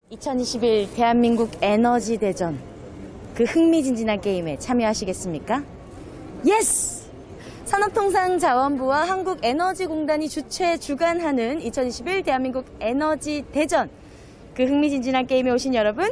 2021 대한민국 에너지 대전, 그 흥미진진한 게임에 참여하시겠습니까? 예스! 산업통상자원부와 한국에너지공단이 주관하는 2021 대한민국 에너지 대전, 그 흥미진진한 게임에 오신 여러분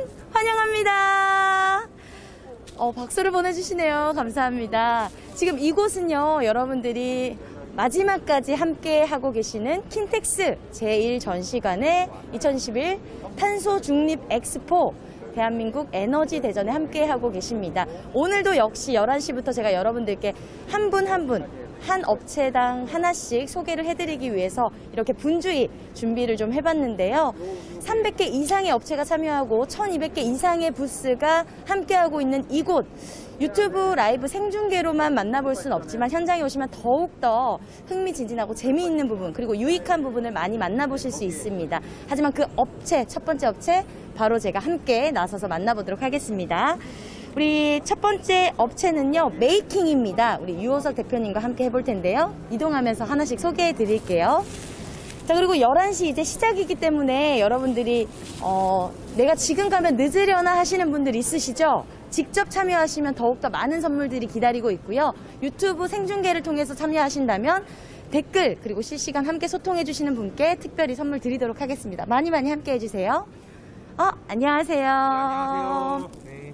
환영합니다. 박수를 보내주시네요. 감사합니다. 지금 이곳은요, 여러분들이 마지막까지 함께 하고 계시는 킨텍스 제1전시관의 2021 탄소 중립 엑스포 대한민국 에너지 대전에 함께 하고 계십니다. 오늘도 역시 11시부터 제가 여러분들께 한 분 한 분, 한 업체당 하나씩 소개를 해드리기 위해서 이렇게 분주히 준비를 좀 해봤는데요. 300개 이상의 업체가 참여하고 1200개 이상의 부스가 함께하고 있는 이곳, 유튜브 라이브 생중계로만 만나볼 수는 없지만 현장에 오시면 더욱더 흥미진진하고 재미있는 부분, 그리고 유익한 부분을 많이 만나보실 수 있습니다. 하지만 그 업체, 첫 번째 업체 바로 제가 함께 나서서 만나보도록 하겠습니다. 우리 첫 번째 업체는요, 메이킹입니다. 우리 유호석 대표님과 함께 해볼 텐데요. 이동하면서 하나씩 소개해 드릴게요. 자, 그리고 11시 이제 시작이기 때문에 여러분들이 내가 지금 가면 늦으려나 하시는 분들 있으시죠? 직접 참여하시면 더욱더 많은 선물들이 기다리고 있고요. 유튜브 생중계를 통해서 참여하신다면 댓글 그리고 실시간 함께 소통해 주시는 분께 특별히 선물 드리도록 하겠습니다. 많이 함께 해주세요. 안녕하세요. 안녕하세요.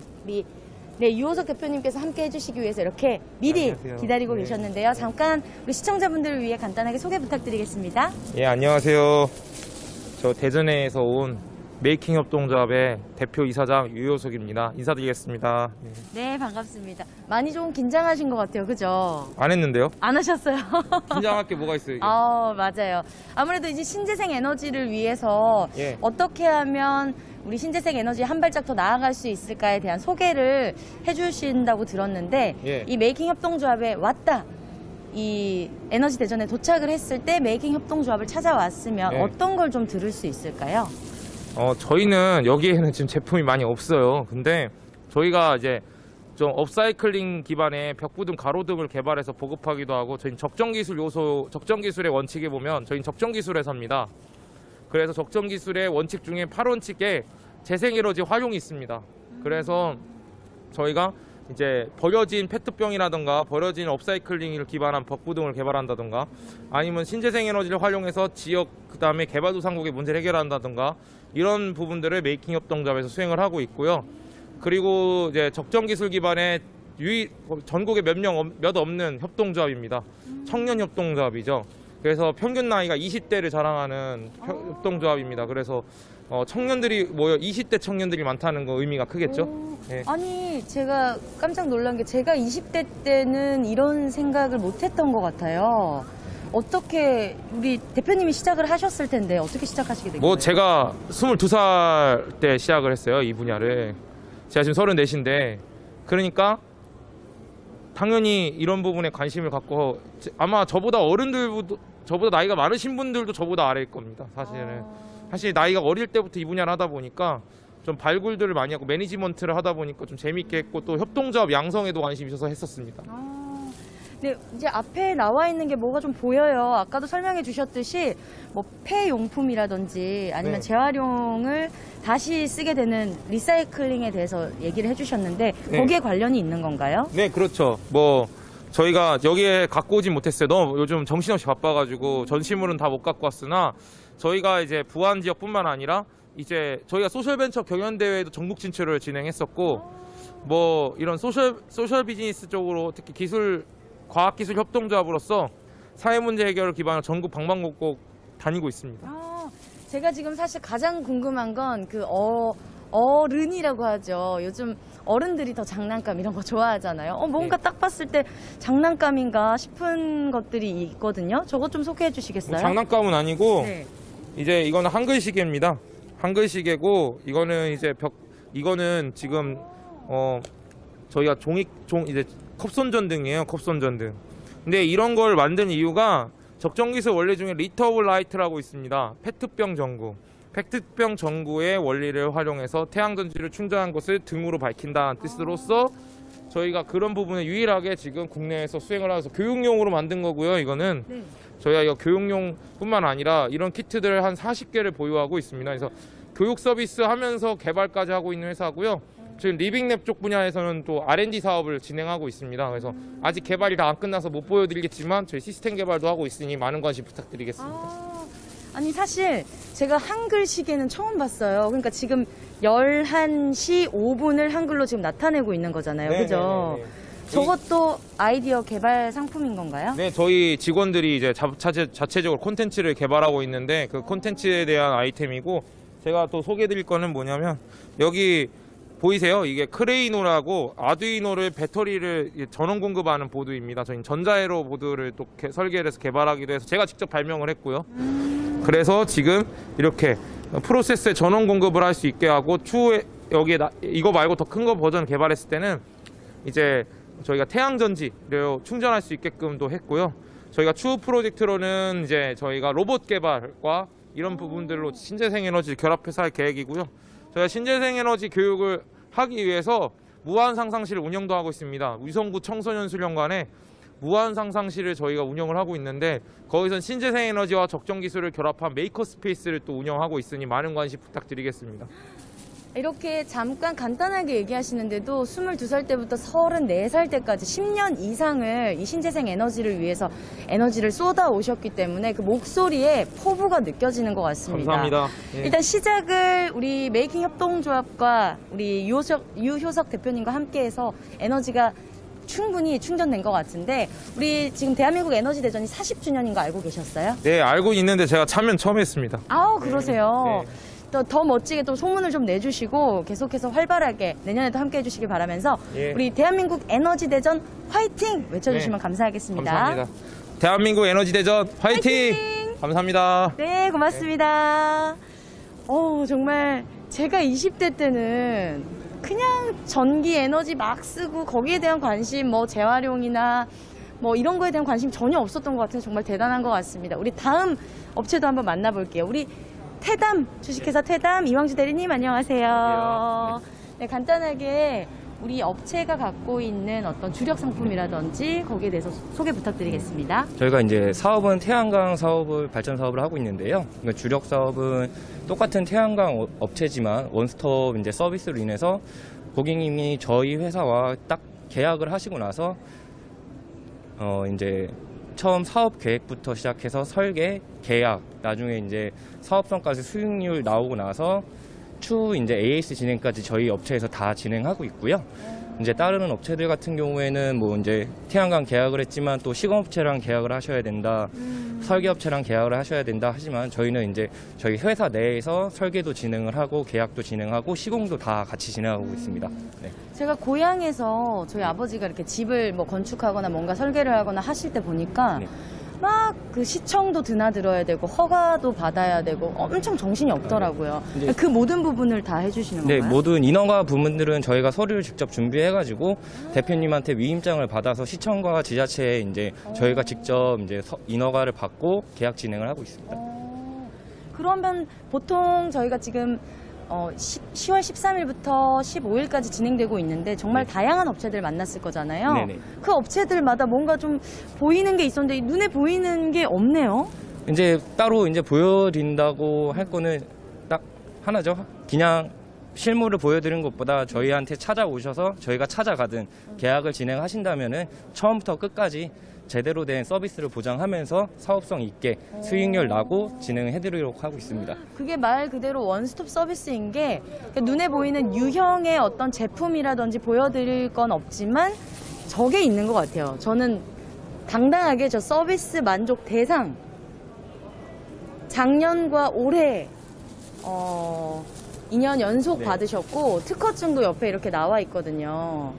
네, 유호석 대표님께서 함께 해주시기 위해서 이렇게 미리 안녕하세요. 기다리고 네. 계셨는데요. 잠깐 우리 시청자분들을 위해 간단하게 소개 부탁드리겠습니다. 예, 안녕하세요. 저 대전에서 온 메이킹 협동조합의 대표 이사장 유효석입니다. 인사드리겠습니다. 네, 반갑습니다. 많이 좀 긴장하신 것 같아요. 그죠? 안 했는데요? 안 하셨어요? 긴장할 게 뭐가 있어요, 이게? 맞아요. 아무래도 이제 신재생 에너지를 위해서 예. 어떻게 하면 우리 신재생 에너지 한 발짝 더 나아갈 수 있을까에 대한 소개를 해주신다고 들었는데, 예. 이 메이킹 협동조합에 왔다, 이 에너지 대전에 도착을 했을 때 메이킹 협동조합을 찾아왔으면 예. 어떤 걸 좀 들을 수 있을까요? 저희는 여기에는 지금 제품이 많이 없어요. 근데 저희가 이제 좀 업사이클링 기반의 벽부등 가로등을 개발해서 보급하기도 하고, 저희는 적정기술의 원칙에 보면 저희는 적정기술회사입니다. 그래서 적정기술의 원칙 중에 8원칙에 재생에너지 활용이 있습니다. 그래서 저희가 이제 버려진 페트병이라든가 버려진 업사이클링을 기반한 벽부등을 개발한다든가, 아니면 신재생에너지를 활용해서 지역 그다음에 개발도상국의 문제를 해결한다든가, 이런 부분들을 메이킹 협동조합에서 수행을 하고 있고요. 그리고 이제 적정기술 기반의 전국에 몇 없는 협동조합입니다. 청년 협동조합이죠. 그래서 평균 나이가 20대를 자랑하는 협동조합입니다. 그래서 청년들이 모여 20대 청년들이 많다는 거 의미가 크겠죠. 네. 아니, 제가 깜짝 놀란 게, 제가 20대 때는 이런 생각을 못했던 것 같아요. 어떻게 우리 대표님이 시작을 하셨을 텐데 어떻게 시작하시게 된 거예요? 제가 22살 때 시작을 했어요, 이 분야를. 제가 지금 34인데, 그러니까 당연히 이런 부분에 관심을 갖고, 아마 저보다 나이가 많으신 분들도 저보다 아래일 겁니다, 사실은. 사실 나이가 어릴 때부터 이 분야를 하다 보니까 좀 발굴들을 많이 하고 매니지먼트를 하다 보니까 좀 재밌게 했고, 또 협동조합 양성에도 관심이 있어서 했었습니다. 네, 이제 앞에 나와 있는 게 뭐가 좀 보여요. 아까도 설명해 주셨듯이 뭐 폐용품이라든지 아니면 네. 재활용을 다시 쓰게 되는 리사이클링에 대해서 얘기를 해주셨는데, 네. 거기에 관련이 있는 건가요? 네, 그렇죠. 저희가 여기에 갖고 오진 못했어요. 너무 요즘 정신없이 바빠가지고 전시물은 다 못 갖고 왔으나, 저희가 이제 부안 지역뿐만 아니라 이제 저희가 소셜벤처 경연대회에도 전국 진출을 진행했었고, 이런 소셜 비즈니스 쪽으로 특히 과학기술 협동조합으로서 사회문제 해결을 기반으로 전국 방방곡곡 다니고 있습니다. 제가 지금 사실 가장 궁금한 건 그 어른이라고 하죠. 요즘 어른들이 더 장난감 이런 거 좋아하잖아요. 뭔가 네. 딱 봤을 때 장난감인가 싶은 것들이 있거든요. 저것 좀 소개해 주시겠어요? 장난감은 아니고, 네. 이제 이거는 한글시계입니다. 한글시계고, 이거는 지금 저희가 이제 컵손전등이에요. 컵손전등. 근데 이런 걸 만든 이유가, 적정기술 원리 중에 리터블 라이트라고 있습니다. 페트병 전구. 페트병 전구의 원리를 활용해서 태양전지를 충전한 것을 등으로 밝힌다는 뜻으로서 저희가 그런 부분을 유일하게 지금 국내에서 수행을 하면서 교육용으로 만든 거고요. 이거는 네. 저희가 이거 교육용뿐만 아니라 이런 키트들을 한 40개를 보유하고 있습니다. 그래서 교육 서비스 하면서 개발까지 하고 있는 회사고요. 지금 리빙랩 쪽 분야에서는 또 R&D 사업을 진행하고 있습니다. 그래서 아직 개발이 다 안 끝나서 못 보여드리겠지만 저희 시스템 개발도 하고 있으니 많은 관심 부탁드리겠습니다. 아니 사실 제가 한글 시계는 처음 봤어요. 그러니까 지금 11시 5분을 한글로 지금 나타내고 있는 거잖아요. 그죠? 저것도 아이디어 개발 상품인 건가요? 네, 저희 직원들이 이제 자체적으로 콘텐츠를 개발하고 있는데 그 콘텐츠에 대한 아이템이고, 제가 또 소개해드릴 거는 뭐냐면 여기 보이세요? 이게 크레이노라고 아두이노를 배터리를 전원 공급하는 보드입니다. 저희는 전자회로 보드를 또 설계를 해서 개발하기도 해서 제가 직접 발명을 했고요. 그래서 지금 이렇게 프로세스에 전원 공급을 할 수 있게 하고, 추후에 여기에 이거 말고 더 큰 거 버전 개발했을 때는 이제 저희가 태양전지를 충전할 수 있게끔도 했고요. 저희가 추후 프로젝트로는 이제 저희가 로봇 개발과 이런 부분들로 신재생 에너지를 결합해서 할 계획이고요. 저희가 신재생 에너지 교육을 하기 위해서 무한상상실 운영도 하고 있습니다. 위성구 청소년 수련관에 무한상상실을 저희가 운영을 하고 있는데, 거기선 신재생 에너지와 적정 기술을 결합한 메이커 스페이스를 또 운영하고 있으니 많은 관심 부탁드리겠습니다. 이렇게 잠깐 간단하게 얘기하시는데도 22살 때부터 34살 때까지 10년 이상을 이 신재생 에너지를 위해서 에너지를 쏟아 오셨기 때문에 그 목소리에 포부가 느껴지는 것 같습니다. 감사합니다. 예. 일단 시작을 우리 메이킹 협동조합과 우리 유효석 대표님과 함께해서 에너지가 충분히 충전된 것 같은데, 우리 지금 대한민국 에너지 대전이 40주년인 거 알고 계셨어요? 네, 알고 있는데 제가 참여는 처음 했습니다. 아우, 그러세요. 네. 더 멋지게 또 소문을 좀 내주시고 계속해서 활발하게 내년에도 함께 해주시길 바라면서 예. 우리 대한민국 에너지 대전 화이팅 외쳐주시면 감사하겠습니다. 감사합니다. 대한민국 에너지 대전 화이팅! 화이팅! 감사합니다. 네, 고맙습니다. 정말 제가 20대 때는 그냥 전기 에너지 막 쓰고 거기에 대한 관심, 뭐 재활용이나 뭐 이런 거에 대한 관심 전혀 없었던 것 같아서 정말 대단한 것 같습니다. 우리 다음 업체도 한번 만나볼게요. 우리 태담, 주식회사 태담 이왕주 대리님 안녕하세요. 네, 간단하게 우리 업체가 갖고 있는 어떤 주력 상품이라든지 거기에 대해서 소개 부탁드리겠습니다. 저희가 이제 사업은 태양광 사업을 발전 사업을 하고 있는데요. 그러니까 주력 사업은 똑같은 태양광 업체지만 원스톱 이제 서비스로 인해서 고객님이 저희 회사와 딱 계약을 하시고 나서 이제 처음 사업 계획부터 시작해서 설계, 계약, 나중에 이제 사업성까지 수익률 나오고 나서 추후 이제 AS 진행까지 저희 업체에서 다 진행하고 있고요. 이제 따르는 업체들 같은 경우에는 뭐 이제 태양광 계약을 했지만 또 시공업체랑 계약을 하셔야 된다, 설계업체랑 계약을 하셔야 된다 하지만 저희는 이제 저희 회사 내에서 설계도 진행을 하고 계약도 진행하고 시공도 다 같이 진행하고 있습니다. 네. 제가 고향에서 저희 아버지가 이렇게 집을 뭐 건축하거나 뭔가 설계를 하거나 하실 때 보니까 네. 막 그 시청도 드나들어야 되고 허가도 받아야 되고 엄청 정신이 없더라고요. 네. 그 모든 부분을 다 해주시는 네, 건가요? 모든 인허가 부분들은 저희가 서류를 직접 준비해가지고 대표님한테 위임장을 받아서 시청과 지자체에 이제 저희가 직접 이제 인허가를 받고 계약 진행을 하고 있습니다. 그러면 보통 저희가 지금 10월 13일부터 15일까지 진행되고 있는데 정말 네. 다양한 업체들 만났을 거잖아요. 네네. 그 업체들마다 뭔가 좀 보이는 게 있었는데 눈에 보이는 게 없네요. 이제 따로 이제 보여드린다고 할 거는 딱 하나죠. 그냥 실물을 보여드리는 것보다 저희한테 찾아오셔서 저희가 찾아가든 계약을 진행하신다면은 처음부터 끝까지 제대로 된 서비스를 보장하면서 사업성 있게 수익률 나고 진행해드리도록 하고 있습니다. 그게 말 그대로 원스톱 서비스인 게 눈에 보이는 유형의 어떤 제품이라든지 보여드릴 건 없지만 저게 있는 것 같아요. 저는 당당하게 저 서비스 만족 대상 작년과 올해 2년 연속 네. 받으셨고 특허증도 옆에 이렇게 나와 있거든요.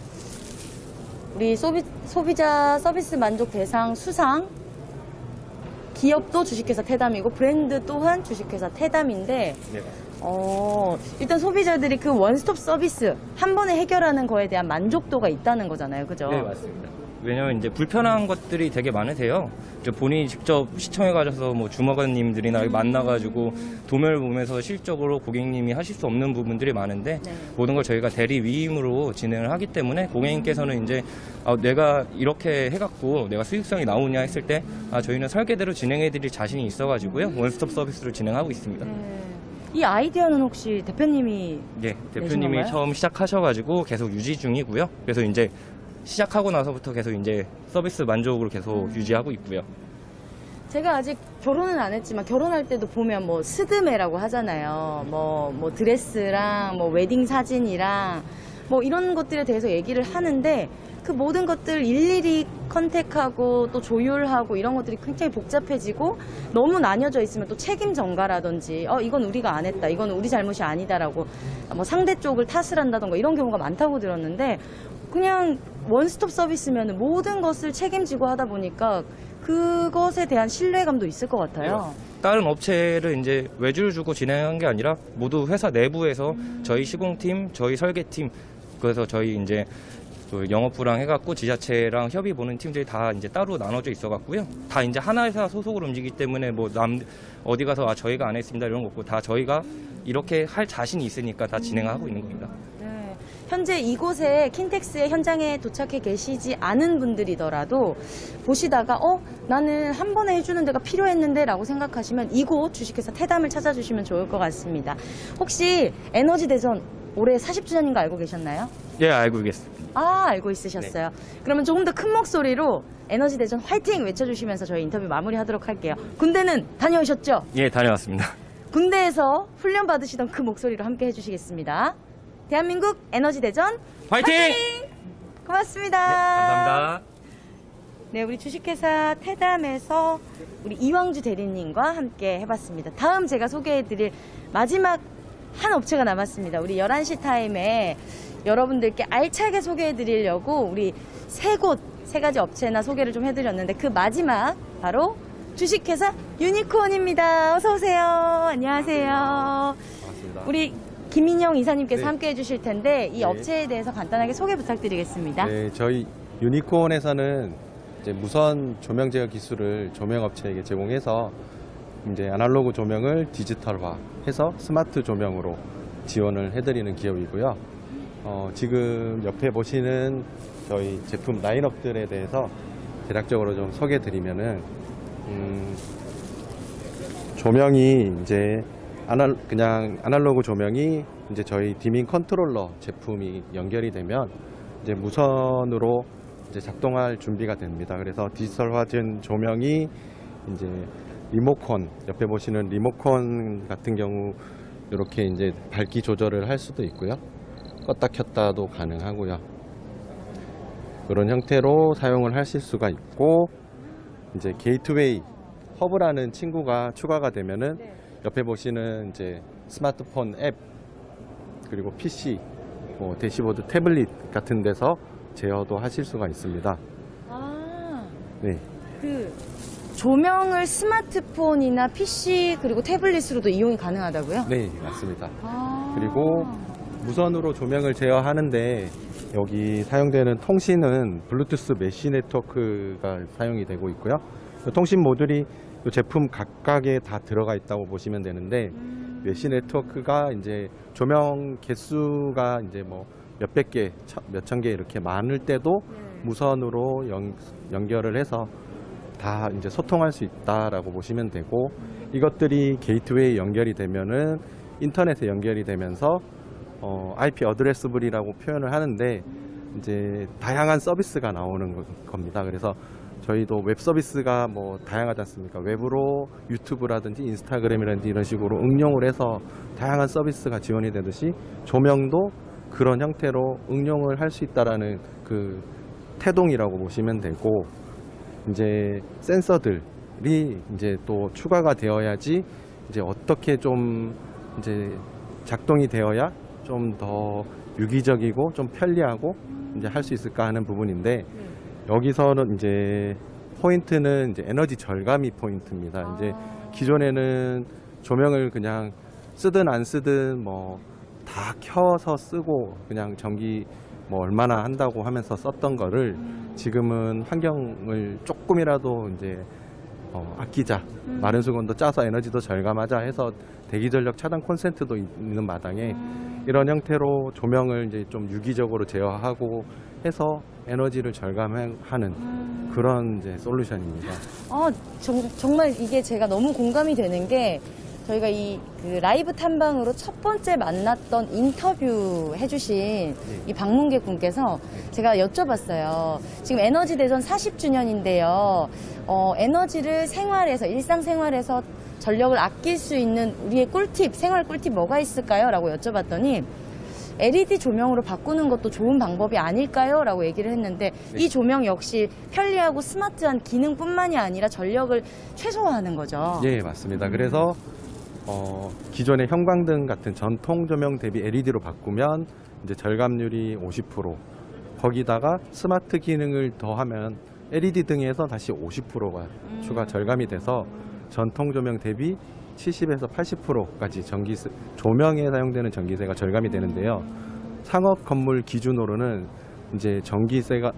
우리 소비자 서비스 만족 대상 수상, 기업도 주식회사 태담이고 브랜드 또한 주식회사 태담인데 네. 일단 소비자들이 그 원스톱 서비스 한 번에 해결하는 거에 대한 만족도가 있다는 거잖아요. 그죠? 네, 맞습니다. 왜냐면 이제 불편한 것들이 되게 많으세요. 이제 본인이 직접 시청에 가셔서 뭐 주무관님들이나 만나가지고 도면을 보면서 실적으로 고객님이 하실 수 없는 부분들이 많은데 네. 모든 걸 저희가 대리 위임으로 진행을 하기 때문에 고객님께서는 이제 내가 이렇게 해갖고 내가 수익성이 나오냐 했을 때 저희는 설계대로 진행해드릴 자신이 있어가지고요. 원스톱 서비스를 진행하고 있습니다. 네. 이 아이디어는 혹시 대표님이 예, 내신 대표님이 건가요? 처음 시작하셔가지고 계속 유지 중이고요. 그래서 이제 시작하고 나서부터 계속 이제 서비스 만족으로 계속 유지하고 있고요. 제가 아직 결혼은 안 했지만 결혼할 때도 보면 뭐 스드메라고 하잖아요. 뭐 드레스랑 뭐 웨딩 사진이랑 뭐 이런 것들에 대해서 얘기를 하는데 그 모든 것들 일일이 컨택하고 또 조율하고 이런 것들이 굉장히 복잡해지고 너무 나뉘어져 있으면 또 책임 전가라든지 이건 우리가 안 했다, 이건 우리 잘못이 아니다라고 뭐 상대 쪽을 탓을 한다던가 이런 경우가 많다고 들었는데 그냥 원스톱 서비스면 모든 것을 책임지고 하다 보니까 그것에 대한 신뢰감도 있을 것 같아요. 다른 업체를 이제 외주를 주고 진행한 게 아니라 모두 회사 내부에서 저희 시공팀, 저희 설계팀, 그래서 저희 이제 그 영업부랑 해갖고 지자체랑 협의 보는 팀들이 다 이제 따로 나눠져 있어갖고요. 다 이제 하나 회사 소속으로 움직이기 때문에 뭐 어디 가서 저희가 안 했습니다 이런 거 없고 다 저희가 이렇게 할 자신이 있으니까 다 진행하고 있는 겁니다. 네. 현재 이곳에 킨텍스의 현장에 도착해 계시지 않은 분들이더라도 보시다가 나는 한 번에 해주는 데가 필요했는데 라고 생각하시면 이곳 주식회사 태담을 찾아주시면 좋을 것 같습니다. 혹시 에너지대전 올해 40주년인 거 알고 계셨나요? 예, 알고 계십니다. 알고 있으셨어요. 그러면 조금 더 큰 목소리로 에너지대전 화이팅 외쳐주시면서 저희 인터뷰 마무리하도록 할게요. 군대는 다녀오셨죠? 예, 다녀왔습니다. 군대에서 훈련 받으시던 그 목소리로 함께 해주시겠습니다. 대한민국 에너지대전 화이팅! 고맙습니다. 네, 감사합니다. 네, 우리 주식회사 태담에서 우리 이왕주 대리님과 함께 해봤습니다. 다음 제가 소개해드릴 마지막 한 업체가 남았습니다. 우리 11시 타임에 여러분들께 알차게 소개해드리려고 우리 세 가지 업체나 소개를 좀 해드렸는데 그 마지막 바로 주식회사 유니콘입니다. 어서오세요. 안녕하세요. 반갑습니다. 우리 김인영 이사님께서 네. 함께 해주실 텐데 이 네. 업체에 대해서 간단하게 소개 부탁드리겠습니다. 네, 저희 유니콘에서는 이제 무선 조명 제어 기술을 조명업체에게 제공해서 이제 아날로그 조명을 디지털화해서 스마트 조명으로 지원을 해드리는 기업이고요. 지금 옆에 보시는 저희 제품 라인업들에 대해서 대략적으로 좀 소개해드리면은 조명이 이제 그냥 아날로그 조명이 이제 저희 디밍 컨트롤러 제품이 연결이 되면 이제 무선으로 이제 작동할 준비가 됩니다. 그래서 디지털화된 조명이 이제 리모컨, 옆에 보시는 리모컨 같은 경우 이렇게 이제 밝기 조절을 할 수도 있고요. 껐다 켰다도 가능하고요. 그런 형태로 사용을 하실 수가 있고, 이제 게이트웨이 허브라는 친구가 추가가 되면은 옆에 보시는 이제 스마트폰 앱 그리고 PC, 뭐 대시보드, 태블릿 같은 데서 제어도 하실 수가 있습니다. 네. 그 조명을 스마트폰이나 PC 그리고 태블릿으로도 이용이 가능하다고요? 네, 맞습니다. 그리고 무선으로 조명을 제어하는데 여기 사용되는 통신은 블루투스 메쉬 네트워크가 사용이 되고 있고요. 통신 모듈이 이 제품 각각에 다 들어가 있다고 보시면 되는데 메쉬 네트워크가 이제 조명 개수가 이제 뭐 몇백 개, 몇천 개 이렇게 많을 때도 무선으로 연결을 해서 다 이제 소통할 수 있다라고 보시면 되고, 이것들이 게이트웨이 연결이 되면은 인터넷에 연결이 되면서 IP 어드레스블이라고 표현을 하는데 이제 다양한 서비스가 나오는 겁니다. 그래서 저희도 웹 서비스가 뭐 다양하지 않습니까? 웹으로 유튜브라든지 인스타그램이라든지 이런 식으로 응용을 해서 다양한 서비스가 지원이 되듯이 조명도 그런 형태로 응용을 할 수 있다라는 그 태동이라고 보시면 되고, 이제 센서들이 이제 또 추가가 되어야지 이제 어떻게 좀 이제 작동이 되어야 좀 더 유기적이고 좀 편리하고 이제 할 수 있을까 하는 부분인데, 여기서는 이제 포인트는 이제 에너지 절감이 포인트입니다. 이제 기존에는 조명을 그냥 쓰든 안 쓰든 뭐 다 켜서 쓰고 그냥 전기 뭐 얼마나 한다고 하면서 썼던 거를 지금은 환경을 조금이라도 이제 아끼자, 마른 수건도 짜서 에너지도 절감하자 해서 대기전력 차단 콘센트도 있는 마당에 이런 형태로 조명을 이제 좀 유기적으로 제어하고 해서 에너지를 절감하는 그런 이제 솔루션입니다. 정말 이게 제가 너무 공감이 되는 게 저희가 그 라이브 탐방으로 첫 번째 만났던 인터뷰 해주신 이 방문객 분께서 제가 여쭤봤어요. 지금 에너지 대전 40주년인데요. 에너지를 생활에서, 일상생활에서 전력을 아낄 수 있는 우리의 꿀팁, 생활 꿀팁 뭐가 있을까요? 라고 여쭤봤더니 LED 조명으로 바꾸는 것도 좋은 방법이 아닐까요? 라고 얘기를 했는데 이 조명 역시 편리하고 스마트한 기능뿐만이 아니라 전력을 최소화하는 거죠. 예, 맞습니다. 그래서 기존의 형광등 같은 전통 조명 대비 LED로 바꾸면 이제 절감률이 50%, 거기다가 스마트 기능을 더하면 LED 등에서 다시 50%가 추가 절감이 돼서 전통 조명 대비 70에서 80%까지 조명에 사용되는 전기세가 절감이 되는데요. 상업 건물 기준으로는 이제 전기가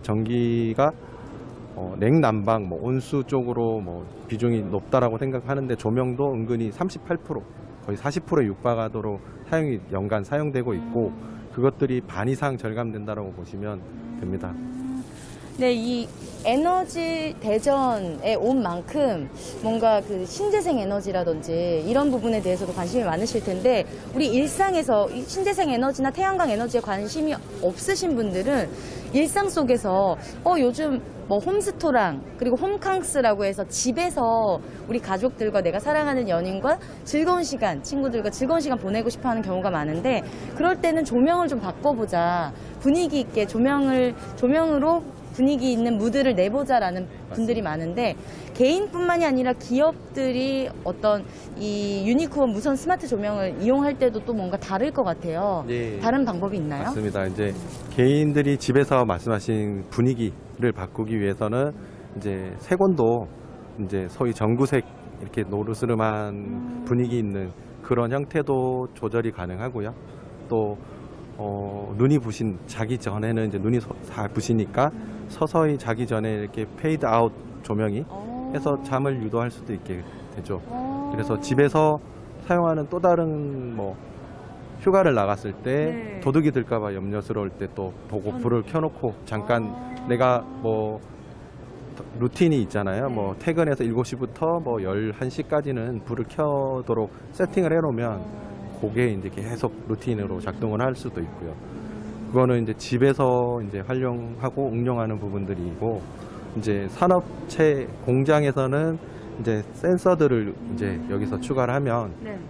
냉난방, 온수 쪽으로 비중이 높다라고 생각하는데 조명도 은근히 38%, 거의 40%에 육박하도록 연간 사용되고 있고 그것들이 반 이상 절감된다라고 보시면 됩니다. 네, 이 에너지 대전에 온 만큼 뭔가 그 신재생 에너지라든지 이런 부분에 대해서도 관심이 많으실 텐데 우리 일상에서 이 신재생 에너지나 태양광 에너지에 관심이 없으신 분들은 일상 속에서 요즘 홈스토랑 그리고 홈캉스라고 해서 집에서 우리 가족들과 내가 사랑하는 연인과 즐거운 시간, 친구들과 즐거운 시간 보내고 싶어 하는 경우가 많은데 그럴 때는 조명을 좀 바꿔보자. 분위기 있게 조명으로 분위기 있는 무드를 내보자라는 분들이 많은데 개인뿐만이 아니라 기업들이 어떤 이 유니크원 무선 스마트 조명을 이용할 때도 또 뭔가 다를 것 같아요. 네. 다른 방법이 있나요? 맞습니다. 이제 개인들이 집에서 말씀하신 분위기를 바꾸기 위해서는 이제 색온도 이제 소위 전구색 이렇게 노르스름한 분위기 있는 그런 형태도 조절이 가능하고요. 또 눈이 자기 전에는 이제 눈이 다 부시니까 서서히 자기 전에 이렇게 페이드 아웃 조명이 해서 잠을 유도할 수도 있게 되죠. 그래서 집에서 사용하는 또 다른 휴가를 나갔을 때 도둑이 들까봐 염려스러울 때 또 보고 불을 켜놓고 잠깐 내가 루틴이 있잖아요. 퇴근해서 7시부터 11시까지는 불을 켜도록 세팅을 해놓으면 그게 이제 계속 루틴으로 작동을 할 수도 있고요. 그거는 이제 집에서 이제 활용하고 응용하는 부분들이고, 이제 산업체 공장에서는 이제 센서들을 이제 여기서 추가를 하면,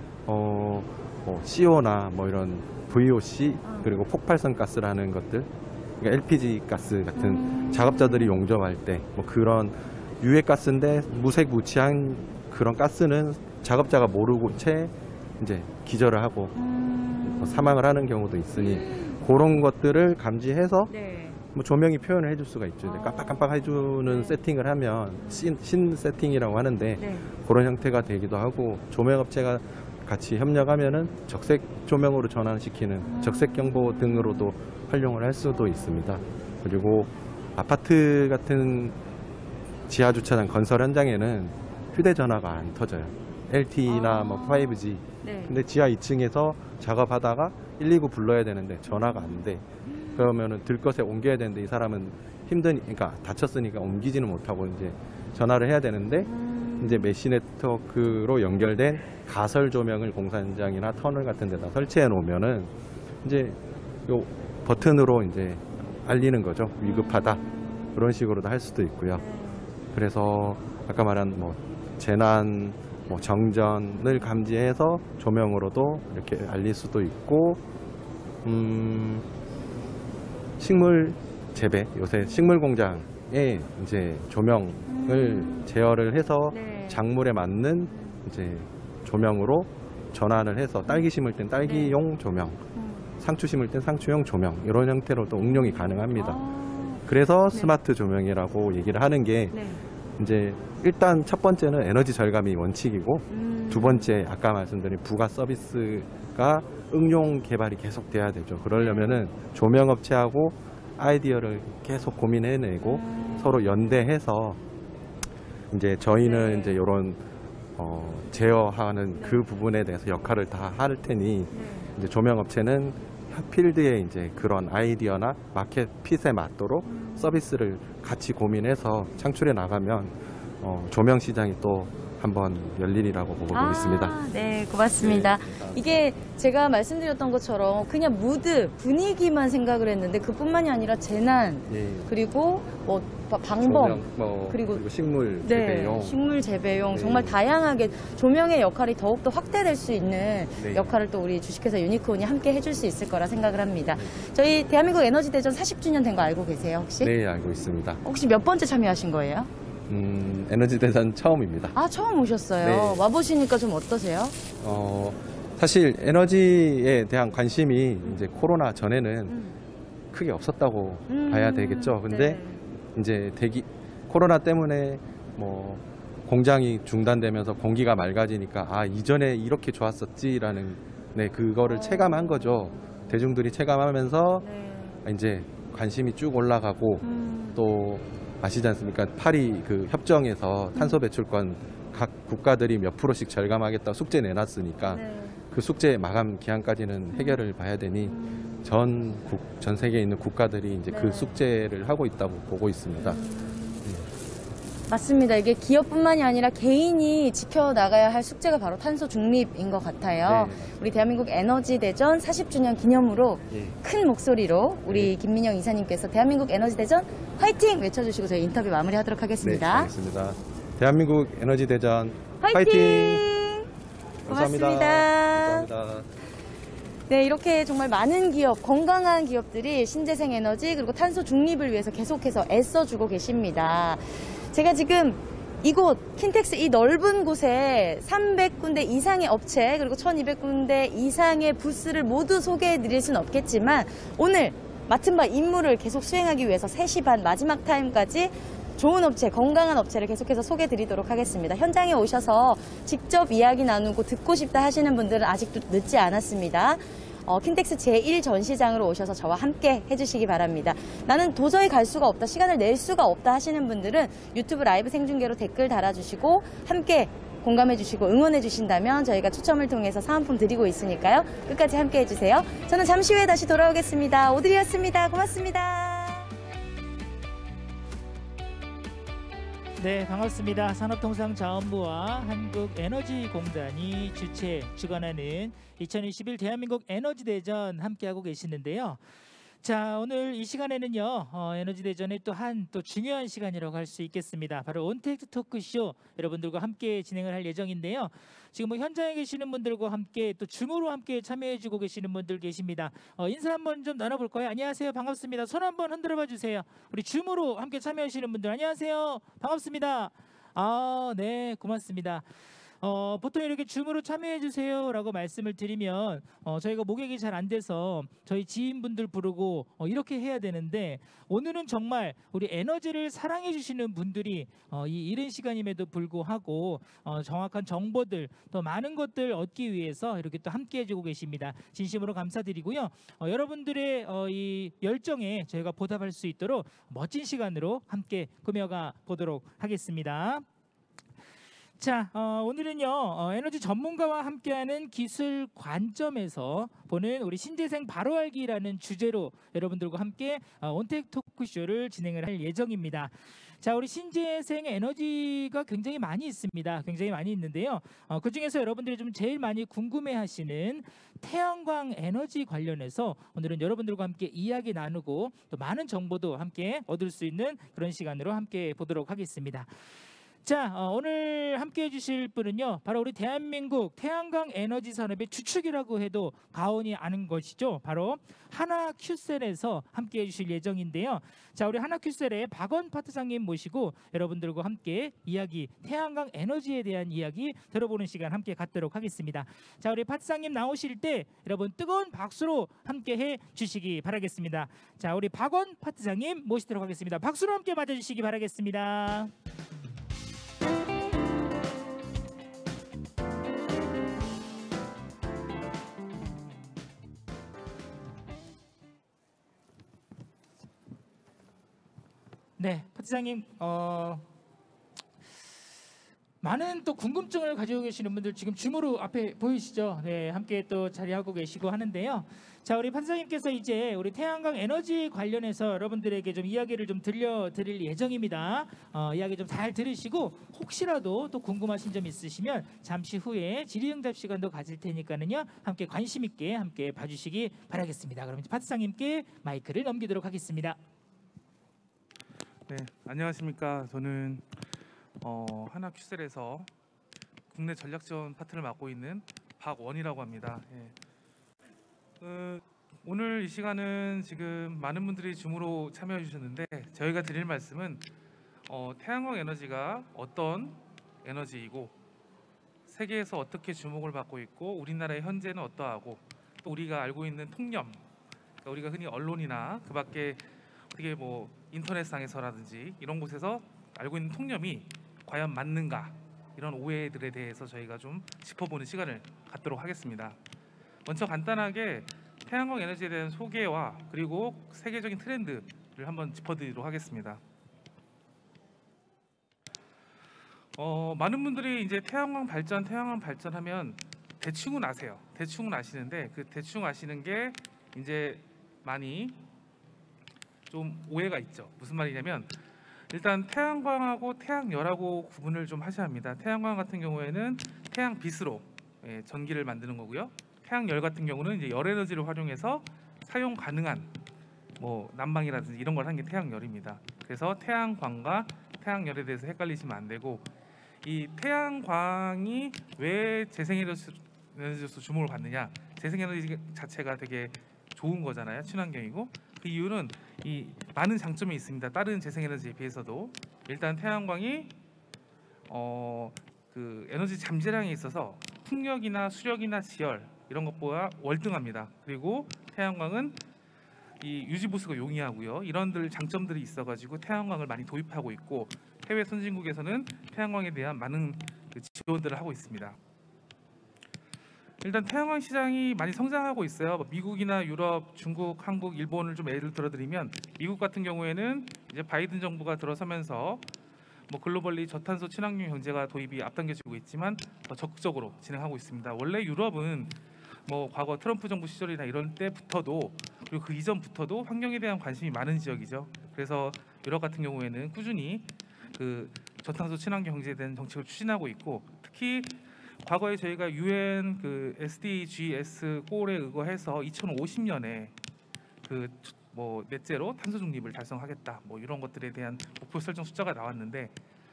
CO나 이런 VOC, 그리고 폭발성 가스라는 것들, 그러니까 LPG 가스 같은 작업자들이 용접할 때, 그런 유해 가스인데 무색무취한 그런 가스는 작업자가 모르고 채 이제 기절을 하고 사망을 하는 경우도 있으니 그런 것들을 감지해서 조명이 표현을 해줄 수가 있죠. 깜빡깜빡 해주는 세팅을 하면 신 세팅이라고 하는데 그런 형태가 되기도 하고, 조명업체가 같이 협력하면은 적색 조명으로 전환시키는 적색 경보 등으로도 활용을 할 수도 있습니다. 그리고 아파트 같은 지하 주차장 건설 현장에는 휴대전화가 안 터져요. LTE나 5G. 근데 지하 2층에서 작업하다가 119 불러야 되는데 전화가 안 돼. 그러면은 들것에 옮겨야 되는데 이 사람은 그러니까 다쳤으니까 옮기지는 못하고 이제 전화를 해야 되는데, 이제 메시 네트워크로 연결된 가설 조명을 공사장이나 터널 같은 데다 설치해 놓으면은 이제 요 버튼으로 이제 알리는 거죠. 위급하다. 그런 식으로도 할 수도 있고요. 그래서 아까 말한 재난, 정전을 감지해서 조명으로도 이렇게 알릴 수도 있고, 식물 재배, 요새 식물 공장에 이제 조명을 제어를 해서 작물에 맞는 이제 조명으로 전환을 해서 딸기 심을 땐 딸기용 조명, 상추 심을 땐 상추용 조명, 이런 형태로도 응용이 가능합니다. 그래서 스마트 조명이라고 얘기를 하는 게, 이제 일단 첫 번째는 에너지 절감이 원칙이고, 두 번째 아까 말씀드린 부가 서비스가 응용 개발이 계속 돼야 되죠. 그러려면은 조명업체하고 아이디어를 계속 고민해내고 서로 연대해서, 이제 저희는 이제 이런 제어하는 그 부분에 대해서 역할을 다 할 테니, 이제 조명업체는 필드에 이제 그런 아이디어나 마켓 핏에 맞도록 서비스를 같이 고민해서 창출해 나가면 조명 시장이 또 한번 열리리라고 보고 있습니다. 네, 고맙습니다. 이게 제가 말씀드렸던 것처럼 그냥 무드, 분위기만 생각을 했는데 그뿐만이 아니라 재난, 예. 그리고 뭐 방범, 조명, 그리고 그리고 식물 네, 재배용. 식물 재배용 네. 정말 다양하게 조명의 역할이 더욱더 확대될 수 있는 네. 역할을 또 우리 주식회사 유니콘이 함께 해줄 수 있을 거라 생각을 합니다. 저희 대한민국 에너지 대전 40주년 된 거 알고 계세요 혹시? 네, 알고 있습니다. 혹시 몇 번째 참여하신 거예요? 에너지 대전 처음입니다. 아 처음 오셨어요. 네. 와보시니까 좀 어떠세요? 사실 에너지에 대한 관심이 이제 코로나 전에는 크게 없었다고 봐야 되겠죠. 근데 네. 이제 코로나 때문에 뭐 공장이 중단되면서 공기가 맑아지니까 아 이전에 이렇게 좋았었지라는 네 그거를 체감한 거죠. 대중들이 체감하면서 네. 이제 관심이 쭉 올라가고 또 아시지 않습니까? 파리 그 협정에서 탄소 배출권 각 국가들이 몇 프로씩 절감하겠다 숙제 내놨으니까 네. 그 숙제 마감 기한까지는 해결을 봐야 되니 전 세계에 있는 국가들이 이제 네. 그 숙제를 하고 있다고 보고 있습니다. 맞습니다. 이게 기업뿐만이 아니라 개인이 지켜나가야 할 숙제가 바로 탄소 중립인 것 같아요. 네. 우리 대한민국 에너지 대전 40주년 기념으로 예. 큰 목소리로 우리 김민영 이사님께서 대한민국 에너지 대전 화이팅 외쳐주시고 저희 인터뷰 마무리하도록 네, 하겠습니다. 알겠습니다. 대한민국 에너지 대전 화이팅! 화이팅! 고맙습니다. 감사합니다. 네, 이렇게 정말 많은 기업, 건강한 기업들이 신재생 에너지 그리고 탄소 중립을 위해서 계속해서 애써주고 계십니다. 제가 지금 이곳 킨텍스 이 넓은 곳에 300군데 이상의 업체 그리고 1200군데 이상의 부스를 모두 소개해 드릴 수는 없겠지만 오늘 맡은 바 임무를 계속 수행하기 위해서 3시 반 마지막 타임까지 좋은 업체, 건강한 업체를 계속해서 소개해 드리도록 하겠습니다. 현장에 오셔서 직접 이야기 나누고 듣고 싶다 하시는 분들은 아직도 늦지 않았습니다. 킨텍스 제1전시장으로 오셔서 저와 함께 해주시기 바랍니다. 나는 도저히 갈 수가 없다, 시간을 낼 수가 없다 하시는 분들은 유튜브 라이브 생중계로 댓글 달아주시고 함께 공감해 주시고 응원해 주신다면 저희가 추첨을 통해서 사은품 드리고 있으니까요. 끝까지 함께 해주세요. 저는 잠시 후에 다시 돌아오겠습니다. 오드리였습니다. 고맙습니다. 네, 반갑습니다. 산업통상자원부와 한국에너지공단이 주관하는 2021 대한민국 에너지대전 함께하고 계시는데요. 자, 오늘 이 시간에는요, 에너지대전의 또 중요한 시간이라고 할 수 있겠습니다. 바로 온택트 토크쇼 여러분들과 함께 진행을 할 예정인데요. 지금 뭐 현장에 계시는 분들과 함께 또 줌으로 함께 참여해주고 계시는 분들 계십니다. 인사 한번 좀 나눠볼까요? 안녕하세요, 반갑습니다. 손 한번 흔들어봐 주세요. 우리 줌으로 함께 참여하시는 분들 안녕하세요, 반갑습니다. 아, 네, 고맙습니다. 보통 이렇게 줌으로 참여해주세요 라고 말씀을 드리면 저희가 목액이 잘 안 돼서 저희 지인분들 부르고 이렇게 해야 되는데 오늘은 정말 우리 에너지를 사랑해 주시는 분들이 이 이른 시간임에도 불구하고 정확한 정보들 또 많은 것들 얻기 위해서 이렇게 또 함께 해주고 계십니다. 진심으로 감사드리고요. 여러분들의 이 열정에 저희가 보답할 수 있도록 멋진 시간으로 함께 꾸며가 보도록 하겠습니다. 자, 오늘은요 에너지 전문가와 함께하는 기술 관점에서 보는 우리 신재생 바로 알기라는 주제로 여러분들과 함께 온택 토크쇼를 진행을 할 예정입니다. 자, 우리 신재생 에너지가 굉장히 많이 있습니다. 굉장히 많이 있는데요. 그 중에서 여러분들이 좀 제일 많이 궁금해하시는 태양광 에너지 관련해서 오늘은 여러분들과 함께 이야기 나누고 또 많은 정보도 함께 얻을 수 있는 그런 시간으로 함께 보도록 하겠습니다. 자, 오늘 함께 해주실 분은요 바로 우리 대한민국 태양광 에너지 산업의 주축이라고 해도 과언이 아닌 것이죠. 바로 하나큐셀에서 함께 해주실 예정인데요. 자, 우리 하나큐셀의 박원 파트장님 모시고 여러분들과 함께 이야기, 태양광 에너지에 대한 이야기 들어보는 시간 함께 갖도록 하겠습니다. 자, 우리 파트장님 나오실 때 여러분 뜨거운 박수로 함께 해주시기 바라겠습니다. 자, 우리 박원 파트장님 모시도록 하겠습니다. 박수로 함께 맞아주시기 바라겠습니다. 네, 파트장님 많은 또 궁금증을 가지고 계시는 분들 지금 줌으로 앞에 보이시죠? 네, 함께 또 자리하고 계시고 하는데요. 자, 우리 판사님께서 이제 우리 태양광 에너지 관련해서 여러분들에게 좀 이야기를 좀 들려드릴 예정입니다. 이야기 좀 잘 들으시고 혹시라도 또 궁금하신 점 있으시면 잠시 후에 질의응답 시간도 가질 테니까는요. 함께 관심 있게 함께 봐주시기 바라겠습니다. 그럼 판사님께 마이크를 넘기도록 하겠습니다. 네, 안녕하십니까. 저는 하나큐셀에서 국내 전략지원 파트를 맡고 있는 박원이라고 합니다. 오늘 이 시간은 지금 많은 분들이 줌으로 참여해 주셨는데 저희가 드릴 말씀은 태양광 에너지가 어떤 에너지이고 세계에서 어떻게 주목을 받고 있고 우리나라의 현재는 어떠하고 또 우리가 알고 있는 통념, 그러니까 우리가 흔히 언론이나 그 밖에 어떻게 뭐 인터넷상에서라든지 이런 곳에서 알고 있는 통념이 과연 맞는가, 이런 오해들에 대해서 저희가 좀 짚어보는 시간을 갖도록 하겠습니다. 먼저 간단하게 태양광 에너지에 대한 소개와 그리고 세계적인 트렌드를 한번 짚어드리도록 하겠습니다. 많은 분들이 이제 태양광 발전하면 대충은 아세요. 대충은 아시는데 그 대충 아시는 게 이제 많이 좀 오해가 있죠. 무슨 말이냐면 일단 태양광하고 태양열하고 구분을 좀 하셔야 합니다. 태양광 같은 경우에는 태양빛으로 전기를 만드는 거고요. 태양열 같은 경우는 이제 열 에너지를 활용해서 사용 가능한 뭐 난방이라든지 이런 걸 하는 게 태양열입니다. 그래서 태양광과 태양열에 대해서 헷갈리시면 안 되고, 이 태양광이 왜 재생에너지로서 주목을 받느냐, 재생에너지 자체가 되게 좋은 거잖아요. 친환경이고. 그 이유는 이 많은 장점이 있습니다. 다른 재생에너지에 비해서도. 일단 태양광이 그 에너지 잠재량에 있어서 풍력이나 수력이나 지열 이런 것보다 월등합니다. 그리고 태양광은 이 유지 보수가 용이하고요. 이런들 장점들이 있어가지고 태양광을 많이 도입하고 있고, 해외 선진국에서는 태양광에 대한 많은 그 지원들을 하고 있습니다. 일단 태양광 시장이 많이 성장하고 있어요. 미국이나 유럽, 중국, 한국, 일본을 좀 예를 들어드리면, 미국 같은 경우에는 이제 바이든 정부가 들어서면서 뭐 글로벌리 저탄소 친환경 경제가 도입이 앞당겨지고 있지만 더 적극적으로 진행하고 있습니다. 원래 유럽은 뭐 과거 트럼프 정부 시절이나 이런 때부터도, 그리고 그 이전부터도 환경에 대한 관심이 많은 지역이죠. 그래서 유럽 같은 경우에는 꾸준히 그 저탄소 친환경 경제에 대한 정책을 추진하고 있고, 특히 과거에 저희가 UN 그 SDGs 골에 의거해서 2050년에 그 뭐 넷제로 탄소 중립을 달성하겠다, 뭐 이런 것들에 대한 목표 설정 숫자가 나왔는데,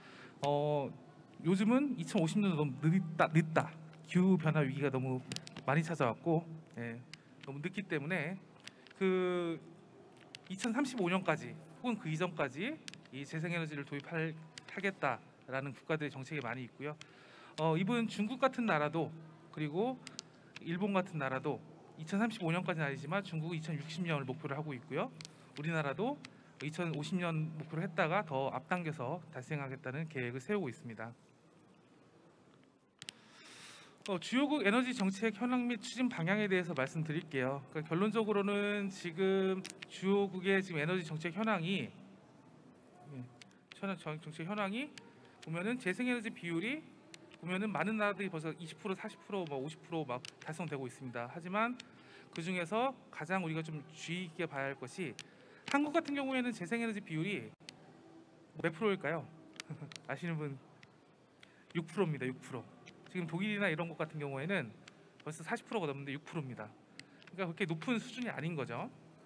요즘은 2050년도 너무 늦다. 기후 변화 위기가 너무 많이 찾아왔고, 너무 늦기 때문에 그 2035년까지 혹은 그 이전까지 이 재생에너지를 도입하겠다라는 국가들의 정책이 많이 있고요. 이번 중국 같은 나라도, 그리고 일본 같은 나라도 2035년까지는 아니지만 중국은 2060년을 목표로 하고 있고요. 우리나라도 2050년 목표로 했다가 더 앞당겨서 달성하겠다는 계획을 세우고 있습니다. 주요국 에너지 정책 현황 및 추진 방향에 대해서 말씀드릴게요. 그러니까 결론적으로는 지금 주요국의 지금 에너지 정책 현황이 보면은 재생에너지 비율이 보면은 많은 나라들이 벌써 20%, 40%, 뭐 50% 막 달성되고 있습니다. 하지만 그 중에서 가장 우리가 좀 주의 있게 봐야 할 것이, 한국 같은 경우에는 재생에너지 비율이 몇 프로일까요? 아시는 분? 6%입니다. 6%. 지금 독일이나 이런 곳 같은 경우에는 벌써 40%가 넘는데 6%입니다. 그러니까 그렇게 높은 수준이 아닌 거죠.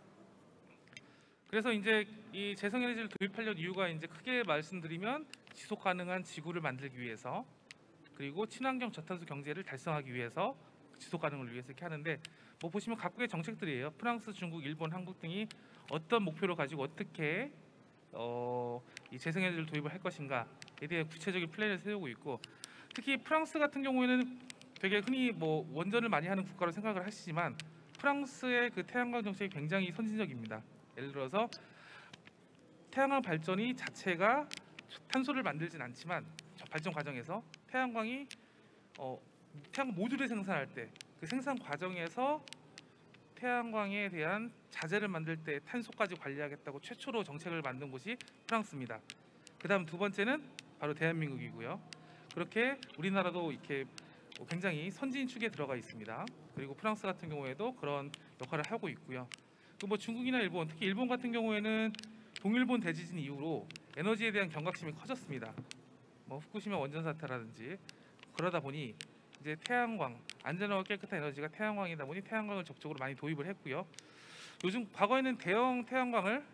그래서 이제 이 재생에너지를 도입하려는 이유가 이제 크게 말씀드리면 지속 가능한 지구를 만들기 위해서, 그리고 친환경 저탄소 경제를 달성하기 위해서, 지속 가능을 위해서 이렇게 하는데, 뭐 보시면 각국의 정책들이에요. 프랑스, 중국, 일본, 한국 등이 어떤 목표를 가지고 어떻게 이 재생에너지를 도입을 할 것인가에 대해 구체적인 플랜을 세우고 있고, 특히 프랑스 같은 경우에는 되게 흔히 뭐 원전을 많이 하는 국가로 생각을 하시지만 프랑스의 그 태양광 정책이 굉장히 선진적입니다. 예를 들어서 태양광 발전이 자체가 탄소를 만들진 않지만 발전 과정에서 태양광이 태양광 모듈을 생산할 때 그 생산 과정에서 태양광에 대한 자재를 만들 때 탄소까지 관리하겠다고 최초로 정책을 만든 곳이 프랑스입니다. 그 다음 두 번째는 바로 대한민국이고요. 그렇게 우리나라도 이렇게 굉장히 선진축에 들어가 있습니다. 그리고 프랑스 같은 경우에도 그런 역할을 하고 있고요. 또 뭐 중국이나 일본, 특히 일본 같은 경우에는 동일본 대지진 이후로 에너지에 대한 경각심이 커졌습니다. 뭐 후쿠시마 원전 사태라든지 그러다 보니 이제 태양광, 안전하고 깨끗한 에너지가 태양광이다 보니 태양광을 적극적으로 많이 도입을 했고요. 요즘 과거에는 대형 태양광을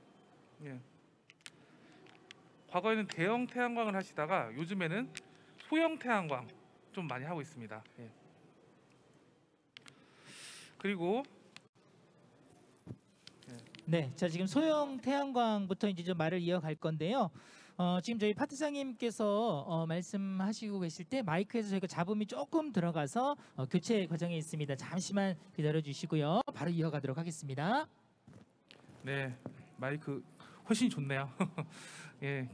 과거에는 대형 태양광을 하시다가 요즘에는 소형 태양광 좀 많이 하고 있습니다. 그리고 네, 자 지금 소형 태양광부터 이제 좀 말을 이어갈 건데요. 지금 저희 파트장님께서 말씀하시고 계실 때 마이크에서 저희가 잡음이 조금 들어가서 교체 과정에 있습니다. 잠시만 기다려 주시고요. 바로 이어가도록 하겠습니다. 네, 마이크 훨씬 좋네요. 예,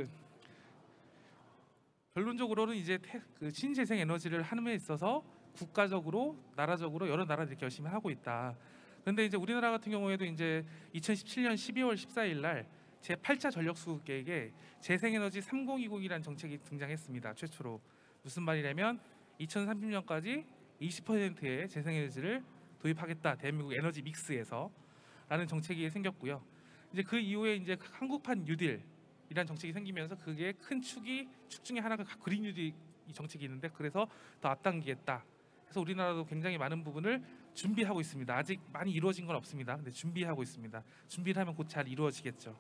결론적으로는 이제 그 신재생 에너지를 하는 데 있어서 국가적으로, 나라적으로 여러 나라들이 이렇게 열심히 하고 있다. 그런데 이제 우리나라 같은 경우에도 이제 2017년 12월 14일 날 제8차 전력수급 계획에 재생에너지 3020이라는 정책이 등장했습니다. 최초로. 무슨 말이냐면 2030년까지 20%의 재생에너지를 도입하겠다. 대한민국 에너지 믹스에서 라는 정책이 생겼고요. 이제 그 이후에 이제 한국판 뉴딜이라는 정책이 생기면서 그게 큰 축 중에 하나가 그린 뉴딜 이 정책이 있는데 그래서 더 앞당기겠다. 그래서 우리나라도 굉장히 많은 부분을 준비하고 있습니다. 아직 많이 이루어진 건 없습니다. 근데 준비하고 있습니다. 준비를 하면 곧 잘 이루어지겠죠.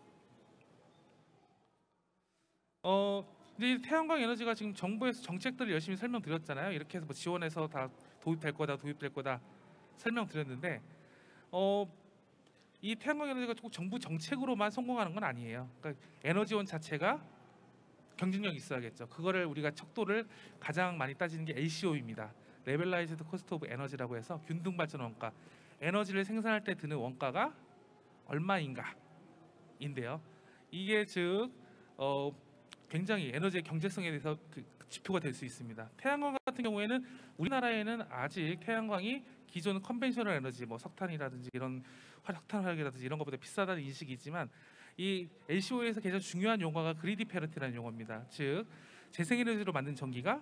이제 태양광 에너지가 지금 정부에서 정책들을 열심히 설명드렸잖아요. 이렇게 해서 뭐 지원해서 다 도입될 거다 설명드렸는데 이 태양광 에너지가 꼭 정부 정책으로만 성공하는 건 아니에요. 그러니까 에너지원 자체가 경쟁력이 있어야겠죠. 그거를 우리가 척도를 가장 많이 따지는 게 LCO입니다. 레벨라이즈드 코스트 오브 에너지라고 해서 균등 발전 원가. 에너지를 생산할 때 드는 원가가 얼마인가인데요. 이게 즉 굉장히 에너지의 경제성에 대해서 지표가 될 수 있습니다. 태양광 같은 경우에는 우리나라에는 아직 태양광이 기존 컨벤셔널 에너지, 뭐 석탄이라든지 이런 석탄화력이라든지 이런 것보다 비싸다는 인식이 있지만 이 LCO에서 가장 중요한 용어가 그리디 페리티라는 용어입니다. 즉 재생에너지로 만든 전기가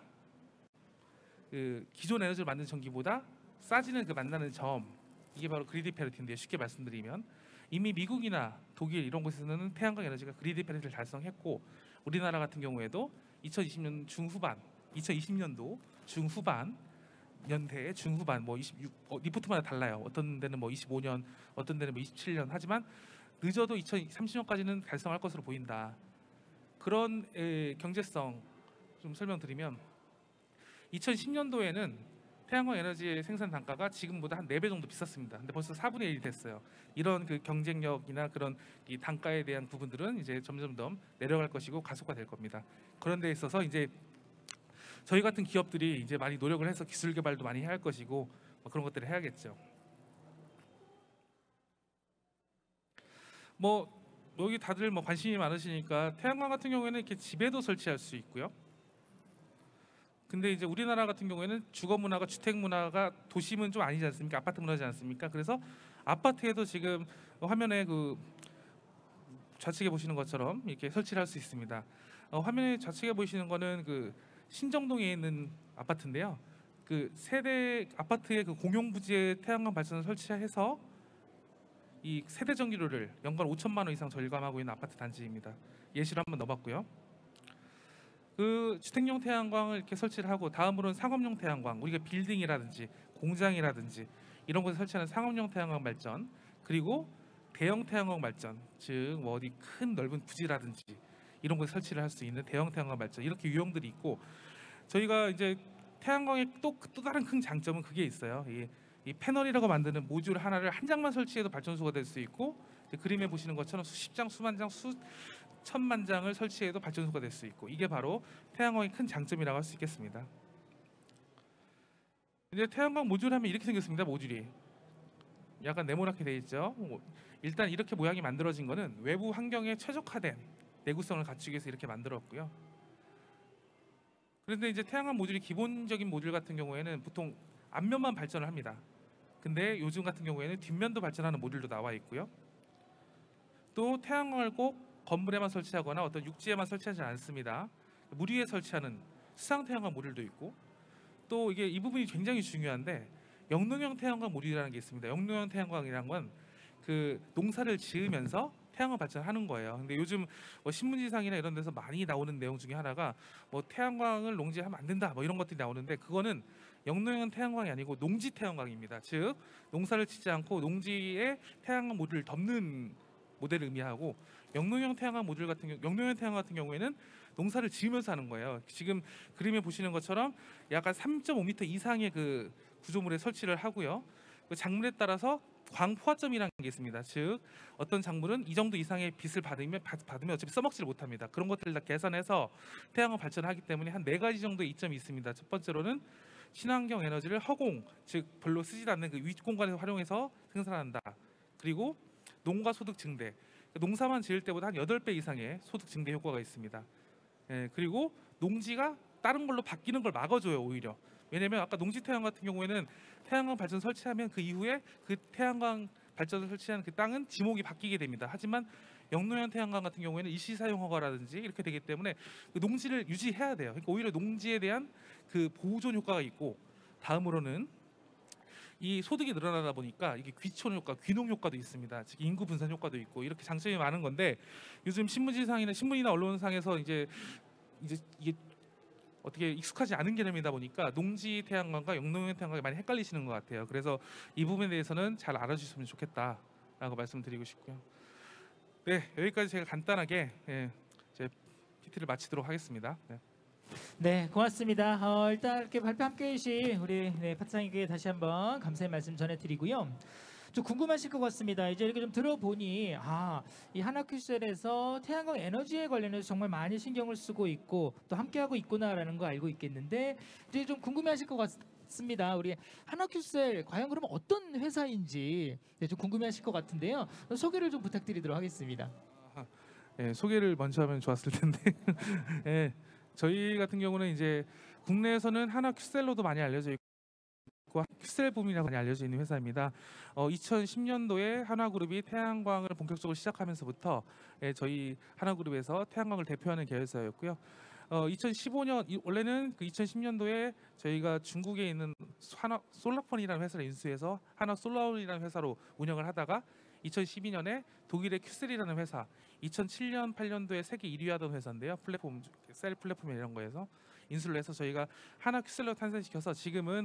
그 기존 에너지를 만든 전기보다 싸지는 그 만나는 점, 이게 바로 그리디 페리티인데요. 쉽게 말씀드리면 이미 미국이나 독일 이런 곳에서는 태양광 에너지가 그리디 페리티를 달성했고 우리나라 같은 경우에도 2020년 중후반, 2020년도 중후반 연대의 중후반 뭐 26 리포트마다 달라요. 어떤 데는 뭐 25년, 어떤 데는 뭐 27년 하지만 늦어도 2030년까지는 달성할 것으로 보인다. 그런 경제성 좀 설명드리면 2010년도에는 태양광 에너지의 생산 단가가 지금보다 한 4배 정도 비쌌습니다. 근데 벌써 4분의 1이 됐어요. 이런 그 경쟁력이나 그런 이 단가에 대한 부분들은 이제 점점 더 내려갈 것이고 가속화될 겁니다. 그런 데 있어서 이제 저희 같은 기업들이 이제 많이 노력을 해서 기술 개발도 많이 해야 할 것이고 뭐 그런 것들을 해야겠죠. 뭐 여기 다들 뭐 관심이 많으시니까 태양광 같은 경우에는 이렇게 집에도 설치할 수 있고요. 근데 이제 우리나라 같은 경우에는 주거 문화가 주택 문화가 도심은 좀 아니지 않습니까? 아파트 문화지 않습니까? 그래서 아파트에도 지금 화면에 그 좌측에 보시는 것처럼 이렇게 설치를 할 수 있습니다. 화면에 좌측에 보시는 거는 그 신정동에 있는 아파트인데요. 그 세대 아파트의 그 공용 부지에 태양광 발전을 설치해서 이 세대 전기료를 연간 5천만 원 이상 절감하고 있는 아파트 단지입니다. 예시로 한번 넣어봤고요. 그 주택용 태양광을 이렇게 설치를 하고 다음으로는 상업용 태양광, 우리가 빌딩이라든지 공장이라든지 이런 곳에 설치하는 상업용 태양광 발전, 그리고 대형 태양광 발전, 즉 뭐 어디 큰 넓은 부지라든지 이런 곳에 설치를 할 수 있는 대형 태양광 발전, 이렇게 유형들이 있고 저희가 이제 태양광의 또 다른 큰 장점은 그게 있어요. 이 패널이라고 만드는 모듈 하나를 한 장만 설치해도 발전소가 될 수 있고 그림에 보시는 것처럼 수십 장, 수만 장, 수천만 장을 설치해도 발전소가 될 수 있고 이게 바로 태양광의 큰 장점이라고 할 수 있겠습니다. 이제 태양광 모듈 하면 이렇게 생겼습니다. 모듈이 약간 네모나게 돼 있죠. 일단 이렇게 모양이 만들어진 거는 외부 환경에 최적화된 내구성을 갖추기 위해서 이렇게 만들었고요. 그런데 이제 태양광 모듈이 기본적인 모듈 같은 경우에는 보통 앞면만 발전을 합니다. 근데 요즘 같은 경우에는 뒷면도 발전하는 모듈도 나와 있고요. 또 태양광을 꼭 건물에만 설치하거나 어떤 육지에만 설치하지 않습니다. 물 위에 설치하는 수상 태양광 모듈도 있고 또 이게 이 부분이 굉장히 중요한데 영농형 태양광 모듈이라는 게 있습니다. 영농형 태양광이라는 건 그 농사를 지으면서 태양광 발전하는 거예요. 근데 요즘 뭐 신문지상이나 이런 데서 많이 나오는 내용 중에 하나가 뭐 태양광을 농지하면 안 된다 뭐 이런 것들이 나오는데 그거는 영농형 태양광이 아니고 농지 태양광입니다. 즉 농사를 짓지 않고 농지에 태양광 모듈을 덮는 모델을 의미하고 영농형 태양광 모듈 같은 경우, 영농형 태양광 같은 경우에는 농사를 지으면서 하는 거예요. 지금 그림에 보시는 것처럼 약간 3.5m 이상의 그 구조물에 설치를 하고요. 그 작물에 따라서 광포화점이라는 게 있습니다. 즉 어떤 작물은 이 정도 이상의 빛을 받으면 어차피 써먹지를 못합니다. 그런 것들을 다 계산해서 태양광 발전하기 때문에 한 4가지 정도의 이점이 있습니다. 첫 번째로는 친환경 에너지를 허공, 즉 별로 쓰지 않는 그 윗공간에서 활용해서 생산한다. 그리고 농가 소득 증대, 농사만 지을 때보다 한 8배 이상의 소득 증대 효과가 있습니다. 그리고 농지가 다른 걸로 바뀌는 걸 막아줘요. 오히려. 왜냐면 아까 농지 태양 같은 경우에는 태양광 발전 설치하면 그 이후에 그 태양광 발전을 설치한 그 땅은 지목이 바뀌게 됩니다. 하지만 영농형 태양광 같은 경우에는 일시 사용 허가라든지 이렇게 되기 때문에 그 농지를 유지해야 돼요. 그러니까 오히려 농지에 대한 그 보존 효과가 있고, 다음으로는 이 소득이 늘어나다 보니까 이게 귀촌 효과, 귀농 효과도 있습니다. 즉 인구 분산 효과도 있고 이렇게 장점이 많은 건데, 요즘 신문이나 언론상에서 이제 이게 어떻게 익숙하지 않은 개념이다 보니까 농지 태양광과 영농형 태양광이 많이 헷갈리시는 것 같아요. 그래서 이 부분에 대해서는 잘 알아주셨으면 좋겠다라고 말씀드리고 싶고요. 네, 여기까지 제가 간단하게 제 PT를 마치도록 하겠습니다. 네. 네, 고맙습니다. 일단 이렇게 발표 함께해 주신 우리 파트장님께 다시 한번 감사의 말씀 전해드리고요. 좀 궁금하실 것 같습니다. 이제 이렇게 좀 들어보니 이 하나큐셀에서 태양광 에너지에 관련해서 정말 많이 신경을 쓰고 있고 또 함께하고 있구나라는 거 알고 있겠는데, 이제 좀 궁금해하실 것 같습니다. 우리 하나큐셀 과연 그러면 어떤 회사인지 좀 궁금해하실 것 같은데요. 소개를 좀 부탁드리도록 하겠습니다. 소개를 먼저 하면 좋았을 텐데. 저희 같은 경우는 이제 국내에서는 하나큐셀로도 많이 알려져 있고 큐셀붐이라고 많이 알려져 있는 회사입니다. 2010년도에 하나그룹이 태양광을 본격적으로 시작하면서부터 저희 하나그룹에서 태양광을 대표하는 계열사였고요. 2015년 원래는 그 2010년도에 저희가 중국에 있는 하나 솔라폰이라는 회사를 인수해서 하나 솔라온이라는 회사로 운영을 하다가 2012년에 독일의 큐셀이라는 회사, 2007년 8년도에 세계 1위 하던 회사인데요. 플랫폼, 셀 플랫폼 이런 거에서 인수를 해서 저희가 하나 큐셀로 탄생시켜서 지금은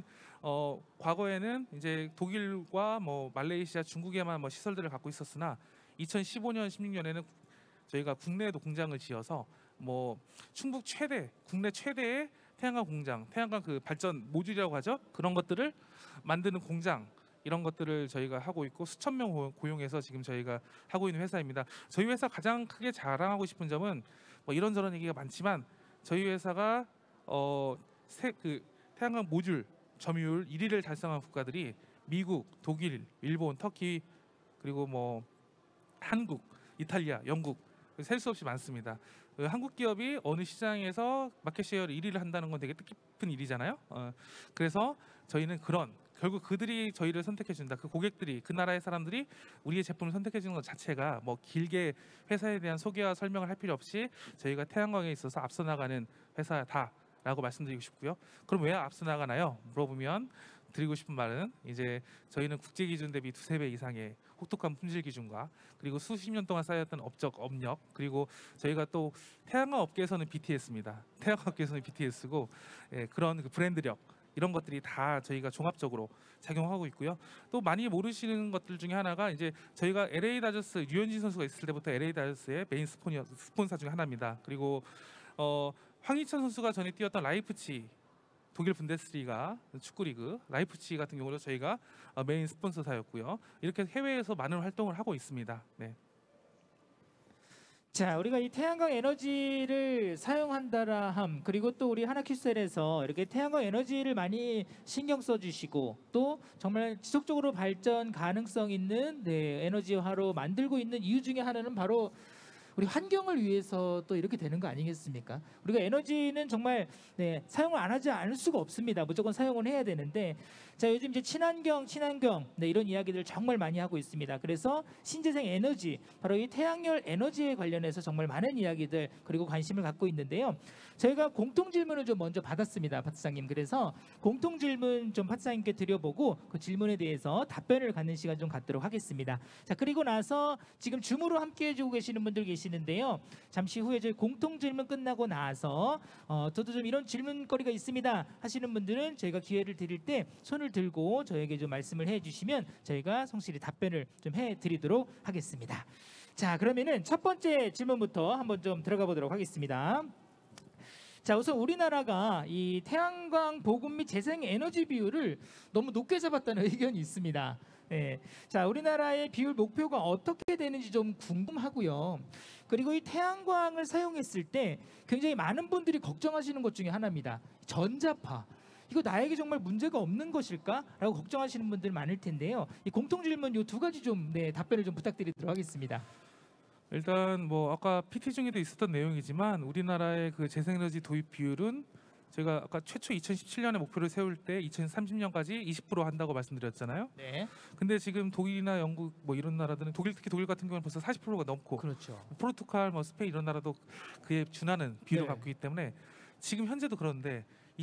과거에는 이제 독일과 뭐 말레이시아, 중국에만 뭐 시설들을 갖고 있었으나 2015년, 16년에는 저희가 국내에도 공장을 지어서 뭐 충북 국내 최대의 태양광 공장, 태양광 그 발전 모듈이라고 하죠. 그런 것들을 만드는 공장, 이런 것들을 저희가 하고 있고 수천 명 고용해서 지금 저희가 하고 있는 회사입니다. 저희 회사 가장 크게 자랑하고 싶은 점은 뭐 이런저런 얘기가 많지만 저희 회사가 그 태양광 모듈 점유율 1위를 달성한 국가들이 미국, 독일, 일본, 터키, 그리고 뭐 한국, 이탈리아, 영국, 셀 수 없이 많습니다. 한국 기업이 어느 시장에서 마켓 쉐어를 1위를 한다는 건 되게 뜻깊은 일이잖아요. 그래서 저희는 결국 그들이 저희를 선택해 준다. 그 고객들이, 그 나라의 사람들이 우리의 제품을 선택해 주는 것 자체가 뭐 길게 회사에 대한 소개와 설명을 할 필요 없이 저희가 태양광에 있어서 앞서 나가는 회사다라고 말씀드리고 싶고요. 그럼 왜 앞서 나가나요? 물어보면 드리고 싶은 말은 이제 저희는 국제 기준 대비 2~3배 이상의 혹독한 품질 기준과 그리고 수십 년 동안 쌓였던 업력, 그리고 저희가 또 태양광 업계에서는 BTS입니다. 태양광 업계에서는 BTS고 그런 그 브랜드력, 이런 것들이 다 저희가 종합적으로 작용하고 있고요. 또 많이 모르시는 것들 중에 하나가 이제 저희가 LA 다저스 류현진 선수가 있을 때부터 LA 다저스의 메인 스폰서 중에 하나입니다. 그리고 황희찬 선수가 전에 뛰었던 라이프치 독일 분데스리가 축구리그 라이프치 같은 경우도 저희가 메인 스폰서사였고요. 이렇게 해외에서 많은 활동을 하고 있습니다. 네. 자, 우리가 이 태양광 에너지를 사용한다라 함, 그리고 또 우리 하나큐셀에서 이렇게 태양광 에너지를 많이 신경 써주시고 또 정말 지속적으로 발전 가능성 있는 에너지화로 만들고 있는 이유 중에 하나는 바로 우리 환경을 위해서 또 이렇게 되는 거 아니겠습니까? 우리가 에너지는 정말 사용을 안 하지 않을 수가 없습니다. 무조건 사용을 해야 되는데, 자, 요즘 이제 친환경, 네, 이런 이야기들 정말 많이 하고 있습니다. 그래서 신재생 에너지, 바로 이 태양열 에너지에 관련해서 정말 많은 이야기들 그리고 관심을 갖고 있는데요. 저희가 공통 질문을 좀 먼저 받았습니다, 파트장님. 그래서 공통 질문 좀 파트장님께 드려보고 그 질문에 대해서 답변을 갖는 시간 좀 갖도록 하겠습니다. 자, 그리고 나서 지금 줌으로 함께 해주고 계시는 분들 계시는데요. 잠시 후에 저희 공통 질문 끝나고 나서 저도 좀 이런 질문거리가 있습니다 하시는 분들은 저희가 기회를 드릴 때 손을 들고 저에게 좀 말씀을 해주시면 저희가 성실히 답변을 좀 해드리도록 하겠습니다. 자, 그러면은 첫 번째 질문부터 한번 좀 들어가 보도록 하겠습니다. 자, 우선 우리나라가 이 태양광 보급 및 재생 에너지 비율을 너무 높게 잡았다는 의견이 있습니다. 네. 자, 우리나라의 비율 목표가 어떻게 되는지 좀 궁금하고요. 그리고 이 태양광을 사용했을 때 굉장히 많은 분들이 걱정하시는 것 중에 하나입니다. 전자파. 이거 나에게 정말 문제가 없는 것일까? 라고 걱정하시는 분들 많을 텐데요. 이 공통 질문 요 두 가지 좀 답변을 좀 부탁드리도록 하겠습니다. 일단 뭐 아까 PT 중에도 있었던 내용이지만 우리나라의 그 재생에너지 도입 비율은 제가 아까 최초 2017년에 목표를 세울 때 2030년까지 20% 한다고 말씀드렸잖아요. 네. 근데 지금 독일이나 영국 뭐 이런 나라들은 특히 독일 같은 경우는 벌써 40%가 넘고 그렇죠. 포르투갈, 뭐 스페인 이런 나라도 그에 준하는 비율을 네. 갖고 있기 때문에 지금 현재도 그런데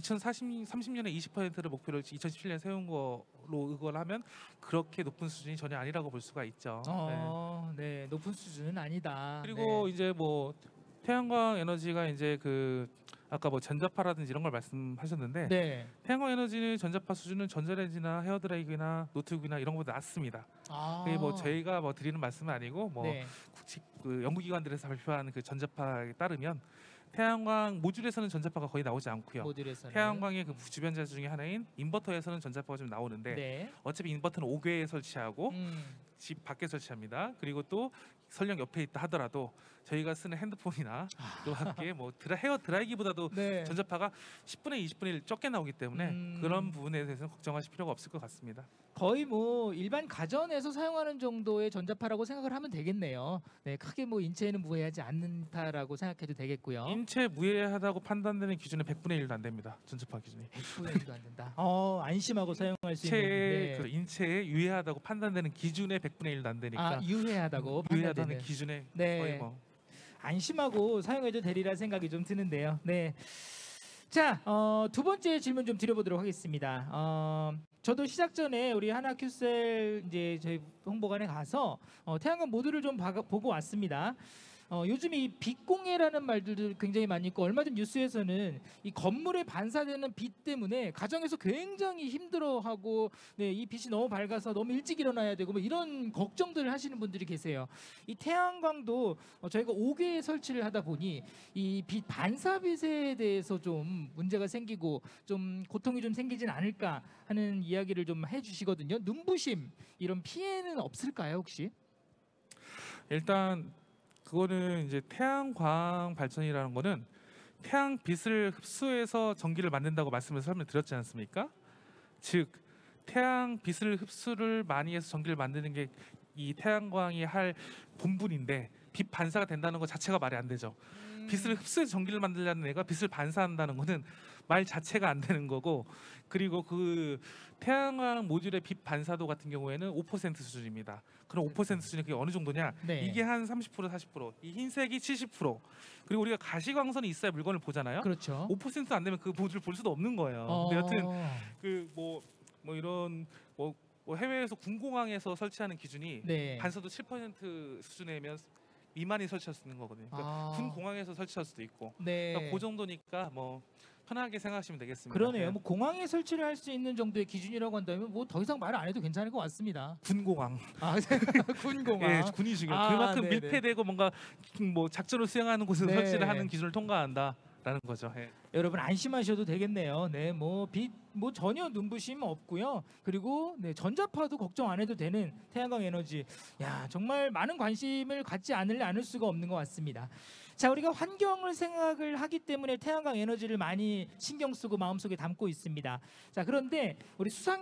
2030년에 20%를 목표로 2017년에 세운 거로 의거를 하면 그렇게 높은 수준이 전혀 아니라고 볼 수가 있죠. 네, 높은 수준은 아니다. 그리고 네. 이제 뭐 태양광 에너지가 이제 그 아까 뭐 전자파라든지 이런 걸 말씀하셨는데 네. 태양광 에너지는 전자파 수준은 전자레인지나 헤어드라이기나 노트북이나 이런 것보다 낮습니다. 그게 뭐 저희가 뭐 드리는 말씀은 아니고 뭐 네. 그 연구기관들에서 발표한 그 전자파에 따르면 태양광 모듈에서는 전자파가 거의 나오지 않고요. 모듈에서는 태양광의 그 주변자 중에 하나인 인버터에서는 전자파가 좀 나오는데 네. 어차피 인버터는 5궤에 설치하고 음. 집 밖에 설치합니다. 그리고 또 설령 옆에 있다 하더라도 저희가 쓰는 핸드폰이나 또 함께 뭐 헤어 드라이기보다도 네. 전자파가 10분의 20분의 1 적게 나오기 때문에 그런 부분에 대해서는 걱정하실 필요가 없을 것 같습니다. 거의 뭐 일반 가전에서 사용하는 정도의 전자파라고 생각을 하면 되겠네요. 네, 크게 뭐 인체에는 무해하지 않는다라고 생각해도 되겠고요. 인체 무해하다고 판단되는 기준은 100분의 1도 안 됩니다. 전자파 기준이. 100분의 1도 안 된다. 안심하고 사용할 수 인체의 있는. 그 인체에 유해하다고 판단되는 기준의 100분의 1도 안 되니까 유해하다고 유해하다는 판단되는. 기준에 네. 거의 뭐 안심하고 사용해도 되리라 생각이 좀 드는데요. 네. 자, 두 번째 질문 좀 드려보도록 하겠습니다. 저도 시작 전에 우리 하나큐셀 이제 저희 홍보관에 가서 태양광 모듈을 좀 보고 왔습니다. 요즘 이 빛공해라는 말들도 굉장히 많이 있고 얼마 전 뉴스에서는 이 건물에 반사되는 빛 때문에 가정에서 굉장히 힘들어하고 네, 이 빛이 너무 밝아서 너무 일찍 일어나야 되고 뭐 이런 걱정들을 하시는 분들이 계세요. 이 태양광도 저희가 5궤에 설치를 하다 보니 이 빛 반사빛에 대해서 좀 문제가 생기고 좀 고통이 좀 생기진 않을까 하는 이야기를 좀 해주시거든요. 눈부심 이런 피해는 없을까요 혹시? 일단 그거는 이제 태양광 발전이라는 거는 태양빛을 흡수해서 전기를 만든다고 말씀을 설명드렸지 않습니까? 즉 태양빛을 흡수를 많이 해서 전기를 만드는 게 이 태양광이 할 본분인데 빛 반사가 된다는 것 자체가 말이 안 되죠. 빛을 흡수해서 전기를 만들려는 애가 빛을 반사한다는 거는 말 자체가 안 되는 거고, 그리고 그 태양광 모듈의 빛 반사도 같은 경우에는 5% 수준입니다. 그럼 5% 수준이 그게 어느 정도냐? 네. 이게 한 30%, 40%, 이 흰색이 70%. 그리고 우리가 가시광선이 있어야 물건을 보잖아요. 그렇죠. 5%안 되면 그 모듈을 볼 수도 없는 거예요. 근데 여튼 그 뭐 이런 뭐 해외에서 군공항에서 설치하는 기준이 네. 반사도 7% 수준이면 미만이 설치할 수 있는 거거든요. 그러니까 군 공항에서 설치할 수도 있고. 네. 그러니까 그 정도니까 뭐 편하게 생각하시면 되겠습니다. 그러네요. 뭐 공항에 설치를 할 수 있는 정도의 기준이라고 한다면 뭐 더 이상 말 안 해도 괜찮을 것 같습니다. 군공항. 군공항. 예, 군이 중요해요. 그만큼 네네. 밀폐되고 뭔가 뭐 작전을 수행하는 곳에서 네. 설치를 하는 기준을 통과한다라는 거죠. 예. 여러분 안심하셔도 되겠네요. 네, 뭐 빛 뭐 전혀 눈부심 없고요. 그리고 네, 전자파도 걱정 안 해도 되는 태양광 에너지. 야, 정말 많은 관심을 갖지 않을 수가 없는 것 같습니다. 자, 우리가 환경을 생각을 하기 때문에 태양광 에너지를 많이 신경 쓰고 마음속에 담고 있습니다. 자, 그런데 우리 수상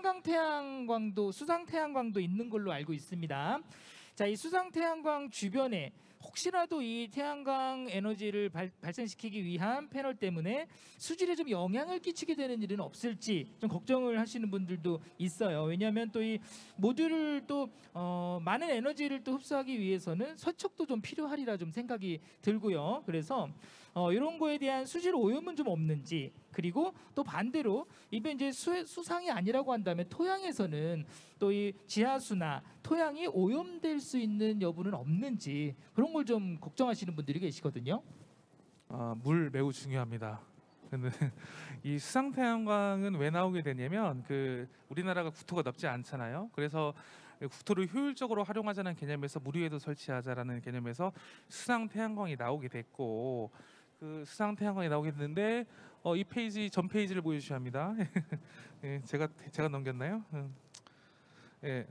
태양광도 있는 걸로 알고 있습니다. 자, 이 수상 태양광 주변에 혹시라도 이 태양광 에너지를 발생시키기 위한 패널 때문에 수질에 좀 영향을 끼치게 되는 일은 없을지 좀 걱정을 하시는 분들도 있어요. 왜냐하면 또 이 모듈을 또 많은 에너지를 또 흡수하기 위해서는 세척도 좀 필요하리라 좀 생각이 들고요. 그래서 이런 거에 대한 수질 오염은 좀 없는지, 그리고 또 반대로 이게 이제 수상이 아니라고 한다면 토양에서는 또 이 지하수나 토양이 오염될 수 있는 여부는 없는지, 그런 걸 좀 걱정하시는 분들이 계시거든요. 물 매우 중요합니다. 근데 이 수상 태양광은 왜 나오게 되냐면 우리나라가 국토가 넓지 않잖아요. 그래서 국토를 효율적으로 활용하자는 개념에서 물 위에도 설치하자라는 개념에서 수상 태양광이 나오게 됐고, 그 수상 태양광이 나오게 됐는데 이 페이지 전 페이지를 보여주셔야 합니다. 예, 제가 넘겼나요? 예,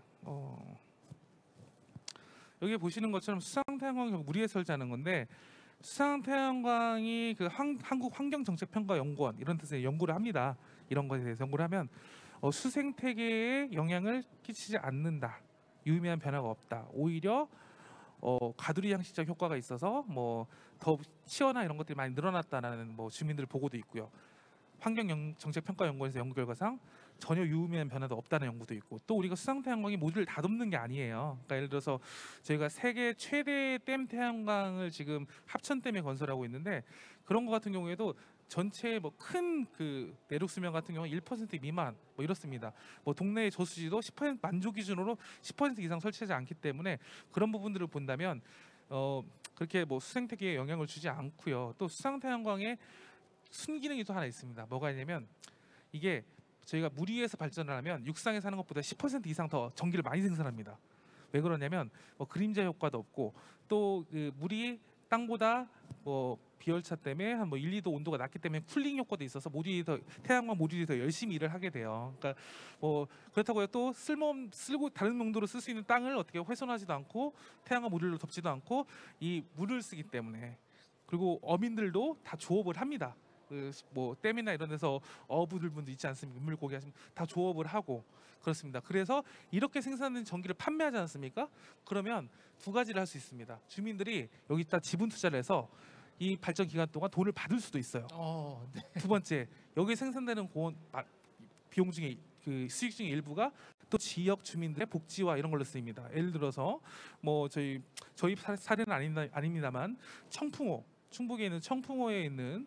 여기 보시는 것처럼 수상 태양광이 물 위에 설치하는 건데, 수상 태양광이 한국 환경정책평가연구원 이런 뜻의 연구를 합니다. 이런 것에 대해서 연구를 하면 수생태계에 영향을 끼치지 않는다, 유의미한 변화가 없다, 오히려 가두리 양식적 효과가 있어서 더 시원한 이런 것들이 많이 늘어났다는 주민들 보고도 있고요. 환경정책평가연구원에서 연구 결과상 전혀 유의미한 변화도 없다는 연구도 있고, 또 우리가 수상 태양광이 모듈을 다 덮는 게 아니에요. 그러니까 예를 들어서 저희가 세계 최대 댐 태양광을 지금 합천댐에 건설하고 있는데, 그런 거 같은 경우에도 전체 큰 내륙 수면 같은 경우 1% 미만 이렇습니다. 동네의 저수지도 10% 만조 기준으로 10% 이상 설치하지 않기 때문에 그런 부분들을 본다면 그렇게 수생태계에 영향을 주지 않고요. 또 수상 태양광의 순기능이 또 하나 있습니다. 뭐가 있냐면, 이게 저희가 물 위에서 발전을 하면 육상에 사는 것보다 10% 이상 더 전기를 많이 생산합니다. 왜 그러냐면 그림자 효과도 없고, 또 물이 땅보다 비열차 때문에 한 1, 2도 온도가 낮기 때문에 쿨링 효과도 있어서 태양광 모듈이 더 열심히 일을 하게 돼요. 그러니까 그렇다고 또 쓰고 다른 용도로 쓸 수 있는 땅을 어떻게 훼손하지도 않고 태양광 모듈로 덮지도 않고 이 물을 쓰기 때문에, 그리고 어민들도 다 조업을 합니다. 댐이나 이런 데서 어부들분도 있지 않습니까? 물고기 하시면 다 조업을 하고 그렇습니다. 그래서 이렇게 생산된 전기를 판매하지 않습니까? 그러면 두 가지를 할 수 있습니다. 주민들이 여기다 지분 투자를 해서 이 발전 기간 동안 돈을 받을 수도 있어요. 네. 두 번째, 여기 생산되는 비용 중에 수익 중에 일부가 또 지역 주민들의 복지와 이런 걸로 쓰입니다. 예를 들어서 저희 사례는 아닙니다만 청풍호, 충북에 있는 청풍호에 있는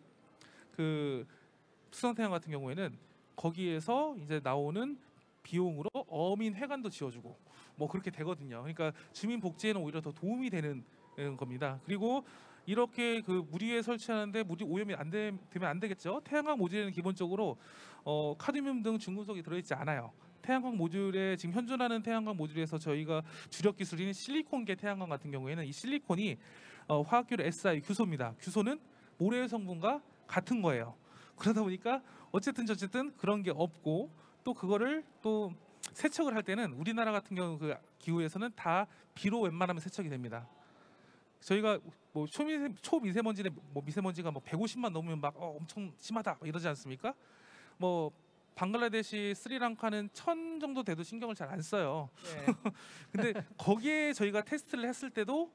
수상태양 같은 경우에는 거기에서 이제 나오는 비용으로 어민 회관도 지어주고 그렇게 되거든요. 그러니까 주민 복지에는 오히려 더 도움이 되는 겁니다. 그리고 이렇게 물 위에 설치하는데 물이 오염이 되면 안 되겠죠. 태양광 모듈에는 기본적으로 카드뮴 등 중금속이 들어있지 않아요. 태양광 모듈에 지금 현존하는 태양광 모듈에서 저희가 주력 기술인 실리콘계 태양광 같은 경우에는 이 실리콘이 화학교류 Si 규소입니다. 규소는 모래 성분과 같은 거예요. 그러다 보니까 어쨌든 그런 게 없고, 또 그거를 또 세척을 할 때는 우리나라 같은 경우 기후에서는 다 비로 웬만하면 세척이 됩니다. 저희가 초미세먼지의 미세먼지가 150만 넘으면 엄청 심하다 이러지 않습니까? 방글라데시, 스리랑카는 1000 정도 돼도 신경을 잘 안 써요. 네. 근데 거기에 저희가 테스트를 했을 때도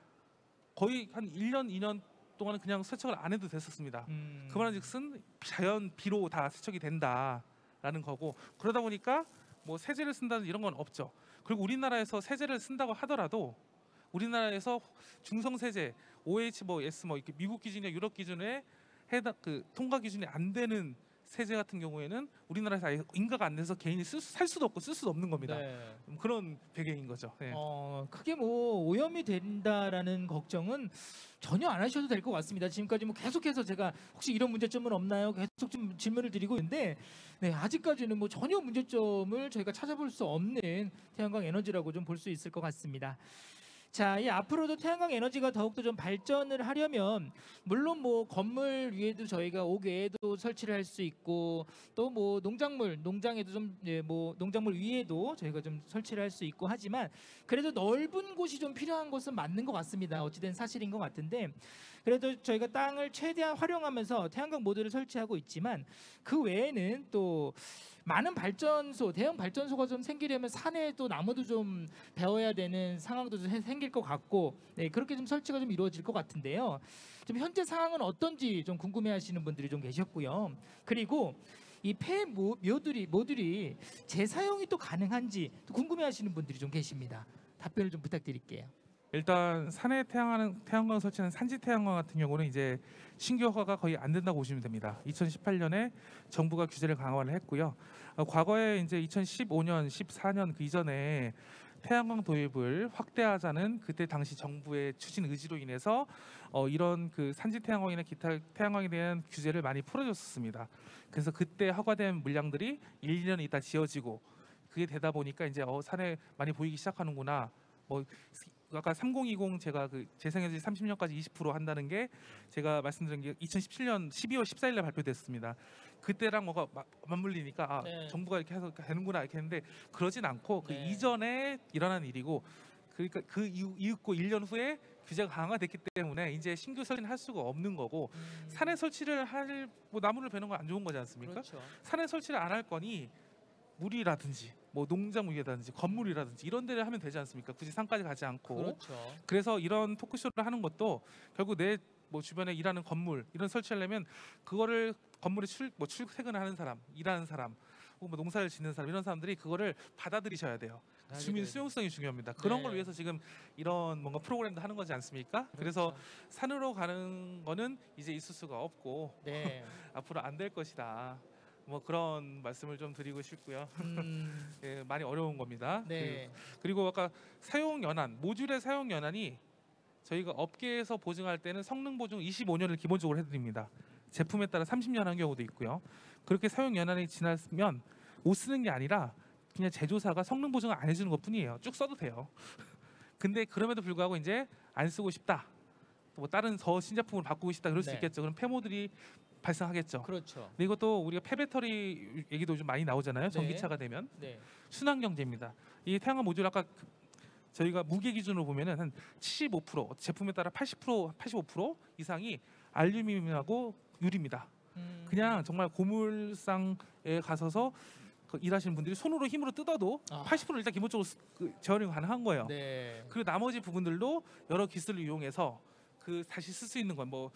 거의 한 1년, 2년 동안은 그냥 세척을 안 해도 됐었습니다. 그 말은즉슨 자연 비로 다 세척이 된다라는 거고, 그러다 보니까 세제를 쓴다는 이런 건 없죠. 그리고 우리나라에서 세제를 쓴다고 하더라도 우리나라에서 중성 세제 OH, 이렇게 미국 기준이나 유럽 기준에 통과 기준이 안 되는 세제 같은 경우에는 우리나라에서 아예 인가가 안 돼서 개인이 살 수도 없고 쓸 수도 없는 겁니다. 네. 그런 배경인 거죠. 네. 크게 오염이 된다라는 걱정은 전혀 안 하셔도 될 것 같습니다. 지금까지 계속해서 제가 혹시 이런 문제점은 없나요? 계속 좀 질문을 드리고 있는데, 네, 아직까지는 전혀 문제점을 저희가 찾아볼 수 없는 태양광 에너지라고 좀 볼 수 있을 것 같습니다. 자, 이 앞으로도 태양광 에너지가 더욱더 좀 발전을 하려면 물론 건물 위에도 저희가 옥외에도 설치를 할 수 있고, 또 농장에도 좀 농작물 위에도 저희가 좀 설치를 할 수 있고 하지만, 그래도 넓은 곳이 좀 필요한 것은 맞는 것 같습니다. 어찌된 사실인 것 같은데, 그래도 저희가 땅을 최대한 활용하면서 태양광 모듈을 설치하고 있지만 그 외에는 또 많은 발전소, 대형 발전소가 좀 생기려면 산에 또 나무도 좀 베어야 되는 상황도 좀 생길 것 같고, 네, 그렇게 좀 설치가 좀 이루어질 것 같은데요. 좀 현재 상황은 어떤지 좀 궁금해하시는 분들이 좀 계셨고요. 그리고 이 폐묘들이 재사용이 또 가능한지 또 궁금해하시는 분들이 좀 계십니다. 답변을 좀 부탁드릴게요. 일단 산에 태양광 설치하는 산지 태양광 같은 경우는 이제 신규 허가가 거의 안 된다고 보시면 됩니다. 2018년에 정부가 규제를 강화를 했고요. 과거에 이제 2015년, 14년 그 이전에 태양광 도입을 확대하자는 그때 당시 정부의 추진 의지로 인해서 이런 그 산지 태양광이나 기타 태양광에 대한 규제를 많이 풀어줬었습니다. 그래서 그때 허가된 물량들이 1, 2년 있다 지어지고 그게 되다 보니까 이제 산에 많이 보이기 시작하는구나. 뭐 아까 3020 제가 그 재생에너지 30년까지 20% 한다는 게 제가 말씀드린 게 2017년 12월 14일 날 발표됐습니다. 그때랑 뭐가 맞물리니까 네. 정부가 이렇게 해서 되는구나 이렇게 했는데 그러진 않고 그 네. 이전에 일어난 일이고 그러니까 그 이윽고 1년 후에 규제가 강화됐기 때문에 이제 신규 설치는 할 수가 없는 거고 산에 설치를 할 뭐 나무를 베는 건 안 좋은 거지 않습니까? 그렇죠. 산에 설치를 안 할 거니 물이라든지 뭐 농작물이라든지 건물이라든지 이런 데를 하면 되지 않습니까? 굳이 산까지 가지 않고. 그렇죠. 그래서 이런 토크쇼를 하는 것도 결국 내 뭐 주변에 일하는 건물 이런 설치하려면 그거를 건물에 출퇴근을 하는 사람, 일하는 사람, 혹은 뭐 농사를 짓는 사람 이런 사람들이 그거를 받아들이셔야 돼요. 주민 수용성이 중요합니다. 그런 네. 걸 위해서 지금 이런 뭔가 프로그램도 하는 거지 않습니까? 그래서 산으로 가는 거는 이제 있을 수가 없고 네. 앞으로 안 될 것이다. 뭐 그런 말씀을 좀 드리고 싶고요. 예, 많이 어려운 겁니다. 네. 그리고 아까 사용 연한, 모듈의 사용 연한이 저희가 업계에서 보증할 때는 성능 보증 25년을 기본적으로 해드립니다. 제품에 따라 30년 한 경우도 있고요. 그렇게 사용 연한이 지나면 못 쓰는 게 아니라 그냥 제조사가 성능 보증을 안 해주는 것뿐이에요. 쭉 써도 돼요. 근데 그럼에도 불구하고 이제 안 쓰고 싶다. 뭐 다른 더 신제품으로 바꾸고 싶다 그럴 수 네. 있겠죠. 그럼 폐모들이 발생하겠죠. 그렇죠. 근데 이것도 우리가 폐배터리 얘기도 좀 많이 나오잖아요. 전기차가 되면 네. 순환 경제입니다. 이 태양광 모듈 아까 저희가 무게 기준으로 보면은 한 75% 제품에 따라 80% 85% 이상이 알루미늄하고 유리입니다. 그냥 정말 고물상에 가서서 그 일하시는 분들이 손으로 힘으로 뜯어도 80% 일단 기본적으로 재활용 가능한 거예요. 네. 그리고 나머지 부분들도 여러 기술을 이용해서 그 다시 쓸 수 있는 건 뭐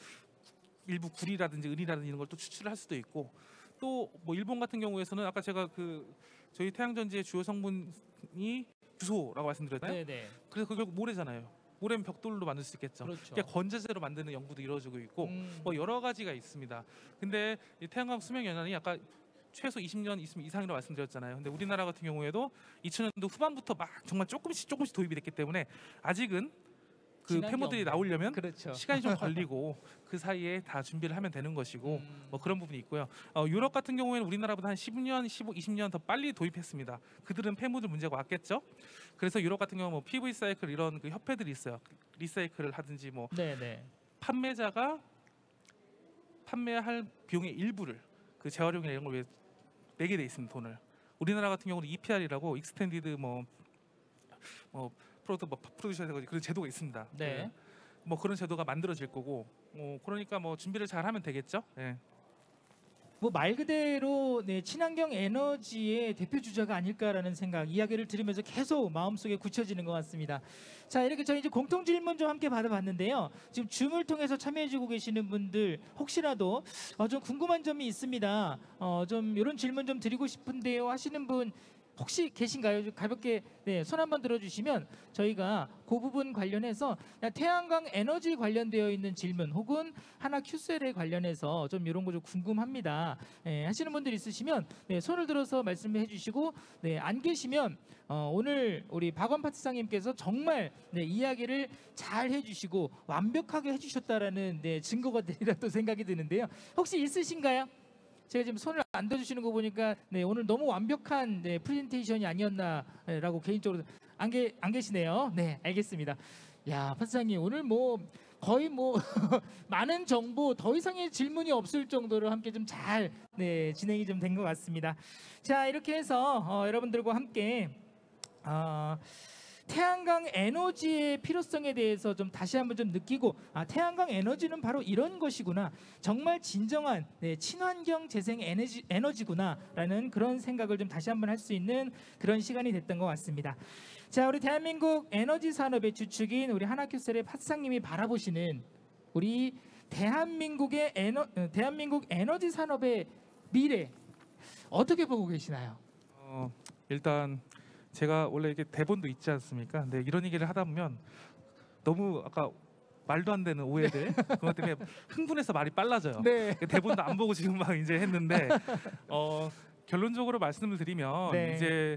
일부 구리라든지 은이라든지 이런 걸 또 추출을 할 수도 있고 또 뭐 일본 같은 경우에서는 아까 제가 그 저희 태양전지의 주요 성분이 규소라고 말씀드렸나요? 네, 네. 그래서 그게 결국 모래잖아요. 모래는 벽돌로 만들 수 있겠죠. 그렇죠. 그러니까 건자재로 만드는 연구도 이루어지고 있고 뭐 여러 가지가 있습니다. 근데 이 태양광 수명 연한이 아까 최소 20년 이상이라고 말씀드렸잖아요. 근데 우리나라 같은 경우에도 2000년도 후반부터 막 정말 조금씩 도입이 됐기 때문에 아직은 그 지난 폐모들이 경우에. 나오려면 그렇죠. 시간이 좀 걸리고 그 사이에 다 준비를 하면 되는 것이고 뭐 그런 부분이 있고요. 유럽 같은 경우에는 우리나라보다 한 10년, 15, 20년 더 빨리 도입했습니다. 그들은 폐모들 문제가 왔겠죠. 그래서 유럽 같은 경우 뭐 PV 사이클 이런 그 협회들이 있어요. 리사이클을 하든지 뭐 네, 네. 판매자가 판매할 비용의 일부를 그 재활용이나 이런 걸 위해 내게 돼 있습니다. 돈을. 우리나라 같은 경우는 EPR이라고 익스텐디드 뭐 프로듀셔야 되고 그런 제도가 있습니다. 네. 뭐 그런 제도가 만들어질 거고 그러니까 뭐 준비를 잘 하면 되겠죠. 예. 뭐 말 그대로 네, 친환경 에너지의 대표 주자가 아닐까라는 생각 이야기를 들으면서 계속 마음속에 굳혀지는 것 같습니다. 자, 이렇게 저희 이제 공통 질문 좀 함께 받아봤는데요. 지금 줌을 통해서 참여해주고 계시는 분들 혹시라도 좀 궁금한 점이 있습니다. 좀 이런 질문 좀 드리고 싶은데요 하시는 분 혹시 계신가요? 좀 가볍게 네, 손 한번 들어주시면 저희가 그 부분 관련해서 태양광 에너지 관련되어 있는 질문 혹은 하나 Q셀에 관련해서 좀 이런 거 좀 궁금합니다. 네, 하시는 분들 있으시면 네, 손을 들어서 말씀해 주시고 네, 안 계시면 오늘 우리 박원 파트장님께서 정말 네, 이야기를 잘 해주시고 완벽하게 해주셨다라는 네, 증거가 되리라 또 생각이 드는데요. 혹시 있으신가요? 제가 지금 손을 안 대주시는 거 보니까 네, 오늘 너무 완벽한 네, 프레젠테이션이 아니었나라고 개인적으로 안 계시네요. 네, 알겠습니다. 야, 파트장님 오늘 뭐 거의 뭐 많은 정보 더 이상의 질문이 없을 정도로 함께 좀 잘 네, 진행이 좀 된 것 같습니다. 자, 이렇게 해서 여러분들과 함께 태양광 에너지의 필요성에 대해서 좀 다시 한번 좀 느끼고, 아, 태양광 에너지는 바로 이런 것이구나, 정말 진정한 친환경 재생 에너지구나라는 그런 생각을 좀 다시 한번 할 수 있는 그런 시간이 됐던 것 같습니다. 자, 우리 대한민국 에너지 산업의 주축인 우리 한학큐셀의 팟상님이 바라보시는 우리 대한민국 에너지 산업의 미래 어떻게 보고 계시나요? 일단 제가 원래 이게 대본도 있지 않습니까? 근데 이런 얘기를 하다 보면 너무 아까 말도 안 되는 오해들 그것 때문에 흥분해서 말이 빨라져요. 네. 대본도 안 보고 지금 막 이제 했는데 결론적으로 말씀을 드리면 네. 이제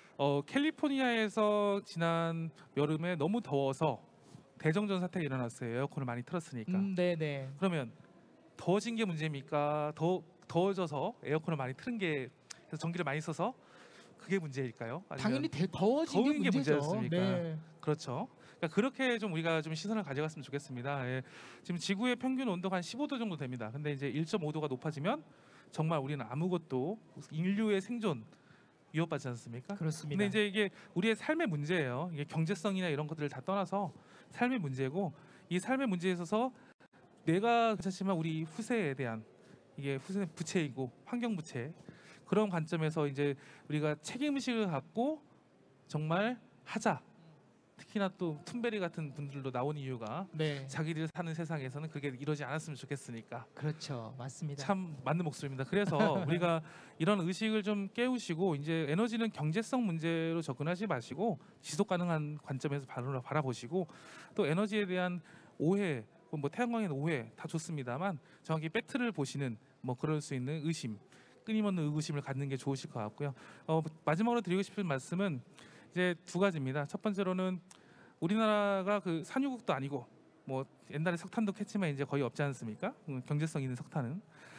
캘리포니아에서 지난 여름에 너무 더워서 대정전 사태가 일어났어요. 에어컨을 많이 틀었으니까. 네네. 그러면 더워진 게 문제입니까? 더워져서 에어컨을 많이 틀은 게 그래서 전기를 많이 써서 그게 문제일까요? 아니면 당연히 더워진 더운 게 문제죠. 문제였습니까? 네. 그렇죠. 그러니까 그렇게 좀 우리가 좀 시선을 가져갔으면 좋겠습니다. 예. 지금 지구의 평균 온도가 한 15도 정도 됩니다. 근데 이제 1.5도가 높아지면 정말 우리는 아무것도 인류의 생존 위협받지 않습니까? 그렇습니다. 근데 이제 이게 우리의 삶의 문제예요. 이게 경제성이나 이런 것들을 다 떠나서 삶의 문제고, 이 삶의 문제에 있어서 내가 괜찮지만 우리 후세에 대한, 이게 후세는 부채이고 환경 부채, 그런 관점에서 이제 우리가 책임의식을 갖고 정말 하자. 특히나 또 툰베리 같은 분들도 나온 이유가 네. 자기들 사는 세상에서는 그게 이러지 않았으면 좋겠으니까. 그렇죠. 맞습니다. 참 맞는 목소리입니다. 그래서 우리가 이런 의식을 좀 깨우시고, 이제 에너지는 경제성 문제로 접근하지 마시고 지속 가능한 관점에서 바라보시고, 또 에너지에 대한 오해, 뭐 태양광의 오해 다 좋습니다만 정확히 팩트를 보시는 뭐 그럴 수 있는 의심, 끊임없는 의구심을 갖는 게 좋으실 것 같고요. 마지막으로 드리고 싶은 말씀은 이제 두 가지입니다. 첫 번째로는 우리나라가 그 산유국도 아니고 뭐 옛날에 석탄도 캤지만 이제 거의 없지 않습니까? 경제성 있는 석탄은.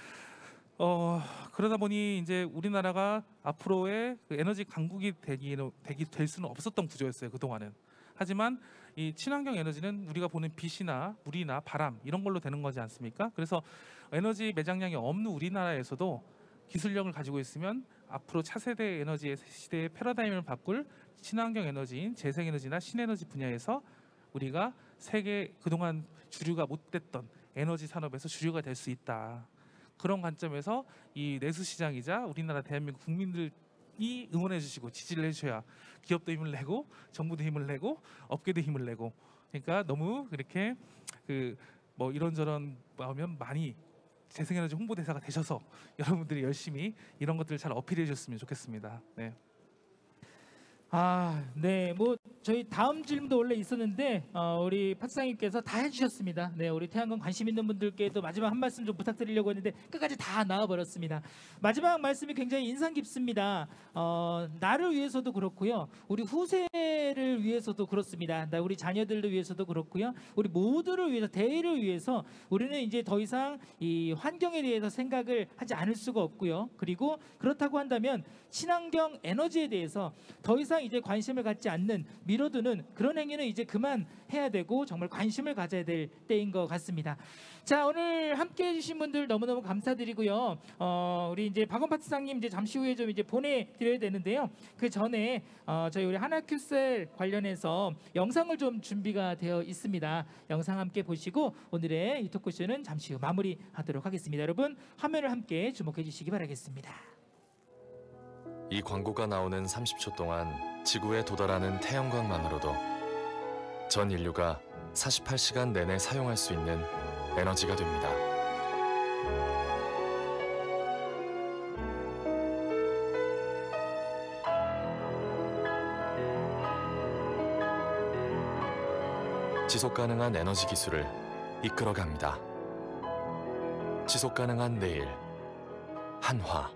그러다 보니 이제 우리나라가 앞으로의 그 에너지 강국이 될 수는 없었던 구조였어요, 그동안은. 하지만 이 친환경 에너지는 우리가 보는 빛이나 물이나 바람 이런 걸로 되는 거지 않습니까? 그래서 에너지 매장량이 없는 우리나라에서도 기술력을 가지고 있으면 앞으로 차세대 에너지 시대의 패러다임을 바꿀 친환경 에너지인 재생에너지나 신에너지 분야에서 우리가 세계 그동안 주류가 못 됐던 에너지 산업에서 주류가 될 수 있다. 그런 관점에서 이 내수 시장이자 우리나라 대한민국 국민들이 응원해 주시고 지지를 해주셔야 기업도 힘을 내고 정부도 힘을 내고 업계도 힘을 내고, 그러니까 너무 그렇게 그 뭐 이런저런 나오면 많이 재생에너지 홍보대사가 되셔서 여러분들이 열심히 이런 것들을 잘 어필해 주셨으면 좋겠습니다. 네. 네, 뭐 저희 다음 질문도 원래 있었는데 우리 팟상님께서 다 해주셨습니다. 네, 우리 태양광 관심 있는 분들께도 마지막 한 말씀 좀 부탁드리려고 했는데 끝까지 다 나와버렸습니다. 마지막 말씀이 굉장히 인상 깊습니다. 나를 위해서도 그렇고요, 우리 후세를 위해서도 그렇습니다. 우리 자녀들을 위해서도 그렇고요, 우리 모두를 위해서, 대의를 위해서 우리는 이제 더 이상 이 환경에 대해서 생각을 하지 않을 수가 없고요. 그리고 그렇다고 한다면 친환경 에너지에 대해서 더 이상 이제 관심을 갖지 않는, 미뤄두는 그런 행위는 이제 그만해야 되고 정말 관심을 가져야 될 때인 것 같습니다. 자, 오늘 함께해 주신 분들 너무너무 감사드리고요. 우리 이제 박원 파트장님 이제 잠시 후에 좀 이제 보내드려야 되는데요. 그 전에 저희 우리 한학큐셀 관련해서 영상을 좀 준비가 되어 있습니다. 영상 함께 보시고 오늘의 이 토크쇼는 잠시 후 마무리하도록 하겠습니다. 여러분 화면을 함께 주목해 주시기 바라겠습니다. 이 광고가 나오는 30초 동안 지구에 도달하는 태양광만으로도 전 인류가 48시간 내내 사용할 수 있는 에너지가 됩니다. 지속가능한 에너지 기술을 이끌어갑니다. 지속가능한 내일, 한화.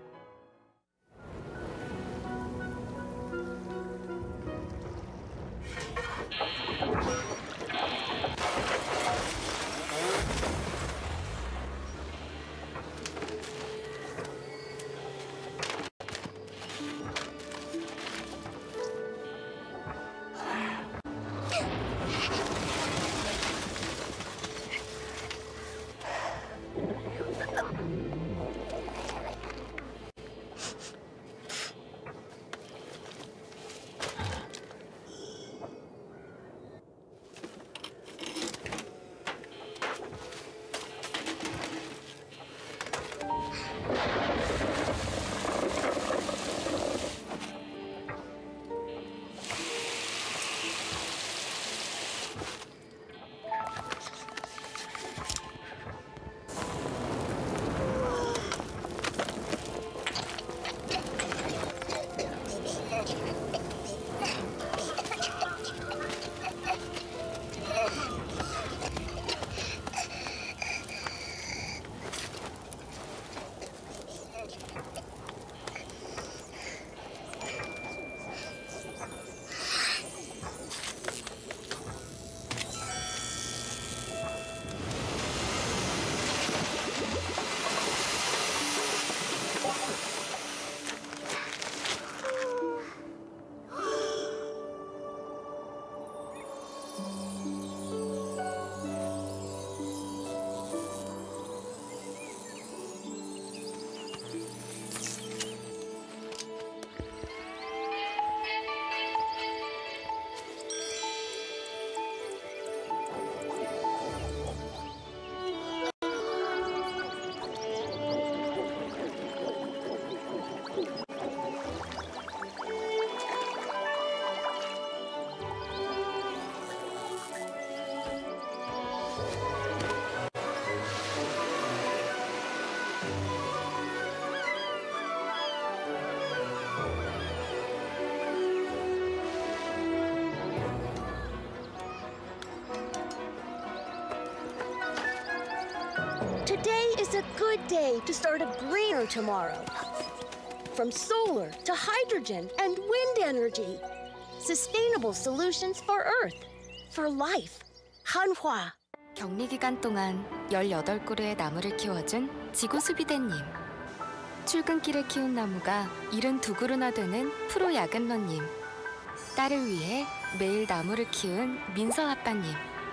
Today is a good day to start a greener tomorrow. From solar to hydrogen and wind energy. Sustainable solutions for Earth, for life. 한화. 격리 기간 동안 18그루의 나무를 키워준 지구수비대님. 출근길에 키운 나무가 72그루나 되는 프로 야근러님. 딸을 위해 매일 나무를 키운 민서 아빠님.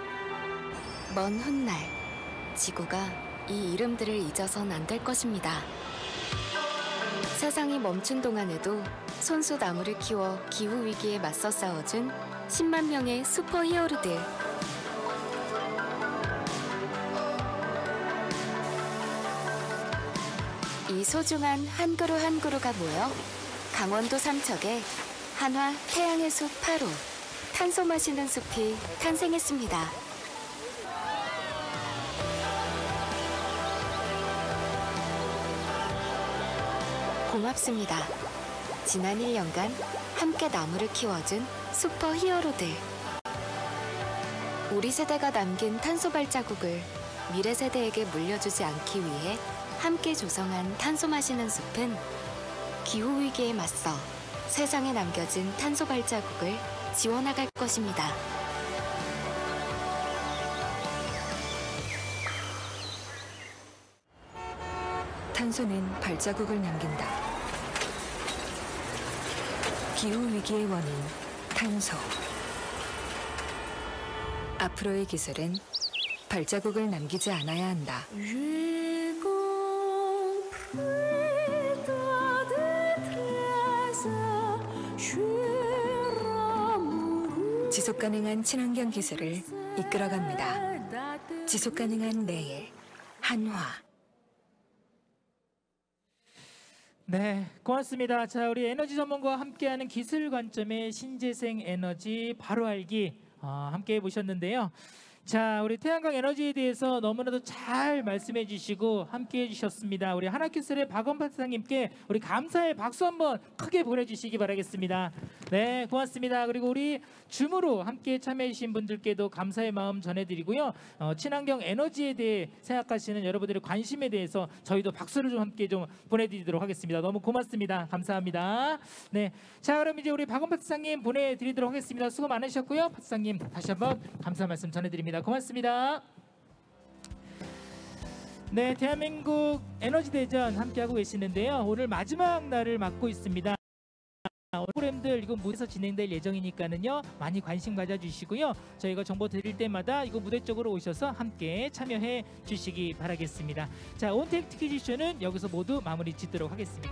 먼 훗날 지구가 이 이름들을 잊어선 안 될 것입니다. 세상이 멈춘 동안에도 손수 나무를 키워 기후위기에 맞서 싸워준 10만 명의 슈퍼 히어로들. 이 소중한 한 그루 한 그루가 모여 강원도 삼척에 한화 태양의 숲 8호 탄소 마시는 숲이 탄생했습니다. 고맙습니다. 지난 1년간 함께 나무를 키워준 슈퍼 히어로들. 우리 세대가 남긴 탄소 발자국을 미래 세대에게 물려주지 않기 위해 함께 조성한 탄소 마시는 숲은 기후위기에 맞서 세상에 남겨진 탄소 발자국을 지워나갈 것입니다. 탄소는 발자국을 남긴다. 기후위기의 원인, 탄소. 앞으로의 기술은 발자국을 남기지 않아야 한다. 지속가능한 친환경 기술을 이끌어갑니다. 지속가능한 내일, 한화. 네, 고맙습니다. 자, 우리 에너지 전문가와 함께하는 기술 관점의 신재생 에너지 바로 알기 함께 보셨는데요. 자, 우리 태양광 에너지에 대해서 너무나도 잘 말씀해 주시고 함께 해주셨습니다. 우리 한화큐슬의 박원박 사장님께 우리 감사의 박수 한번 크게 보내주시기 바라겠습니다. 네, 고맙습니다. 그리고 우리 줌으로 함께 참여해 주신 분들께도 감사의 마음 전해드리고요. 친환경 에너지에 대해 생각하시는 여러분들의 관심에 대해서 저희도 박수를 좀 함께 좀 보내드리도록 하겠습니다. 너무 고맙습니다. 감사합니다. 네, 자, 그럼 이제 우리 박원박 사장님 보내드리도록 하겠습니다. 수고 많으셨고요. 박 사장님 다시 한번 감사 말씀 전해드립니다. 고맙습니다. 네, 대한민국 에너지 대전 함께하고 계시는데요. 오늘 마지막 날을 맞고 있습니다. 프로그램들 이거 무대에서 진행될 예정이니까는요, 많이 관심 가져주시고요. 저희가 정보 드릴 때마다 이거 무대 쪽으로 오셔서 함께 참여해 주시기 바라겠습니다. 자, 온택 퀴즈쇼는 여기서 모두 마무리 짓도록 하겠습니다.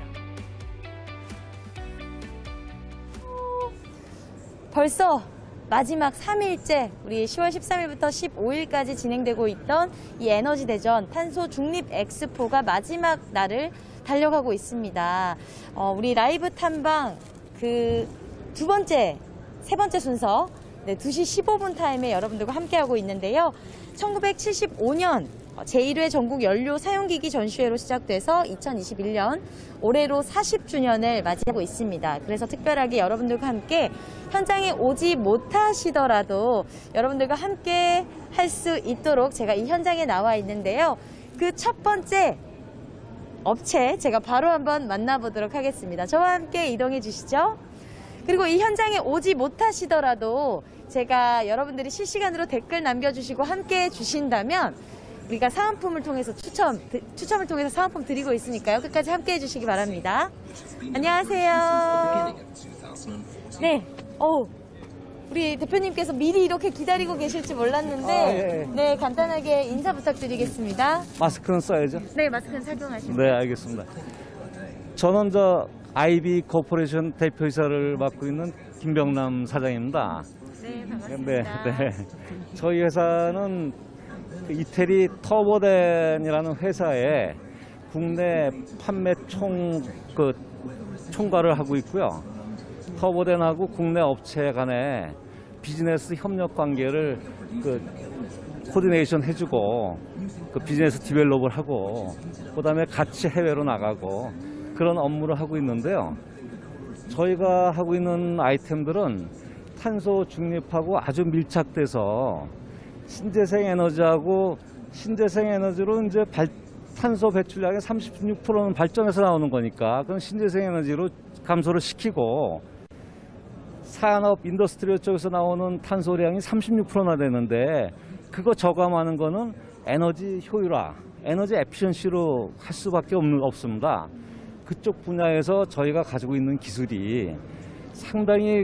벌써 마지막 3일째 우리 10월 13일부터 15일까지 진행되고 있던 이 에너지 대전 탄소 중립 엑스포가 마지막 날을 달려가고 있습니다. 우리 라이브 탐방 그 세 번째 순서 2시 15분 타임에 여러분들과 함께하고 있는데요. 1975년 제1회 전국 연료 사용기기 전시회로 시작돼서 2021년 올해로 40주년을 맞이하고 있습니다. 그래서 특별하게 여러분들과 함께 현장에 오지 못하시더라도 여러분들과 함께 할 수 있도록 제가 이 현장에 나와 있는데요. 그 첫 번째 업체 제가 바로 한번 만나보도록 하겠습니다. 저와 함께 이동해 주시죠. 그리고 이 현장에 오지 못하시더라도 제가 여러분들이 실시간으로 댓글 남겨주시고 함께 해주신다면 우리가 사은품을 통해서 추첨을 통해서 사은품 드리고 있으니까요. 끝까지 함께 해주시기 바랍니다. 안녕하세요. 네, 우리 대표님께서 미리 이렇게 기다리고 계실지 몰랐는데 네, 간단하게 인사 부탁드리겠습니다. 마스크는 써야죠? 네, 마스크는 착용하시고. 네, 알겠습니다. 저는 IB 코퍼레이션 대표이사를 맡고 있는 김병남 사장입니다. 네, 반갑습니다. 네. 저희 회사는 이태리 터보덴이라는 회사에 국내 판매 총괄을 하고 있고요. 터보덴하고 국내 업체 간에 비즈니스 협력 관계를 코디네이션 해주고 비즈니스 디벨롭을 하고 그다음에 같이 해외로 나가고 그런 업무를 하고 있는데요. 저희가 하고 있는 아이템들은 탄소 중립하고 아주 밀착돼서 신재생 에너지하고 신재생 에너지로 이제 탄소 배출량의 36%는 발전에서 나오는 거니까 그건 신재생 에너지로 감소를 시키고 산업 인더스트리얼 쪽에서 나오는 탄소량이 36%나 되는데 그거 저감하는 거는 에너지 효율화, 에너지 에피션시로 할 수밖에 없습니다. 그쪽 분야에서 저희가 가지고 있는 기술이 상당히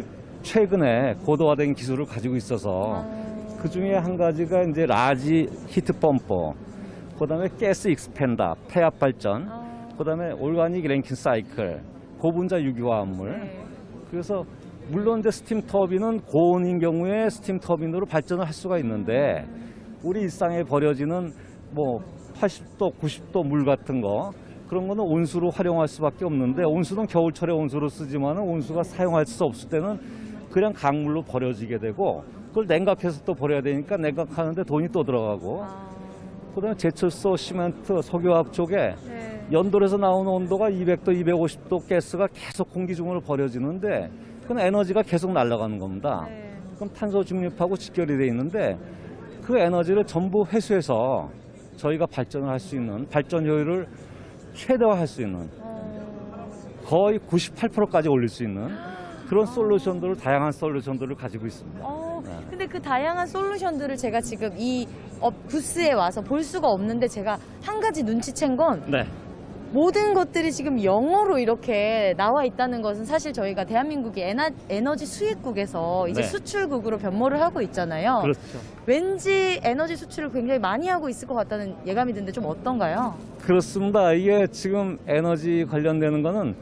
최근에 고도화된 기술을 가지고 있어서 그 중에 한 가지가 이제 라지 히트 펌프, 그다음에 가스 익스펜더, 폐압 발전, 그다음에 올가닉 랭킨 사이클, 고분자 유기화합물. 그래서 물론 이제 스팀 터빈은 고온인 경우에 스팀 터빈으로 발전을 할 수가 있는데 우리 일상에 버려지는 뭐 80도, 90도 물 같은 거 그런 거는 온수로 활용할 수밖에 없는데 온수는 겨울철에 온수로 쓰지만 온수가 사용할 수 없을 때는 그냥 강물로 버려지게 되고 그걸 냉각해서 또 버려야 되니까 냉각하는데 돈이 또 들어가고 그다음에 제철소, 시멘트, 석유화학 쪽에 연돌에서 나오는 온도가 200도, 250도 가스가 계속 공기 중으로 버려지는데 그건 에너지가 계속 날아가는 겁니다. 그럼 탄소 중립하고 직결이 돼 있는데 그 에너지를 전부 회수해서 저희가 발전을 할 수 있는 발전 효율을 최대화할 수 있는 거의 98%까지 올릴 수 있는 그런 솔루션들을 다양한 솔루션들을 가지고 있습니다. 근데 그 다양한 솔루션들을 제가 지금 이 부스에 와서 볼 수가 없는데 제가 한 가지 눈치챈 건 모든 것들이 지금 영어로 이렇게 나와 있다는 것은 사실 저희가 대한민국이 에너지 수입국에서 이제 수출국으로 변모를 하고 있잖아요. 그렇죠. 왠지 에너지 수출을 굉장히 많이 하고 있을 것 같다는 예감이 드는데 좀 어떤가요? 그렇습니다. 이게 지금 에너지 관련되는 거는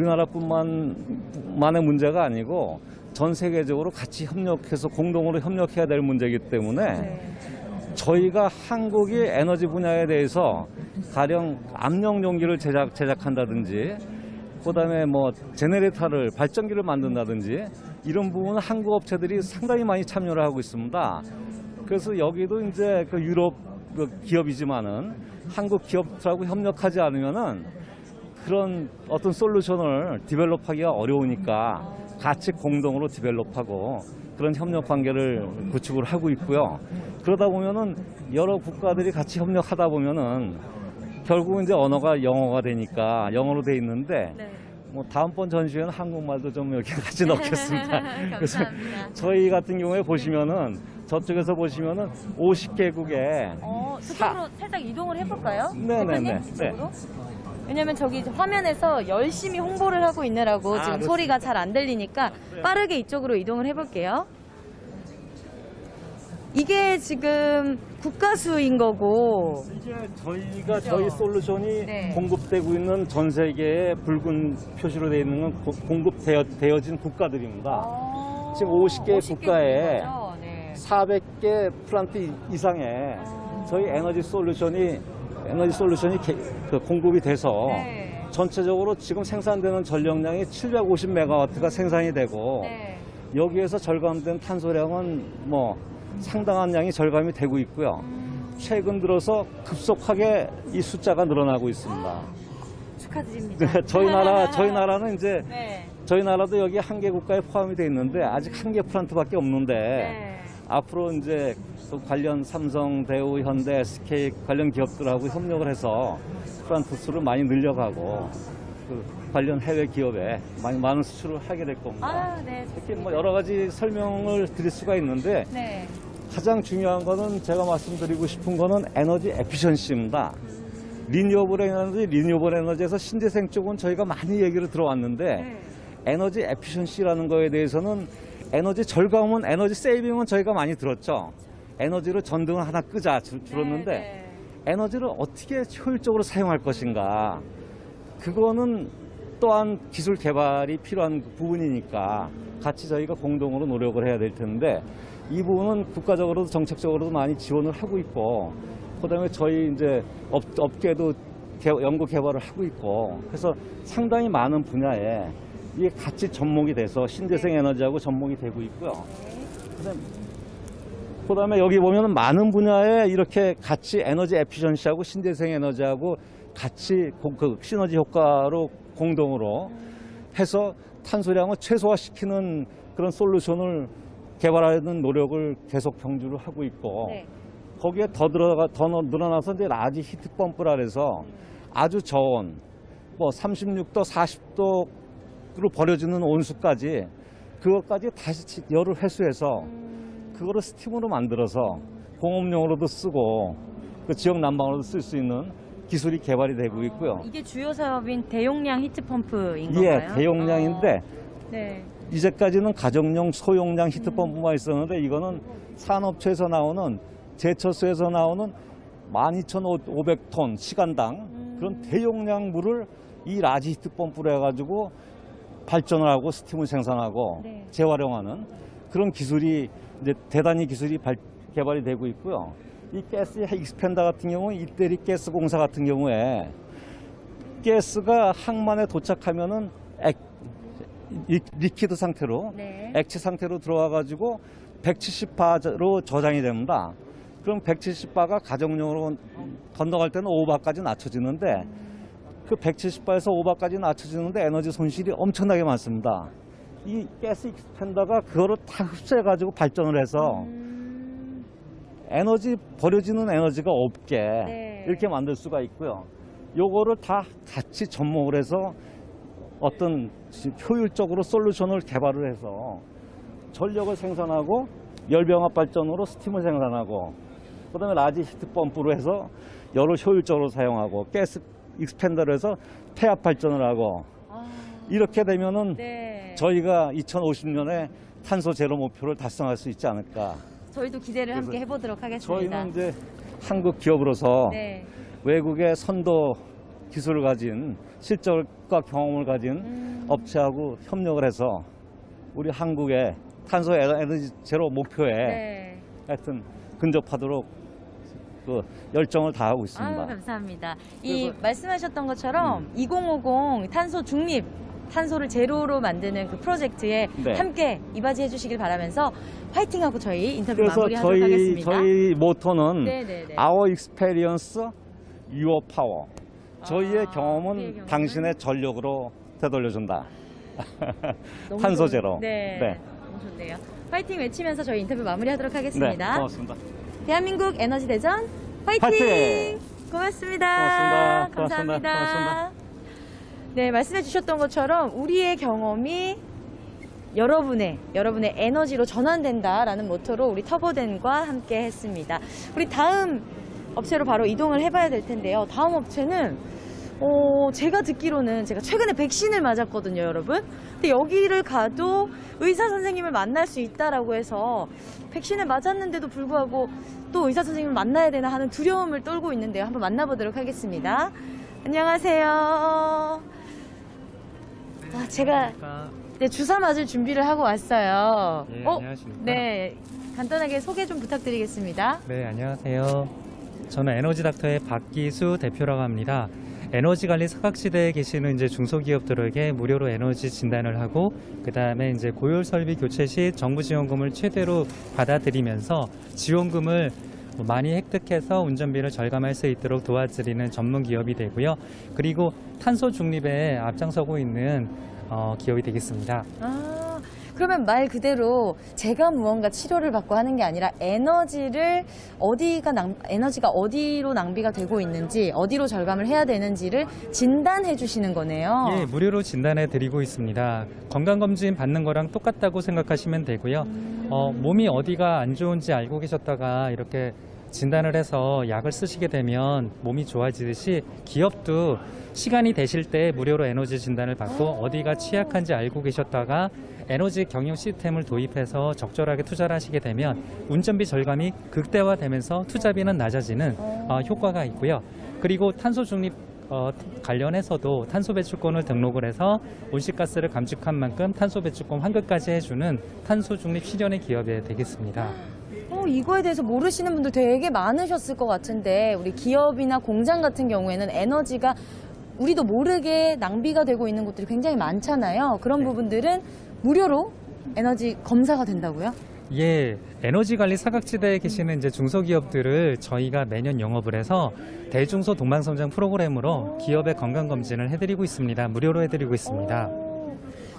우리나라뿐만의 문제가 아니고 전 세계적으로 같이 협력해서 공동으로 협력해야 될 문제이기 때문에 저희가 한국이 에너지 분야에 대해서 가령 압력 용기를 제작한다든지 그다음에 뭐 제네레이터를 발전기를 만든다든지 이런 부분은 한국 업체들이 상당히 많이 참여를 하고 있습니다. 그래서 여기도 이제 그 유럽 기업이지만은 한국 기업들하고 협력하지 않으면은 그런 어떤 솔루션을 디벨롭하기가 어려우니까 같이 공동으로 디벨롭하고 그런 협력 관계를 구축을 하고 있고요. 그러다 보면은 여러 국가들이 같이 협력하다 보면은 결국 이제 언어가 영어가 되니까 영어로 돼 있는데 뭐 다음번 전시회는 한국말도 좀 이렇게 같이 넣겠습니다. 그래서 저희 같은 경우에 보시면은 저쪽에서 보시면은 50개국에 저쪽으로 살짝 이동을 해볼까요? 네네네. 왜냐면 저기 화면에서 열심히 홍보를 하고 있느라고 지금 소리가 잘 안 들리니까 빠르게 이쪽으로 이동을 해볼게요. 이게 지금 국가수인 거고 이제 저희가 저희 솔루션이 공급되고 있는 전 세계에 붉은 표시로 되어 있는 건 공급되어진 국가들입니다. 지금 50개 국가에 400개 플란트 이상의 저희 에너지 솔루션이 공급이 돼서 전체적으로 지금 생산되는 전력량이 750메가와트가 생산이 되고 여기에서 절감된 탄소량은 뭐 상당한 양이 절감이 되고 있고요. 최근 들어서 급속하게 이 숫자가 늘어나고 있습니다. 축하드립니다. 저희 나라는 이제 저희 나라도 여기 한 개 국가에 포함이 돼 있는데 아직 한 개 플란트밖에 없는데 앞으로 이제 또 관련 삼성, 대우, 현대, SK 관련 기업들하고 협력을 해서 플란트 수를 많이 늘려가고 그 관련 해외 기업에 많은 수출을 하게 될 겁니다. 이렇게 뭐 여러 가지 설명을 드릴 수가 있는데 가장 중요한 거는 제가 말씀드리고 싶은 거는 에너지 에피션시입니다. 리뉴어블 에너지에서 신재생 쪽은 저희가 많이 얘기를 들어왔는데 에너지 에피션시라는 거에 대해서는 에너지 절감은 에너지 세이빙은 저희가 많이 들었죠. 에너지로 전등을 하나 끄자 들었는데 에너지를 어떻게 효율적으로 사용할 것인가 그거는 또한 기술 개발이 필요한 부분이니까 같이 저희가 공동으로 노력을 해야 될 텐데 이 부분은 국가적으로도 정책적으로도 많이 지원을 하고 있고 그다음에 저희 이제 업계도 연구 개발을 하고 있고 그래서 상당히 많은 분야에 이게 같이 접목이 돼서 신재생 에너지하고 접목이 되고 있고요. 그다음에 여기 보면은 많은 분야에 이렇게 같이 에너지 에피션시하고 신재생 에너지하고 같이 그 시너지 효과로 공동으로 해서 탄소량을 최소화시키는 그런 솔루션을 개발하는 노력을 계속 경주를 하고 있고 거기에 더 늘어나서 이제 라지 히트 펌프라 해서 아주 저온, 뭐 36도, 40도로 버려지는 온수까지 그것까지 다시 열을 회수해서 그거를 스팀으로 만들어서 공업용으로도 쓰고 그 지역 난방으로도 쓸 수 있는 기술이 개발이 되고 있고요. 이게 주요 사업인 대용량 히트펌프인 예, 건가요? 대용량인데 네. 이제까지는 가정용 소용량 히트펌프만 있었는데 이거는 산업체에서 나오는 제철소에서 나오는 12,500톤 시간당 그런 대용량 물을 이 라지 히트펌프로 해가지고 발전을 하고 스팀을 생산하고 네. 재활용하는 그런 기술이 이제 대단히 기술이 개발이 되고 있고요. 이 가스 익스펜더 같은 경우 일대리 가스 공사 같은 경우에 가스가 항만에 도착하면은 리퀴드 상태로 네. 액체 상태로 들어와 가지고 170바로 저장이 됩니다. 그럼 170바가 가정용으로 건너갈 때는 5바까지 낮춰지는데 그 170바에서 5바까지 낮춰지는데 에너지 손실이 엄청나게 많습니다. 이 가스 익스펜더가 그거를 다 흡수해 가지고 발전을 해서 에너지 버려지는 에너지가 없게 네. 이렇게 만들 수가 있고요. 요거를 다 같이 접목을 해서 어떤 효율적으로 솔루션을 개발을 해서 전력을 생산하고 열병합 발전으로 스팀을 생산하고 그다음에 라지 히트 펌프로 해서 열을 효율적으로 사용하고 가스 익스펜더로 해서 폐압 발전을 하고 이렇게 되면은 네. 저희가 2050년에 탄소 제로 목표를 달성할 수 있지 않을까. 저희도 기대를 함께 해보도록 하겠습니다. 저희는 이제 한국 기업으로서 네. 외국의 선도 기술을 가진 실적과 경험을 가진 업체하고 협력을 해서 우리 한국의 탄소 에너지 제로 목표에 네. 하여튼 근접하도록 그 열정을 다하고 있습니다. 아유, 감사합니다. 이 말씀하셨던 것처럼 2050 탄소 중립, 탄소를 제로로 만드는 그 프로젝트에 네. 함께 이바지해 주시길 바라면서 화이팅하고 저희 인터뷰 그래서 마무리하도록 하겠습니다. 저희 모토는 네네네. Our Experience, Your Power. 저희의 경험은 우리의 경험은? 당신의 전력으로 되돌려준다. 너무 탄소 좋은- 제로. 네. 너무 좋네요. 화이팅 외치면서 저희 인터뷰 마무리하도록 하겠습니다. 네, 고맙습니다. 대한민국 에너지 대전 화이팅! 화이팅! 고맙습니다. 고맙습니다. 감사합니다. 고맙습니다. 네, 말씀해 주셨던 것처럼 우리의 경험이 여러분의 에너지로 전환된다라는 모토로 우리 터보덴과 함께 했습니다. 우리 다음 업체로 바로 이동을 해봐야 될 텐데요. 다음 업체는 제가 듣기로는 제가 최근에 백신을 맞았거든요, 여러분. 근데 여기를 가도 의사 선생님을 만날 수 있다라고 해서 백신을 맞았는데도 불구하고 또 의사 선생님을 만나야 되나 하는 두려움을 떨고 있는데요. 한번 만나보도록 하겠습니다. 안녕하세요. 제가 주사 맞을 준비를 하고 왔어요. 네, 안녕하십니까. 네, 간단하게 소개 좀 부탁드리겠습니다. 네, 안녕하세요. 저는 에너지 닥터의 박기수 대표라고 합니다. 에너지 관리 사각지대에 계시는 이제 중소기업들에게 무료로 에너지 진단을 하고 그 다음에 이제 고열 설비 교체 시 정부 지원금을 최대로 받아들이면서 지원금을 많이 획득해서 운전비를 절감할 수 있도록 도와드리는 전문 기업이 되고요. 그리고 탄소 중립에 앞장서고 있는 기업이 되겠습니다. 그러면 말 그대로 제가 무언가 치료를 받고 하는 게 아니라 에너지가 어디로 낭비가 되고 있는지, 어디로 절감을 해야 되는지를 진단해 주시는 거네요. 예, 무료로 진단해 드리고 있습니다. 건강검진 받는 거랑 똑같다고 생각하시면 되고요. 몸이 어디가 안 좋은지 알고 계셨다가 이렇게 진단을 해서 약을 쓰시게 되면 몸이 좋아지듯이 기업도 시간이 되실 때 무료로 에너지 진단을 받고 어디가 취약한지 알고 계셨다가 에너지 경영 시스템을 도입해서 적절하게 투자를 하시게 되면 운전비 절감이 극대화되면서 투자비는 낮아지는 효과가 있고요. 그리고 탄소 중립 관련해서도 탄소 배출권을 등록을 해서 온실가스를 감축한 만큼 탄소 배출권 환급까지 해주는 탄소 중립 실현의 기업이 되겠습니다. 이거에 대해서 모르시는 분들 되게 많으셨을 것 같은데 우리 기업이나 공장 같은 경우에는 에너지가 우리도 모르게 낭비가 되고 있는 곳들이 굉장히 많잖아요. 그런 부분들은 무료로 에너지 검사가 된다고요? 예, 에너지 관리 사각지대에 계시는 이제 중소기업들을 저희가 매년 영업을 해서 대중소 동반성장 프로그램으로 기업의 건강검진을 해드리고 있습니다. 무료로 해드리고 있습니다.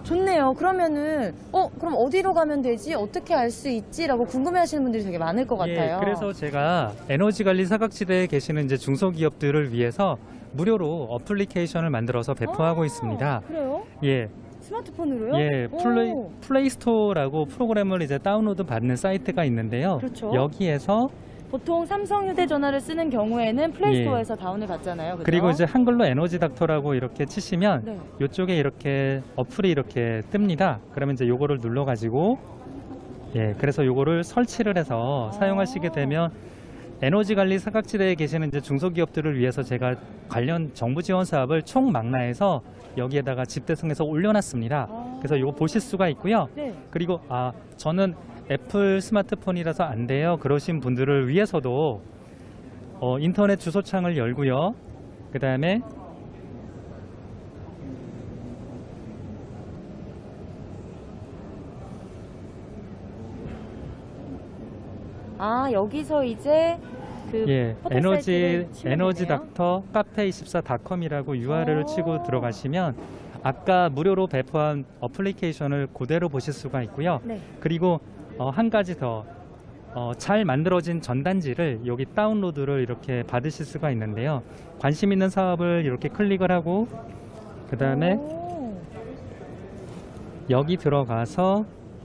좋네요. 그러면은 그럼 어디로 가면 되지? 어떻게 알 수 있지?라고 궁금해하시는 분들이 되게 많을 것 같아요. 예, 그래서 제가 에너지 관리 사각지대에 계시는 이제 중소기업들을 위해서 무료로 어플리케이션을 만들어서 배포하고 있습니다. 그래요? 예, 스마트폰으로요? 예, 플레이스토어라고 프로그램을 이제 다운로드 받는 사이트가 있는데요. 그렇죠. 여기에서 보통 삼성 휴대전화를 쓰는 경우에는 플레이스토어에서 다운을 받잖아요. 그죠? 그리고 이제 한글로 에너지 닥터라고 이렇게 치시면 네. 이쪽에 이렇게 어플이 이렇게 뜹니다. 그러면 이제 요거를 눌러가지고 예, 그래서 요거를 설치를 해서 사용하시게 되면 에너지 관리 사각지대에 계시는 이제 중소기업들을 위해서 제가 관련 정부 지원 사업을 총망라해서 여기에다가 집대성에서 올려놨습니다. 그래서 요거 보실 수가 있고요. 네. 그리고 저는 애플 스마트폰이라서 안 돼요. 그러신 분들을 위해서도 인터넷 주소창을 열고요. 그 다음에 여기서 이제 그 포털 사이트를 치면 에너지 되네요. 닥터 카페24.com이라고 URL을 치고 들어가시면 아까 무료로 배포한 어플리케이션을 그대로 보실 수가 있고요. 네. 그리고 한 가지 더 잘 만들어진 전단지를 여기 다운로드를 이렇게 받으실 수가 있는데요. 관심 있는 사업을 이렇게 클릭을 하고 그 다음에 여기 들어가서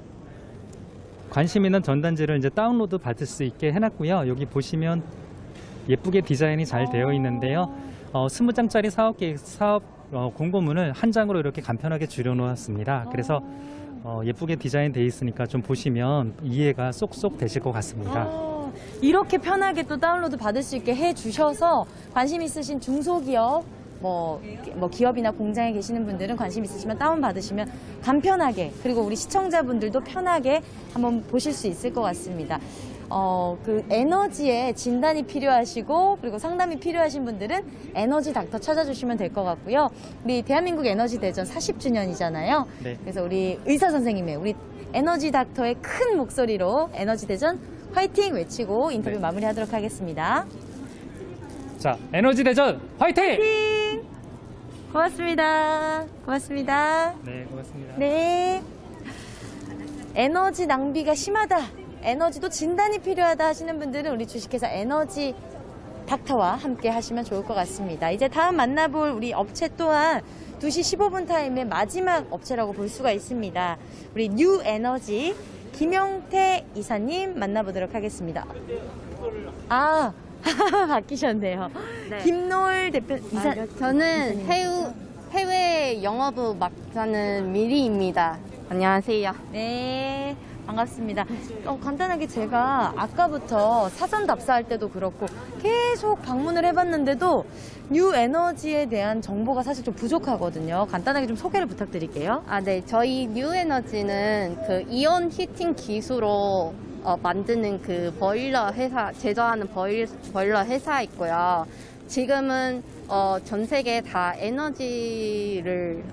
관심 있는 전단지를 이제 다운로드 받을 수 있게 해놨고요. 여기 보시면 예쁘게 디자인이 잘 되어 있는데요. 20장짜리 사업 공고문을 한 장으로 이렇게 간편하게 줄여놓았습니다. 그래서 예쁘게 디자인 되어 있으니까 좀 보시면 이해가 쏙쏙 되실 것 같습니다. 이렇게 편하게 또 다운로드 받을 수 있게 해주셔서 관심 있으신 중소기업 뭐 기업이나 공장에 계시는 분들은 관심 있으시면 다운받으시면 간편하게, 그리고 우리 시청자분들도 편하게 한번 보실 수 있을 것 같습니다. 그 에너지에 진단이 필요하시고 그리고 상담이 필요하신 분들은 에너지 닥터 찾아주시면 될 것 같고요. 우리 대한민국 에너지 대전 40주년이잖아요. 네. 그래서 우리 의사 선생님의, 우리 에너지 닥터의 큰 목소리로 에너지 대전 화이팅 외치고 인터뷰 마무리하도록 하겠습니다. 자, 에너지 대전 화이팅! 화이팅! 고맙습니다. 고맙습니다. 네, 고맙습니다. 네. 에너지 낭비가 심하다, 에너지도 진단이 필요하다 하시는 분들은 우리 주식회사 에너지 닥터와 함께 하시면 좋을 것 같습니다. 이제 다음 만나볼 우리 업체 또한 2시 15분 타임의 마지막 업체라고 볼 수가 있습니다. 우리 뉴에너지 김영태 이사님 만나보도록 하겠습니다. 바뀌셨네요. 네. 김노을 대표 이사. 저는 해외 영업부 맡는 미리입니다. 안녕하세요. 네, 반갑습니다. 간단하게 제가 아까부터 사전 답사할 때도 그렇고 계속 방문을 해봤는데도 뉴에너지에 대한 정보가 사실 좀 부족하거든요. 간단하게 좀 소개를 부탁드릴게요. 네. 저희 뉴에너지는 그 이온 히팅 기술로 만드는 그 보일러 회사, 제조하는 보일러 회사 있고요. 지금은 전 세계 다 에너지를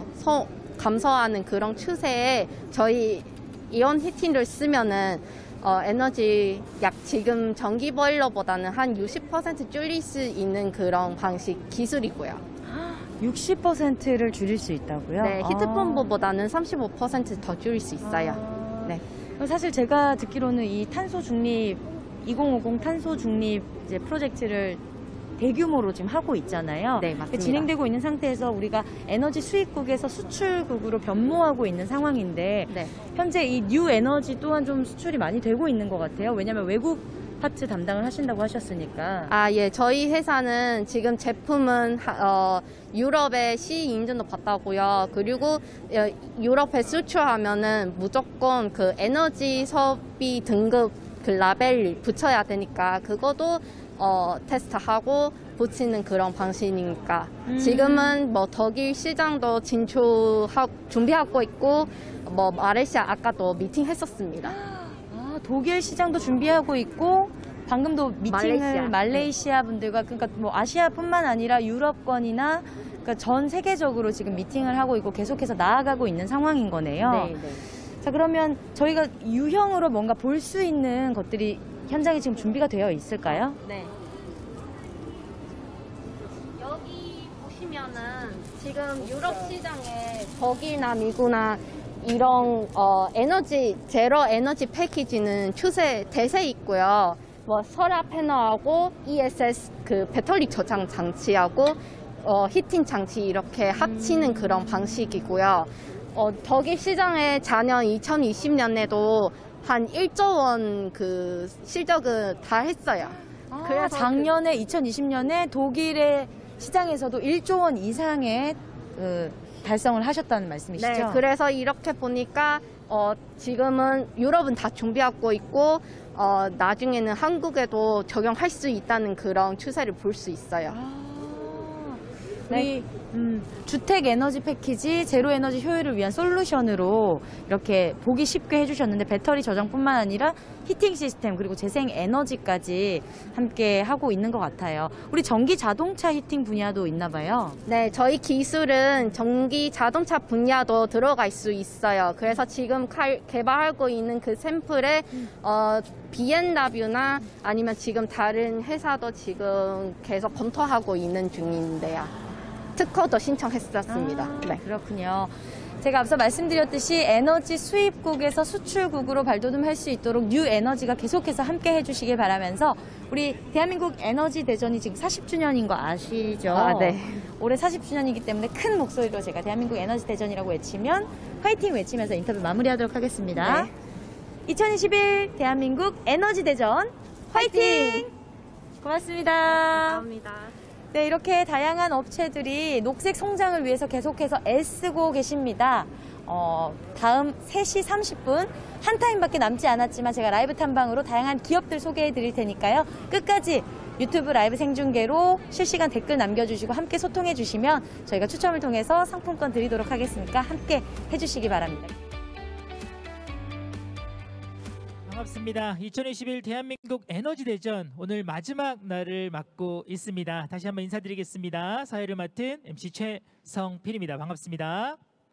감소하는 그런 추세에 저희 이온 히팅을 쓰면은 에너지 지금 전기 보일러보다는 한 60% 줄일 수 있는 그런 방식 기술이고요. 60%를 줄일 수 있다고요? 네, 히트펌프보다는 35% 더 줄일 수 있어요. 네. 사실 제가 듣기로는 이 탄소 중립 2050 탄소 중립 이제 프로젝트를 대규모로 지금 하고 있잖아요. 네, 맞습니다. 진행되고 있는 상태에서 우리가 에너지 수입국에서 수출국으로 변모하고 있는 상황인데 네. 현재 이 뉴에너지 또한 좀 수출이 많이 되고 있는 것 같아요. 왜냐하면 외국 파트 담당을 하신다고 하셨으니까. 예. 저희 회사는 지금 제품은 유럽에 CE 인증도 받았고요. 그리고 유럽에 수출하면은 무조건 그 에너지 소비 등급 그 라벨 붙여야 되니까 그것도 테스트하고 붙이는 그런 방식이니까 지금은 뭐 독일 시장도 준비하고 있고 뭐 말레이시아 아까도 미팅 했었습니다. 독일 시장도 준비하고 있고 방금도 미팅을 말레이시아 분들과, 그러니까 뭐 아시아뿐만 아니라 유럽권이나 그러니까 전 세계적으로 지금 미팅을 하고 있고 계속해서 나아가고 있는 상황인 거네요. 네. 자, 그러면 저희가 유형으로 뭔가 볼 수 있는 것들이 현장에 지금 준비가 되어 있을까요? 네. 여기 보시면은 지금 유럽 시장에 독일이나 미국이나 이런 제로 에너지 패키지는 대세 있고요. 뭐 소라 패널하고 ESS 그 배터리 저장 장치하고 히팅 장치 이렇게 합치는 그런 방식이고요. 독일 시장에 작년 2020년에도 한 1조 원 그 실적을 다 했어요. 그래서 작년에 2020년에 독일의 시장에서도 1조 원 이상의 달성을 하셨다는 말씀이시죠? 네, 그래서 이렇게 보니까 지금은 유럽은 다 준비하고 있고 나중에는 한국에도 적용할 수 있다는 그런 추세를 볼 수 있어요. 우리 주택 에너지 패키지 제로 에너지 효율을 위한 솔루션으로 이렇게 보기 쉽게 해주셨는데 배터리 저장뿐만 아니라 히팅 시스템 그리고 재생 에너지까지 함께 하고 있는 것 같아요. 우리 전기 자동차 히팅 분야도 있나 봐요. 네, 저희 기술은 전기 자동차 분야도 들어갈 수 있어요. 그래서 지금 개발하고 있는 그 샘플에 BMW나 아니면 지금 다른 회사도 지금 계속 검토하고 있는 중인데요. 특허도 신청했었습니다. 네. 그렇군요. 제가 앞서 말씀드렸듯이 에너지 수입국에서 수출국으로 발돋움할 수 있도록 뉴 에너지가 계속해서 함께 해주시길 바라면서 우리 대한민국 에너지 대전이 지금 40주년인 거 아시죠? 네. 올해 40주년이기 때문에 큰 목소리로 제가 대한민국 에너지 대전이라고 외치면 화이팅 외치면서 인터뷰 마무리하도록 하겠습니다. 네. 2021 대한민국 에너지 대전 화이팅! 고맙습니다. 감사합니다. 네, 이렇게 다양한 업체들이 녹색 성장을 위해서 계속해서 애쓰고 계십니다. 다음 3시 30분 한 타임밖에 남지 않았지만 제가 라이브 탐방으로 다양한 기업들 소개해 드릴 테니까요. 끝까지 유튜브 라이브 생중계로 실시간 댓글 남겨주시고 함께 소통해 주시면 저희가 추첨을 통해서 상품권 드리도록 하겠으니까 함께 해주시기 바랍니다. 반갑습니다. 2021 대한민국 에너지 대전 오늘 마지막 날을 맞고 있습니다. 다시 한번 인사드리겠습니다. 사회를 맡은 MC 최성필입니다. 반갑습니다.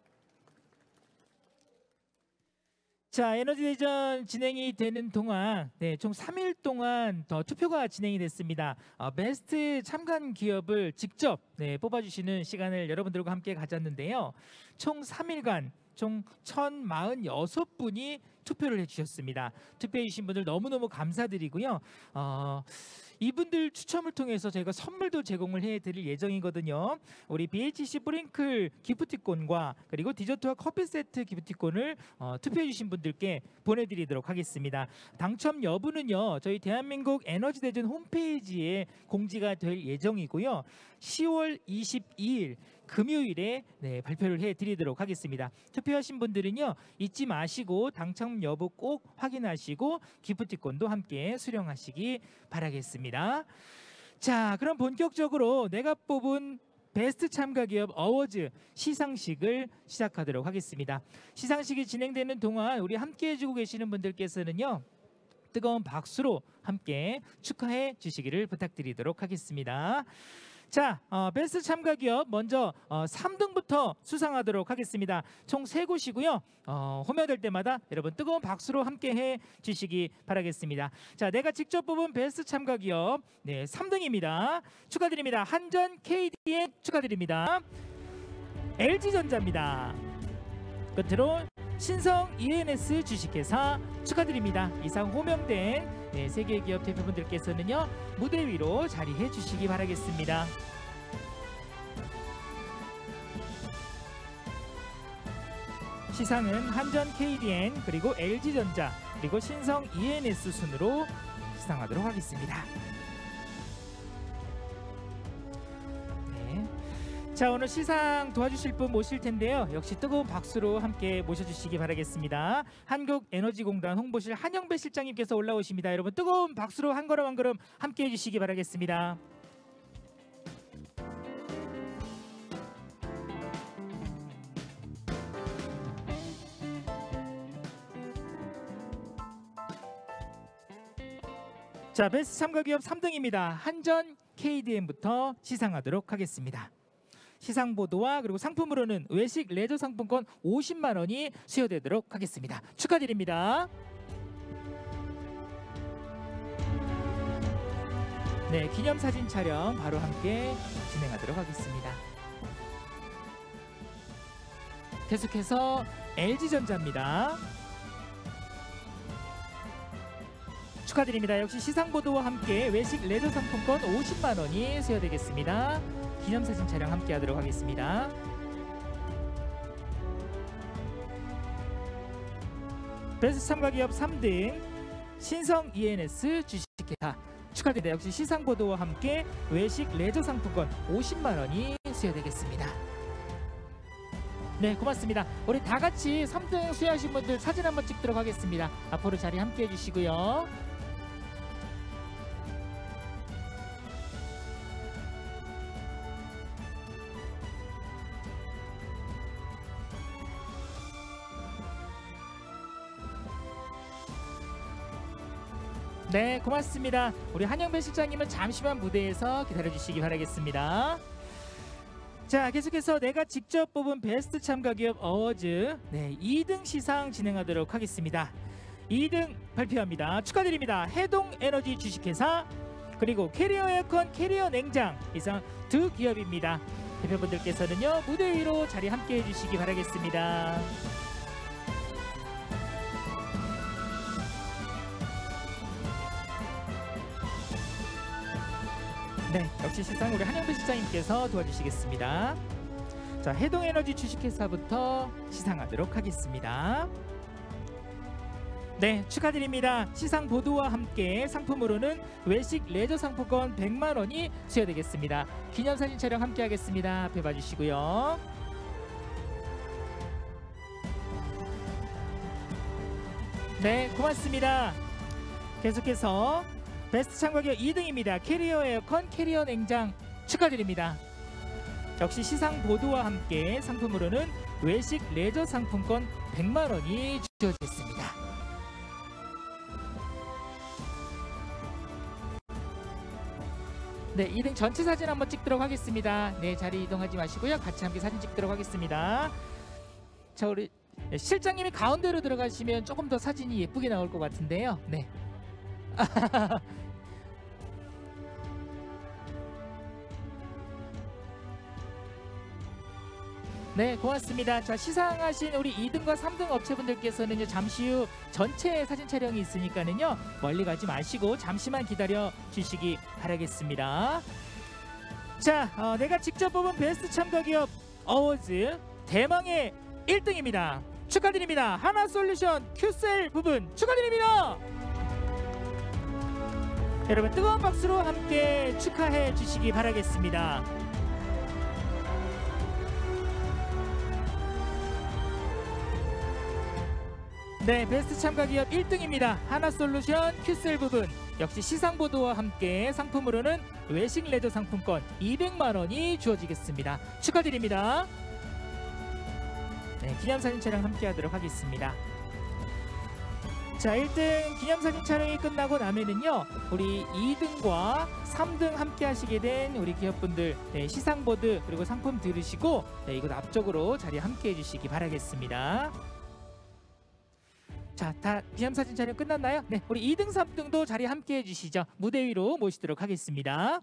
자, 에너지 대전 진행이 되는 동안 총 3일 동안 더 투표가 진행이 됐습니다. 베스트 참관 기업을 직접 뽑아주시는 시간을 여러분들과 함께 가졌는데요. 총 3일간 총 1046분이 투표를 해주셨습니다. 투표해주신 분들 너무너무 감사드리고요. 이분들 추첨을 통해서 저희가 선물도 제공을 해드릴 예정이거든요. 우리 BHC 브링클 기프티콘과 그리고 디저트와 커피 세트 기프티콘을 투표해주신 분들께 보내드리도록 하겠습니다. 당첨 여부는요, 저희 대한민국 에너지 대전 홈페이지에 공지가 될 예정이고요. 10월 22일 금요일에 발표를 해드리도록 하겠습니다. 투표하신 분들은요, 잊지 마시고 당첨 여부 꼭 확인하시고 기프티콘도 함께 수령하시기 바라겠습니다. 자, 그럼 본격적으로 내가 뽑은 베스트 참가 기업 어워즈 시상식을 시작하도록 하겠습니다. 시상식이 진행되는 동안 우리 함께 해주고 계시는 분들께서는요, 뜨거운 박수로 함께 축하해 주시기를 부탁드리도록 하겠습니다. 자, 베스트 참가 기업 먼저 3등부터 수상하도록 하겠습니다. 총 3곳이고요. 호명될 때마다 여러분 뜨거운 박수로 함께 해 주시기 바라겠습니다. 자, 내가 직접 뽑은 베스트 참가 기업 3등입니다. 축하드립니다. 한전 KDN 축하드립니다. LG전자입니다. 끝으로 신성 ENS 주식회사 축하드립니다. 이상 호명된 3개 기업 대표분들께서는요, 무대 위로 자리해 주시기 바라겠습니다. 시상은 한전 KDN 그리고 LG전자 그리고 신성 ENS 순으로 시상하도록 하겠습니다. 자, 오늘 시상 도와주실 분 모실 텐데요. 역시 뜨거운 박수로 함께 모셔주시기 바라겠습니다. 한국에너지공단 홍보실 한영배 실장님께서 올라오십니다. 여러분 뜨거운 박수로 한 걸음 한 걸음 함께 해주시기 바라겠습니다. 자, 베스트 참가 기업 3등입니다. 한전 KDN부터 시상하도록 하겠습니다. 시상 보도와 그리고 상품으로는 외식 레저 상품권 50만 원이 수여되도록 하겠습니다. 축하드립니다. 네, 기념사진 촬영 바로 함께 진행하도록 하겠습니다. 계속해서 LG전자입니다. 축하드립니다. 역시 시상보도와 함께 외식 레저 상품권 50만 원이 수여되겠습니다. 기념사진 촬영 함께 하도록 하겠습니다. 베스트 참가기업 3등 신성 ENS 주식회사 축하드립니다. 역시 시상보도와 함께 외식 레저 상품권 50만 원이 수여되겠습니다. 네, 고맙습니다. 우리 다 같이 3등 수여하신 분들 사진 한번 찍도록 하겠습니다. 앞으로 자리 함께 해주시고요. 네, 고맙습니다. 우리 한영배 실장님은 잠시만 무대에서 기다려주시기 바라겠습니다. 자, 계속해서 내가 직접 뽑은 베스트 참가기업 어워즈 2등 시상 진행하도록 하겠습니다. 2등 발표합니다. 축하드립니다. 해동에너지 주식회사 그리고 캐리어 에어컨, 캐리어 냉장 이상 두 기업입니다. 대표분들께서는요 무대 위로 자리 함께 해주시기 바라겠습니다. 네, 역시 시상 우리 한영배 실장님께서 도와주시겠습니다. 자, 해동에너지 주식회사부터 시상하도록 하겠습니다. 네, 축하드립니다. 시상 보도와 함께 상품으로는 외식 레저 상품권 100만 원이 수여되겠습니다. 기념사진 촬영 함께 하겠습니다. 앞에 봐주시고요. 네, 고맙습니다. 계속해서 베스트 참가기업 2등입니다. 캐리어 에어컨, 캐리어 냉장 축하드립니다. 역시 시상 보도와 함께 상품으로는 외식 레저 상품권 100만 원이 주어졌습니다. 네, 2등 전체 사진 한번 찍도록 하겠습니다. 네, 자리 이동하지 마시고요. 같이 함께 사진 찍도록 하겠습니다. 자, 우리 실장님이 가운데로 들어가시면 조금 더 사진이 예쁘게 나올 것 같은데요. 네. 네, 고맙습니다. 자, 시상하신 우리 2등과 3등 업체분들께서는요 잠시 후 전체 사진 촬영이 있으니까는요 멀리 가지 마시고 잠시만 기다려 주시기 바라겠습니다. 자, 내가 직접 뽑은 베스트 참가기업 어워즈 대망의 1등입니다. 축하드립니다. 하나솔루션 큐셀 부분 축하드립니다. 여러분 뜨거운 박수로 함께 축하해 주시기 바라겠습니다. 네, 베스트 참가기업 1등입니다. 하나솔루션 큐셀 부분 역시 시상보도와 함께 상품으로는 외식 레저 상품권 200만 원이 주어지겠습니다. 축하드립니다. 네, 기념사진 촬영 함께 하도록 하겠습니다. 자, 1등 기념사진 촬영이 끝나고 나면은요 우리 2등과 3등 함께 하시게 된 우리 기업분들 시상보드 그리고 상품 들으시고 이곳 앞쪽으로 자리 함께 해주시기 바라겠습니다. 자, 다 기념사진 촬영 끝났나요? 네, 우리 2등, 3등도 자리 함께 해주시죠. 무대 위로 모시도록 하겠습니다.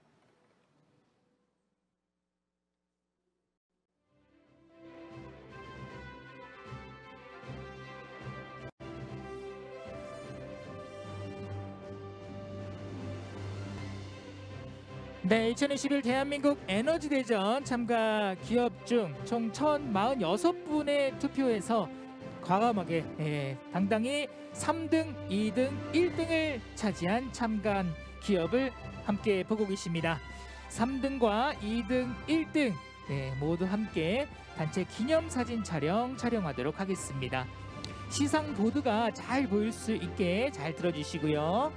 네, 2021 대한민국 에너지대전 참가 기업 중 총 1046분의 투표에서 과감하게 당당히 3등, 2등, 1등을 차지한 참가한 기업을 함께 보고 계십니다. 3등과 2등, 1등 모두 함께 단체 기념사진 촬영하도록 하겠습니다. 시상 보드가 잘 보일 수 있게 잘 들어주시고요.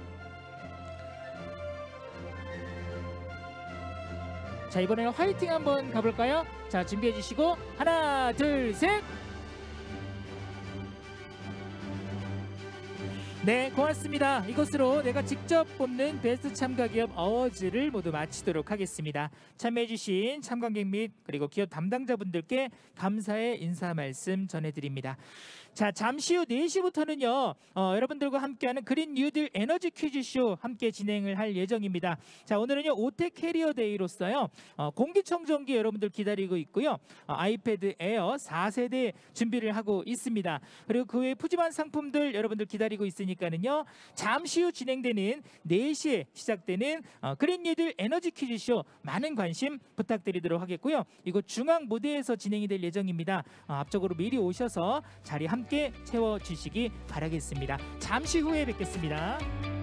자, 이번에는 화이팅 한번 가볼까요? 자, 준비해 주시고 하나, 둘, 셋. 네, 고맙습니다. 이것으로 내가 직접 뽑는 베스트 참가 기업 어워즈를 모두 마치도록 하겠습니다. 참여해주신 참관객 및 그리고 기업 담당자분들께 감사의 인사 말씀 전해드립니다. 자, 잠시 후 4시부터는요 여러분들과 함께하는 그린 뉴딜 에너지 퀴즈쇼 함께 진행을 할 예정입니다. 자, 오늘은요 오텍 캐리어 데이로서요 공기청정기 여러분들 기다리고 있고요, 아이패드 에어 4세대 준비를 하고 있습니다. 그리고 그 외에 푸짐한 상품들 여러분들 기다리고 있으니까는요 잠시 후 진행되는 4시에 시작되는 그린 뉴딜 에너지 퀴즈쇼 많은 관심 부탁드리도록 하겠고요. 이곳 중앙 무대에서 진행이 될 예정입니다. 앞쪽으로 미리 오셔서 자리 함께 채워주시기 바라겠습니다. 잠시 후에 뵙겠습니다.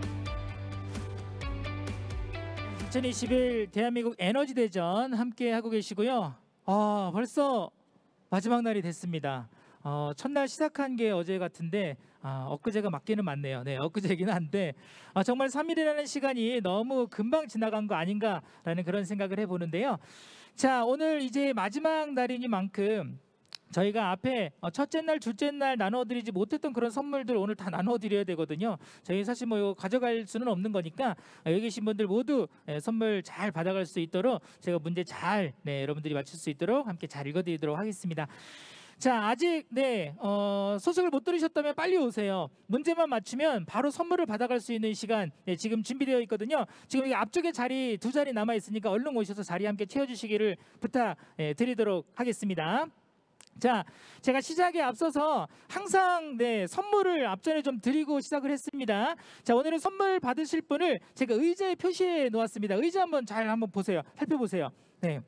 2021 대한민국 에너지 대전 함께 하고 계시고요. 벌써 마지막 날이 됐습니다. 첫날 시작한 게 어제 같은데 엊그제가 맞기는 맞네요. 네, 엊그제긴 한데 정말 3일이라는 시간이 너무 금방 지나간 거 아닌가라는 그런 생각을 해보는데요. 자, 오늘 이제 마지막 날이니만큼 저희가 앞에 첫째 날, 둘째 날 나눠드리지 못했던 그런 선물들 오늘 다 나눠드려야 되거든요. 저희 사실 뭐 이거 가져갈 수는 없는 거니까 여기 계신 분들 모두 선물 잘 받아갈 수 있도록 제가 문제 잘 여러분들이 맞출 수 있도록 함께 잘 읽어드리도록 하겠습니다. 자, 아직 소식을 못 들으셨다면 빨리 오세요. 문제만 맞추면 바로 선물을 받아갈 수 있는 시간 지금 준비되어 있거든요. 지금 이 앞쪽에 자리 2자리 남아 있으니까 얼른 오셔서 자리 함께 채워주시기를 부탁드리도록 하겠습니다. 자, 제가 시작에 앞서서 항상 선물을 앞전에 좀 드리고 시작을 했습니다. 자, 오늘은 선물 받으실 분을 제가 의자에 표시해 놓았습니다. 의자 한번 보세요. 살펴보세요. 네.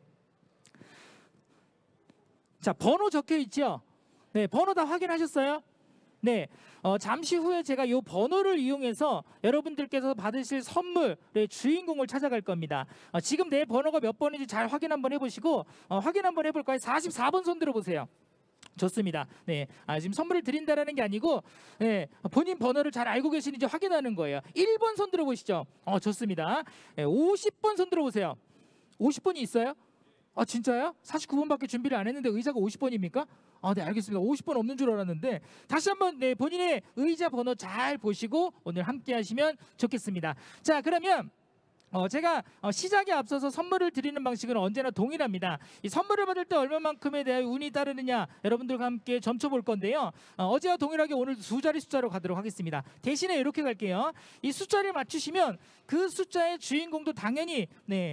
자, 번호 적혀 있죠? 네, 번호 다 확인하셨어요? 네, 잠시 후에 제가 이 번호를 이용해서 여러분들께서 받으실 선물의 주인공을 찾아갈 겁니다. 지금 내 번호가 몇 번인지 잘 확인 한번 해보시고 확인 한번 해볼까요? 44번 손 들어보세요. 좋습니다. 네, 지금 선물을 드린다라는 게 아니고 본인 번호를 잘 알고 계시는지 확인하는 거예요. 1번 손 들어보시죠. 좋습니다. 50번 손 들어보세요. 50번이 있어요? 진짜요? 49번밖에 준비를 안 했는데 의자가 50번입니까? 네, 알겠습니다. 50번 없는 줄 알았는데 다시 한번 본인의 의자 번호 잘 보시고 오늘 함께 하시면 좋겠습니다. 자, 그러면 제가 시작에 앞서서 선물을 드리는 방식은 언제나 동일합니다. 이 선물을 받을 때 얼마만큼에 대한 운이 따르느냐 여러분들과 함께 점쳐볼 건데요. 어제와 동일하게 오늘 2자리 숫자로 가도록 하겠습니다. 대신에 이렇게 갈게요. 이 숫자를 맞추시면 그 숫자의 주인공도 당연히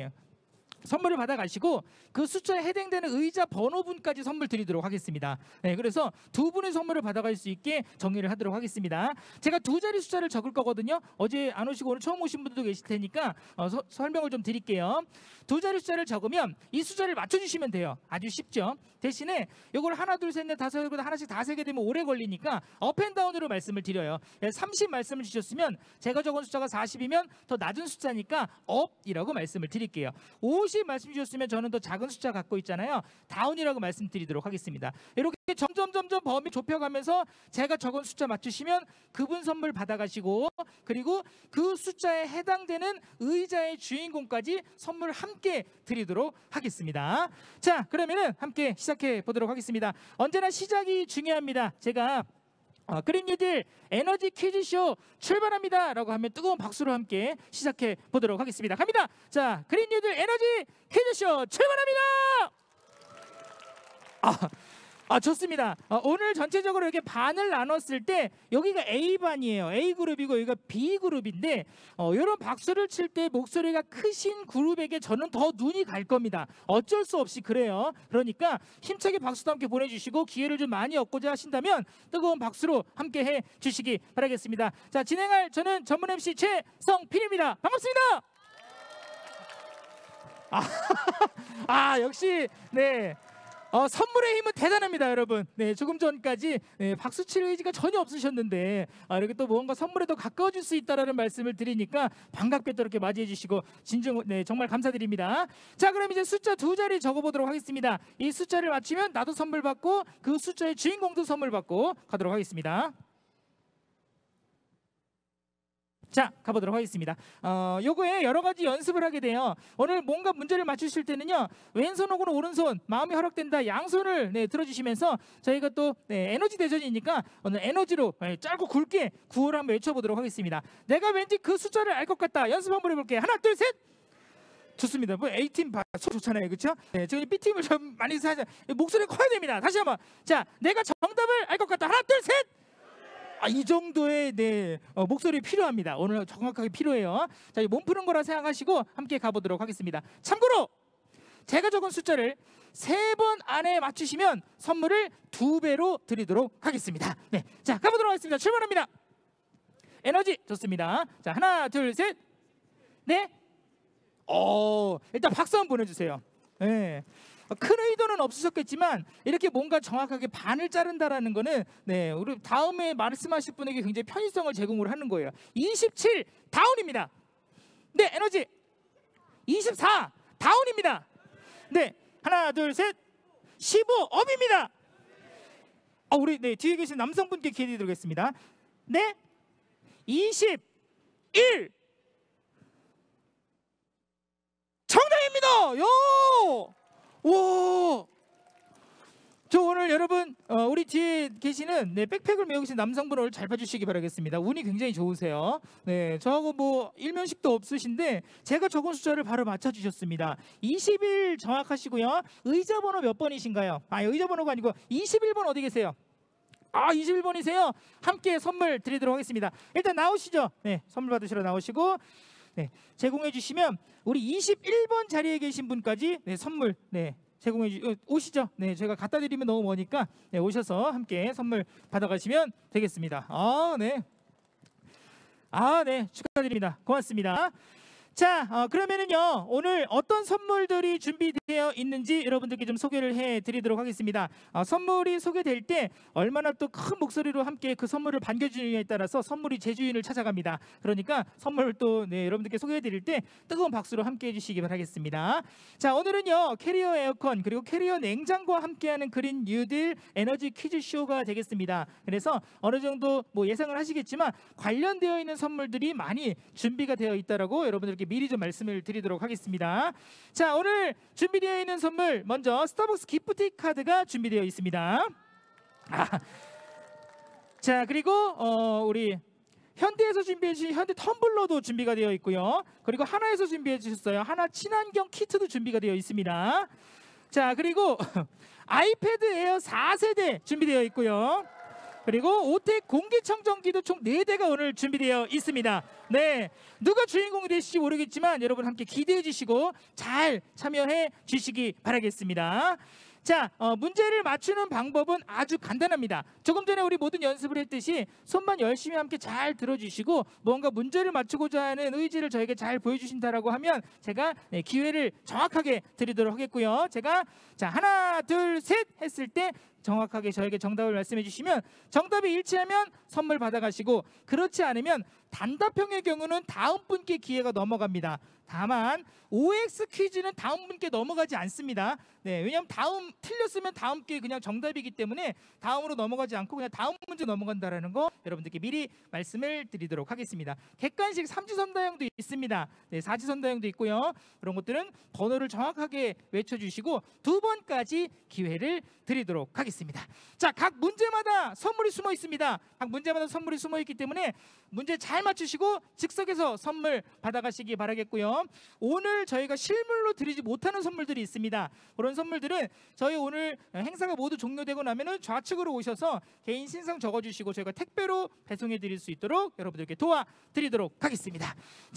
선물을 받아가시고 그 숫자에 해당되는 의자 번호분까지 선물 드리도록 하겠습니다. 네, 그래서 2분의 선물을 받아갈 수 있게 정리를 하도록 하겠습니다. 제가 2자리 숫자를 적을 거거든요. 어제 안 오시고 오늘 처음 오신 분들도 계실 테니까 설명을 좀 드릴게요. 2자리 숫자를 적으면 이 숫자를 맞춰주시면 돼요. 아주 쉽죠. 대신에 이걸 하나, 둘, 셋, 넷, 다섯, 여섯, 하나씩 다 세게 되면 오래 걸리니까 업앤다운으로 말씀을 드려요. 30 말씀을 주셨으면 제가 적은 숫자가 40이면 더 낮은 숫자니까 업이라고 말씀을 드릴게요. 50 말씀 주셨으면 저는 더 작은 숫자 갖고 있잖아요. 다운이라고 말씀드리도록 하겠습니다. 이렇게 점점 범위 좁혀가면서 제가 적은 숫자 맞추시면 그분 선물 받아가시고 그리고 그 숫자에 해당되는 의자의 주인공까지 선물 함께 드리도록 하겠습니다. 자, 그러면은 함께 시작해 보도록 하겠습니다. 언제나 시작이 중요합니다. 제가 그린 뉴딜 에너지 퀴즈쇼 출발합니다 라고 하면 뜨거운 박수로 함께 시작해 보도록 하겠습니다. 갑니다. 자, 그린 뉴딜 에너지 퀴즈쇼 출발합니다. 좋습니다. 오늘 전체적으로 이렇게 반을 나눴을 때 여기가 A반이에요. A그룹이고 여기가 B그룹인데 이런 박수를 칠 때 목소리가 크신 그룹에게 저는 더 눈이 갈 겁니다. 어쩔 수 없이 그래요. 그러니까 힘차게 박수도 함께 보내주시고 기회를 좀 많이 얻고자 하신다면 뜨거운 박수로 함께 해주시기 바라겠습니다. 자, 진행할 저는 전문 MC 최성필입니다. 반갑습니다. 역시 선물의 힘은 대단합니다, 여러분. 네, 조금 전까지 박수 칠 의지가 전혀 없으셨는데 이렇게 또 뭔가 선물에 더 가까워질 수 있다라는 말씀을 드리니까 반갑게 또 이렇게 맞이해 주시고 정말 감사드립니다. 자, 그럼 이제 숫자 2자리 적어보도록 하겠습니다. 이 숫자를 맞추면 나도 선물 받고 그 숫자의 주인공도 선물 받고 가도록 하겠습니다. 자, 가보도록 하겠습니다. 요거에 여러 가지 연습을 하게 돼요. 오늘 뭔가 문제를 맞추실 때는요, 왼손 혹은 오른손, 마음이 허락된다 양손을 들어주시면서 저희가 또 에너지 대전이니까 오늘 에너지로 짧고 굵게 구호를 한번 외쳐보도록 하겠습니다. 내가 왠지 그 숫자를 알 것 같다. 연습 한번 해볼게요. 하나, 둘, 셋. 좋습니다. 뭐 A팀 좋잖아요, 그렇죠? 네, 저희 B팀을 좀 많이 사자. 목소리 커야 됩니다. 다시 한번. 자, 내가 정답을 알 것 같다. 하나, 둘, 셋. 이 정도의 목소리 필요합니다. 오늘 정확하게 필요해요. 자, 몸 푸는 거라 생각하시고 함께 가보도록 하겠습니다. 참고로 제가 적은 숫자를 3번 안에 맞추시면 선물을 2배로 드리도록 하겠습니다. 네, 자, 가보도록 하겠습니다. 출발합니다. 에너지 좋습니다. 자, 하나, 둘, 셋. 네. 일단 박수 한번 보내주세요. 네. 큰 의도는 없으셨겠지만 이렇게 뭔가 정확하게 반을 자른다라는 거는 우리 다음에 말씀하실 분에게 굉장히 편의성을 제공을 하는 거예요. 27 다운입니다. 네, 에너지 24 다운입니다. 네, 하나, 둘, 셋. 15 업입니다. 우리 뒤에 계신 남성분께 기회 드리겠습니다. 네, 21 정답입니다. 요! 오! 저 오늘 여러분 우리 뒤에 계시는 백팩을 메고 계신 남성분 오늘 잘 봐주시기 바라겠습니다. 운이 굉장히 좋으세요. 네, 저하고 뭐 일면식도 없으신데 제가 적은 숫자를 바로 맞춰주셨습니다. 21 정확하시고요. 의자 번호 몇 번이신가요? 의자 번호가 아니고 21번 어디 계세요? 21번이세요. 함께 선물 드리도록 하겠습니다. 일단 나오시죠. 네, 선물 받으시러 나오시고 제공해 주시면 우리 21번 자리에 계신 분까지 선물 제공해 오시죠. 네, 제가 갖다 드리면 너무 머니까 오셔서 함께 선물 받아가시면 되겠습니다. 네, 축하드립니다. 고맙습니다. 자, 그러면은요 오늘 어떤 선물들이 준비되어 있는지 여러분들께 좀 소개를 해드리도록 하겠습니다. 선물이 소개될 때 얼마나 또 큰 목소리로 함께 그 선물을 반겨주느냐에 따라서 선물이 제 주인을 찾아갑니다. 그러니까 선물을 또 여러분들께 소개해드릴 때 뜨거운 박수로 함께 해주시기 바라겠습니다. 자, 오늘은요 캐리어 에어컨 그리고 캐리어 냉장고와 함께하는 그린 뉴딜 에너지 퀴즈 쇼가 되겠습니다. 그래서 어느 정도 뭐 예상을 하시겠지만 관련되어 있는 선물들이 많이 준비가 되어 있다라고 여러분들께 미리 좀 말씀을 드리도록 하겠습니다. 자, 오늘 준비되어 있는 선물 먼저 스타벅스 기프티 카드가 준비되어 있습니다. 자, 그리고 우리 현대에서 준비해 주신 현대 텀블러도 준비가 되어 있고요. 그리고 하나에서 준비해 주셨어요. 하나 친환경 키트도 준비가 되어 있습니다. 자, 그리고 아이패드 에어 4세대 준비되어 있고요. 그리고 오텍 공기청정기도 총 4대가 오늘 준비되어 있습니다. 네, 누가 주인공이 되실지 모르겠지만 여러분 함께 기대해 주시고 잘 참여해 주시기 바라겠습니다. 자, 문제를 맞추는 방법은 아주 간단합니다. 조금 전에 우리 모든 연습을 했듯이 손만 열심히 함께 잘 들어주시고 뭔가 문제를 맞추고자 하는 의지를 저에게 잘 보여주신다라고 하면 제가 기회를 정확하게 드리도록 하겠고요. 제가 자, 하나, 둘, 셋 했을 때 정확하게 저에게 정답을 말씀해 주시면 정답이 일치하면 선물 받아가시고 그렇지 않으면 단답형의 경우는 다음 분께 기회가 넘어갑니다. 다만 OX 퀴즈는 다음 분께 넘어가지 않습니다. 네, 왜냐하면 다음 틀렸으면 다음 게 그냥 정답이기 때문에 다음으로 넘어가지 않고 그냥 다음 문제 넘어간다라는 거 여러분들께 미리 말씀을 드리도록 하겠습니다. 객관식 3지선다형도 있습니다. 네, 4지선다형도 있고요. 그런 것들은 번호를 정확하게 외쳐주시고 2번까지 기회를 드리도록 하겠습니다. 자, 각 문제마다 선물이 숨어 있습니다. 각 문제마다 선물이 숨어 있기 때문에 문제 잘 맞추시고 즉석에서 선물 받아가시기 바라겠고요. 오늘 저희가 실물로 드리지 못하는 선물들이 있습니다. 그런 선물들은 저희 오늘 행사가 모두 종료되고 나면은 좌측으로 오셔서 개인 신상 적어주시고 저희가 택배로 배송해 드릴 수 있도록 여러분들께 도와드리도록 하겠습니다.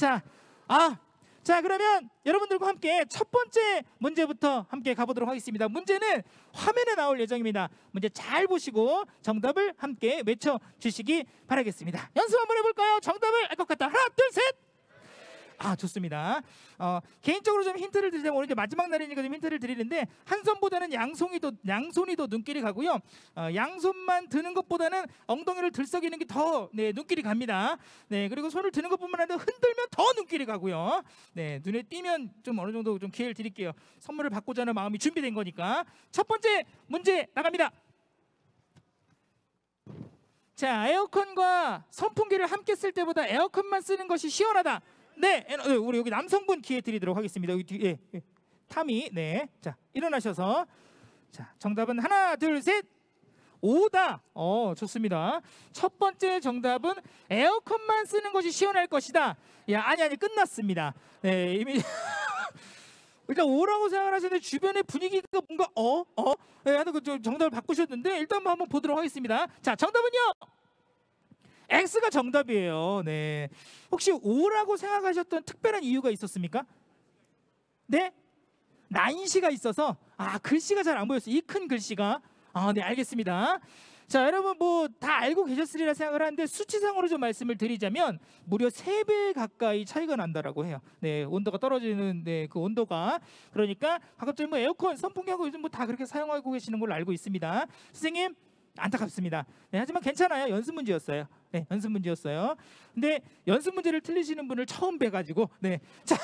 자, 그러면 여러분들과 함께 첫 번째 문제부터 함께 가보도록 하겠습니다. 문제는 화면에 나올 예정입니다. 문제 잘 보시고 정답을 함께 외쳐주시기 바라겠습니다. 연습 한번 해볼까요? 정답을 알 것 같다. 하나, 둘, 셋. 좋습니다. 개인적으로 좀 힌트를 드리자면 오늘 이제 마지막 날이니까 좀 힌트를 드리는데 한 손보다는 양손이 더 눈길이 가고요. 양손만 드는 것보다는 엉덩이를 들썩이는 게 더 눈길이 갑니다. 네, 그리고 손을 드는 것뿐만 아니라 흔들면 더 눈길이 가고요. 네, 눈에 띄면 좀 어느 정도 좀 기회를 드릴게요. 선물을 받고자 하는 마음이 준비된 거니까. 첫 번째 문제 나갑니다. 자, 에어컨과 선풍기를 함께 쓸 때보다 에어컨만 쓰는 것이 시원하다. 네, 우리 여기 남성분 기회 드리도록 하겠습니다. 여기 뒤에 타미. 네, 자 일어나셔서 자 정답은 하나, 둘, 셋. 오다. 좋습니다. 첫 번째 정답은 에어컨만 쓰는 것이 시원할 것이다. 야, 아니 끝났습니다. 네, 이미 일단 오라고 생각하시는데 주변의 분위기가 뭔가 네, 하는 정답을 바꾸셨는데 일단 한번 보도록 하겠습니다. 자, 정답은요. X가 정답이에요. 네. 혹시 오라고 생각하셨던 특별한 이유가 있었습니까? 네? 난시가 있어서 글씨가 잘 안 보였어요. 이 큰 글씨가. 네, 알겠습니다. 자, 여러분 뭐 다 알고 계셨으리라 생각을 하는데 수치상으로 좀 말씀을 드리자면 무려 3배 가까이 차이가 난다라고 해요. 네, 온도가 떨어지는 그 온도가. 그러니까 가급적 뭐 에어컨, 선풍기하고 요즘 뭐 다 그렇게 사용하고 계시는 걸로 알고 있습니다. 선생님 안타깝습니다. 네, 하지만 괜찮아요. 연습 문제였어요. 네, 연습 문제였어요. 근데 연습 문제를 틀리시는 분을 처음 뵈가지고 자,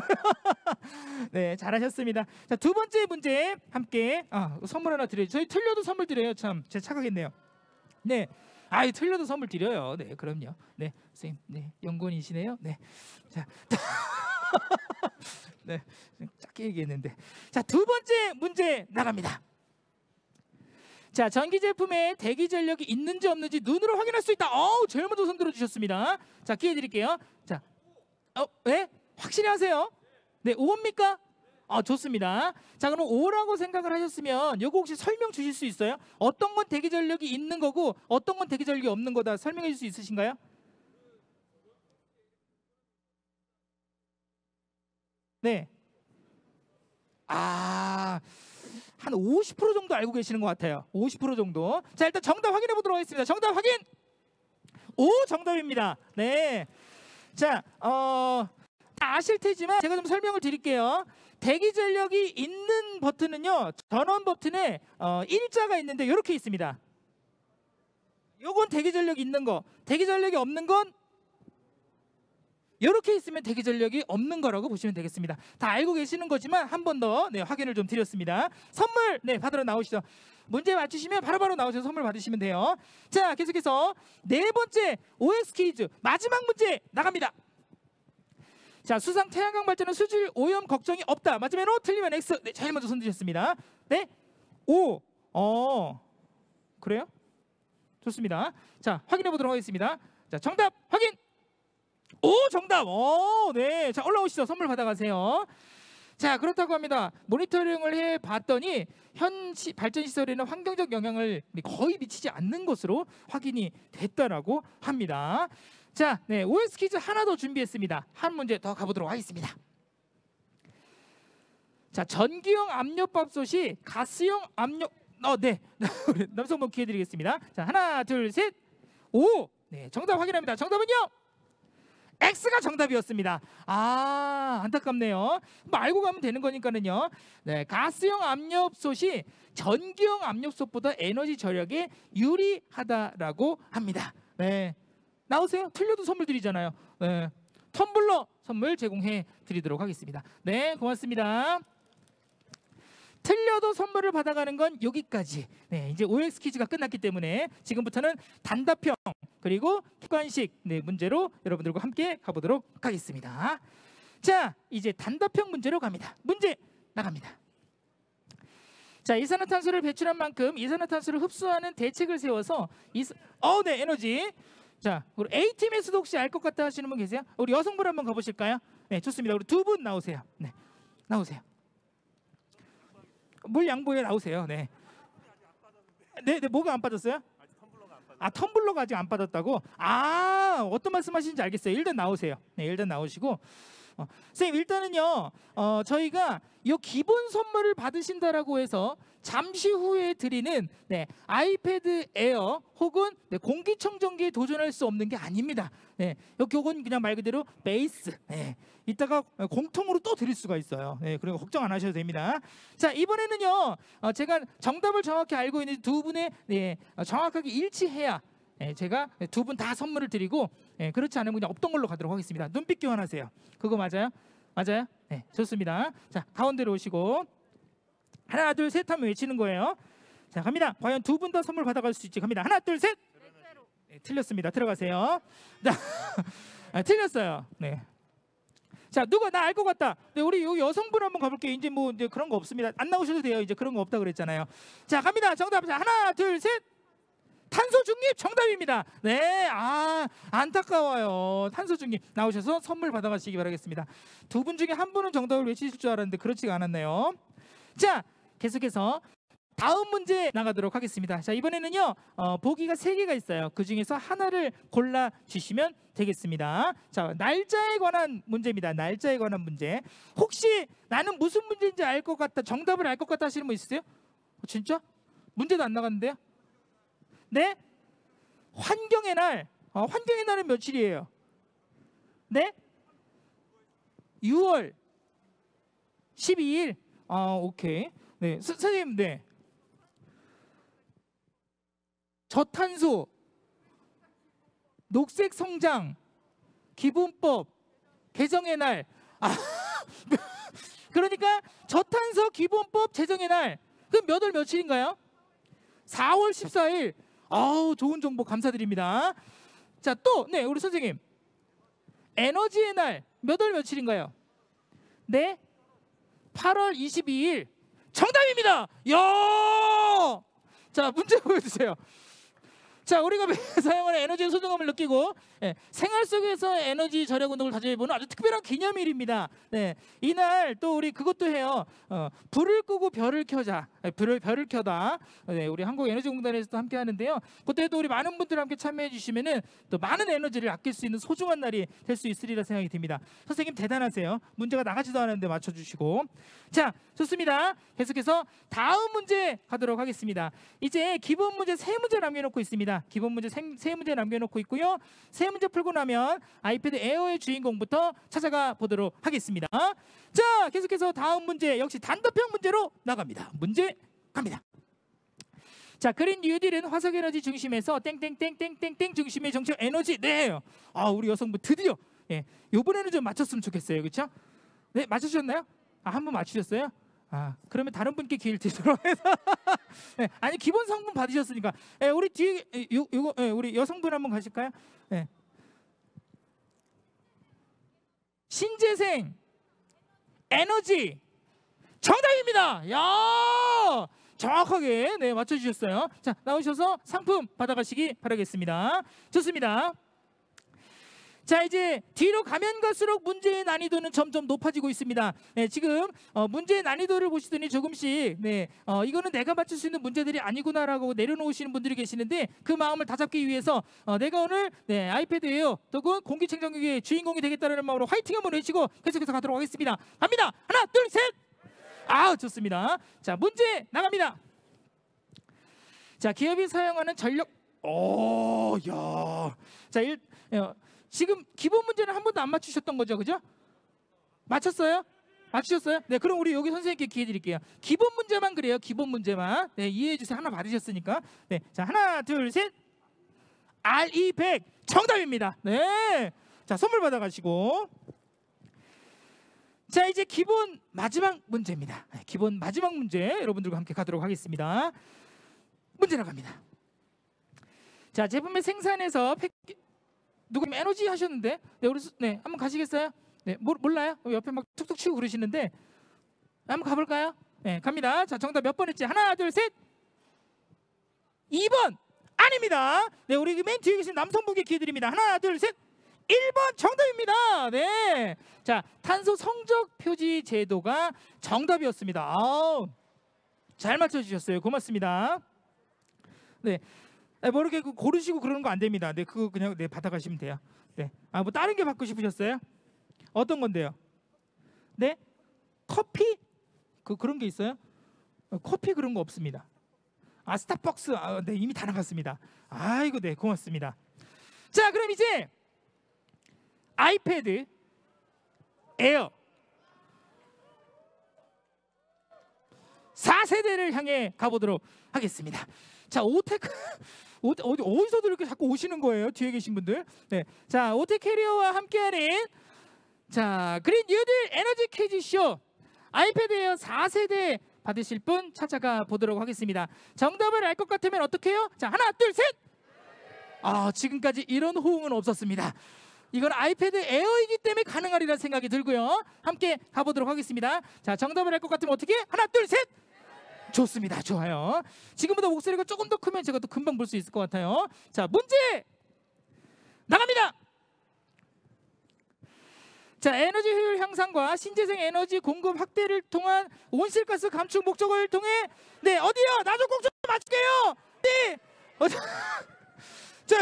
네, 잘하셨습니다. 자, 두 번째 문제 함께 선물 하나 드려요. 저희 틀려도 선물 드려요. 참, 제가 착각했네요. 네, 틀려도 선물 드려요. 네, 그럼요. 네, 선생님, 네, 연구원이시네요. 네, 자, 네, 짧게 얘기했는데, 자, 두 번째 문제 나갑니다. 자, 전기 제품에 대기 전력이 있는지 없는지 눈으로 확인할 수 있다. 제일 먼저 손 들어주셨습니다. 자, 기회 드릴게요. 자, 네? 확실히 하세요. 네, 5입니까? 좋습니다. 자, 그럼 5라고 생각을 하셨으면 요거 혹시 설명 주실 수 있어요? 어떤 건 대기 전력이 있는 거고 어떤 건 대기 전력이 없는 거다 설명해 줄 수 있으신가요? 네. 한 50% 정도 알고 계시는 것 같아요. 50% 정도. 자, 일단 정답 확인해 보도록 하겠습니다. 정답 확인. 오, 정답입니다. 네. 자, 다 아실 테지만 제가 좀 설명을 드릴게요. 대기 전력이 있는 버튼은요, 전원 버튼에 일자가 있는데 이렇게 있습니다. 요건 대기 전력이 있는 거. 대기 전력이 없는 건 이렇게 있으면 대기 전력이 없는 거라고 보시면 되겠습니다. 다 알고 계시는 거지만 한 번 더 확인을 좀 드렸습니다. 선물 받으러 나오시죠. 문제 맞추시면 바로바로 나오셔서 선물 받으시면 돼요. 자, 계속해서 네 번째 OX 퀴즈 마지막 문제 나갑니다. 자, 수상 태양광 발전은 수질 오염 걱정이 없다. 맞으면 O, 틀리면 X. 네, 제일 먼저 손 드셨습니다. 네, O. 그래요? 좋습니다. 자, 확인해 보도록 하겠습니다. 자, 정답 확인. 오, 정답. 네. 자, 올라오시죠. 선물 받아가세요. 자, 그렇다고 합니다. 모니터링을 해봤더니 현 발전 시설에는 환경적 영향을 거의 미치지 않는 것으로 확인이 됐다라고 합니다. 자, 네, OX 퀴즈 하나 더 준비했습니다. 한 문제 더 가보도록 하겠습니다. 자, 전기형 압력밥솥이 가스형 압력. 네. 남성분 기회 드리겠습니다. 자, 하나, 둘, 셋. 오. 네, 정답 확인합니다. 정답은요? X가 정답이었습니다. 안타깝네요. 뭐 알고 가면 되는 거니까는요. 네, 가스형 압력솥이 전기형 압력솥보다 에너지 절약에 유리하다라고 합니다. 네, 나오세요. 틀려도 선물 드리잖아요. 네, 텀블러 선물 제공해 드리도록 하겠습니다. 네, 고맙습니다. 틀려도 선물을 받아가는 건 여기까지. 네, 이제 OX 퀴즈가 끝났기 때문에 지금부터는 단답형 그리고 객관식 문제로 여러분들과 함께 가보도록 하겠습니다. 자, 이제 단답형 문제로 갑니다. 문제 나갑니다. 자, 이산화탄소를 배출한 만큼 이산화탄소를 흡수하는 대책을 세워서 네, 에너지. 자, 우리 A팀에서도 혹시 알 것 같다 하시는 분 계세요? 우리 여성분 한번 가보실까요? 네, 좋습니다. 우리 두 분 나오세요. 네, 나오세요. 물 양보해 나오세요. 네. 네, 뭐가 안 빠졌어요? 텀블러가 아직 안 빠졌다고? 어떤 말씀하시는지 알겠어요. 일단 나오세요. 네, 일단 나오시고. 선생님, 일단은요, 저희가 이 기본 선물을 받으신다라고 해서 잠시 후에 드리는 아이패드 에어 혹은 공기청정기에 도전할 수 없는 게 아닙니다. 네, 요건 그냥 말 그대로 베이스. 네, 이따가 공통으로 또 드릴 수가 있어요. 네, 그리고 걱정 안 하셔도 됩니다. 자, 이번에는요, 제가 정답을 정확히 알고 있는 두 분의 정확하게 일치해야 제가 두 분 다 선물을 드리고, 그렇지 않으면 그냥 없던 걸로 가도록 하겠습니다. 눈빛 교환하세요. 그거 맞아요? 맞아요? 네, 좋습니다. 자, 가운데로 오시고 하나, 둘, 셋 하면 외치는 거예요. 자, 갑니다. 과연 두 분 다 선물 받아갈 수 있지? 갑니다. 하나, 둘, 셋. 네, 틀렸습니다. 들어가세요. 틀렸어요. 네. 자, 누가 나 알 것 같다. 네, 우리 요 여성분 한번 가볼게요. 이제 뭐 이제 그런 거 없습니다. 안 나오셔도 돼요. 이제 그런 거 없다 그랬잖아요. 자, 갑니다. 정답. 자, 하나, 둘, 셋. 탄소 중립 정답입니다. 네, 안타까워요. 탄소 중립 나오셔서 선물 받아가시기 바라겠습니다. 두 분 중에 한 분은 정답을 외치실 줄 알았는데 그렇지가 않았네요. 자, 계속해서 다음 문제 나가도록 하겠습니다. 자, 이번에는요 보기가 3개가 있어요. 그 중에서 하나를 골라 주시면 되겠습니다. 자, 날짜에 관한 문제입니다. 날짜에 관한 문제. 혹시 나는 무슨 문제인지 알 것 같다, 정답을 알 것 같다 하시는 분 있으세요? 진짜? 문제도 안 나갔는데요? 네? 환경의 날. 환경의 날은 며칠이에요? 네? 6월 12일. 오케이. 네, 선생님, 네. 저탄소, 녹색 성장, 기본법, 개정의 날. 그러니까 저탄소 기본법 제정의 날. 그럼 몇 월 며칠인가요? 4월 14일. 좋은 정보 감사드립니다. 자, 또 네, 우리 선생님. 에너지의 날 몇 월 며칠인가요? 네? 8월 22일. 정답입니다. 야! 자, 문제 보여주세요. 자, 우리가 매일 사용하는 에너지의 소중함을 느끼고 생활 속에서 에너지 절약 운동을 다짐해보는 아주 특별한 기념일입니다. 네, 이날 또 우리 그것도 해요. 불을 끄고 별을 켜자. 별을 켜다. 네, 우리 한국에너지공단에서도 함께 하는데요. 그때도 우리 많은 분들 함께 참여해 주시면은 또 많은 에너지를 아낄 수 있는 소중한 날이 될 수 있으리라 생각이 듭니다. 선생님 대단하세요. 문제가 나가지도 않았는데 맞춰주시고. 자, 좋습니다. 계속해서 다음 문제 가도록 하겠습니다. 이제 기본 문제 3문제 남겨놓고 있습니다. 기본 문제 3문제 남겨놓고 있고요. 3문제 풀고 나면 아이패드 에어의 주인공부터 찾아가 보도록 하겠습니다. 자, 계속해서 다음 문제 역시 단답형 문제로 나갑니다. 문제 갑니다. 자, 그린 뉴딜은 화석 에너지 중심에서 땡땡땡땡땡땡 중심의 정책 에너지. 네, 우리 여성분 드디어 이번에는 좀 맞췄으면 좋겠어요. 그렇죠? 네, 맞추셨나요? 한 분 맞추셨어요? 그러면 다른 분께 기회를 드리도록 해서 네, 아니 기본 성분 받으셨으니까 우리 뒤에 우리 여성분 한번 가실까요? 네. 신재생 에너지 정답입니다. 야, 정확하게 네, 맞춰주셨어요. 자, 나오셔서 상품 받아가시기 바라겠습니다. 좋습니다. 자, 이제 뒤로 가면 갈수록 문제의 난이도는 점점 높아지고 있습니다. 네, 지금 문제의 난이도를 보시더니 조금씩 이거는 내가 맞출 수 있는 문제들이 아니구나라고 내려놓으시는 분들이 계시는데 그 마음을 다잡기 위해서 내가 오늘 아이패드 에어 또는 공기청정기의 주인공이 되겠다는 마음으로 화이팅 한번 외치고 계속해서 가도록 하겠습니다. 갑니다. 하나, 둘, 셋. 좋습니다. 자, 문제 나갑니다. 자, 기업이 사용하는 전력. 자, 지금 기본 문제는 한 번도 안 맞추셨던 거죠, 그죠? 맞췄어요? 맞추셨어요? 네, 그럼 우리 여기 선생님께 기회 드릴게요. 기본 문제만 그래요, 기본 문제만. 네, 이해해 주세요. 하나 받으셨으니까. 네, 자, 하나, 둘, 셋. RE100 정답입니다. 네, 자, 선물 받아가시고. 자, 이제 기본 마지막 문제입니다. 네, 기본 마지막 문제 여러분들과 함께 가도록 하겠습니다. 문제 나갑니다. 자, 제품의 생산에서 누구 에너지 하셨는데 우리 한번 가시겠어요? 네, 몰라요? 옆에 막 툭툭 치고 그러시는데 한번 가볼까요? 네, 갑니다. 자, 정답 몇 번 했지? 하나, 둘, 셋. 2번 아닙니다. 네, 우리 맨 뒤에 계신 남성분께 기회 드립니다. 하나, 둘, 셋. 1번 정답입니다. 네, 자, 탄소 성적 표지 제도가 정답이었습니다. 잘 맞춰주셨어요. 고맙습니다. 네. 뭐 이렇게 고르시고 그러는 거 안 됩니다. 네, 그거 그냥 받아가시면 돼요. 네, 뭐 다른 게 받고 싶으셨어요? 어떤 건데요? 네, 커피? 그런 게 있어요? 커피 그런 거 없습니다. 스타벅스 네, 이미 다 나갔습니다. 아이고, 네, 고맙습니다. 자, 그럼 이제 아이패드 에어 4세대를 향해 가보도록 하겠습니다. 자, 오테크 어디서도 이렇게 자꾸 오시는 거예요, 뒤에 계신 분들. 네, 자, 오텍 캐리어와 함께하는 자, 그린 뉴딜 에너지 퀴즈쇼 아이패드 에어 4세대 받으실 분 찾아가 보도록 하겠습니다. 정답을 알 것 같으면 어떻게 해요? 자, 하나, 둘, 셋. 지금까지 이런 호응은 없었습니다. 이건 아이패드 에어이기 때문에 가능하리라 생각이 들고요. 함께 가보도록 하겠습니다. 자, 정답을 할 것 같으면 어떻게? 하나, 둘, 셋! 좋습니다. 좋아요. 지금보다 목소리가 조금 더 크면 제가 또 금방 볼 수 있을 것 같아요. 자, 문제 나갑니다. 자, 에너지 효율 향상과 신재생 에너지 공급 확대를 통한 온실가스 감축 목적을 통해 네, 어디요? 나도 꼭 좀 맞출게요. 네. 자,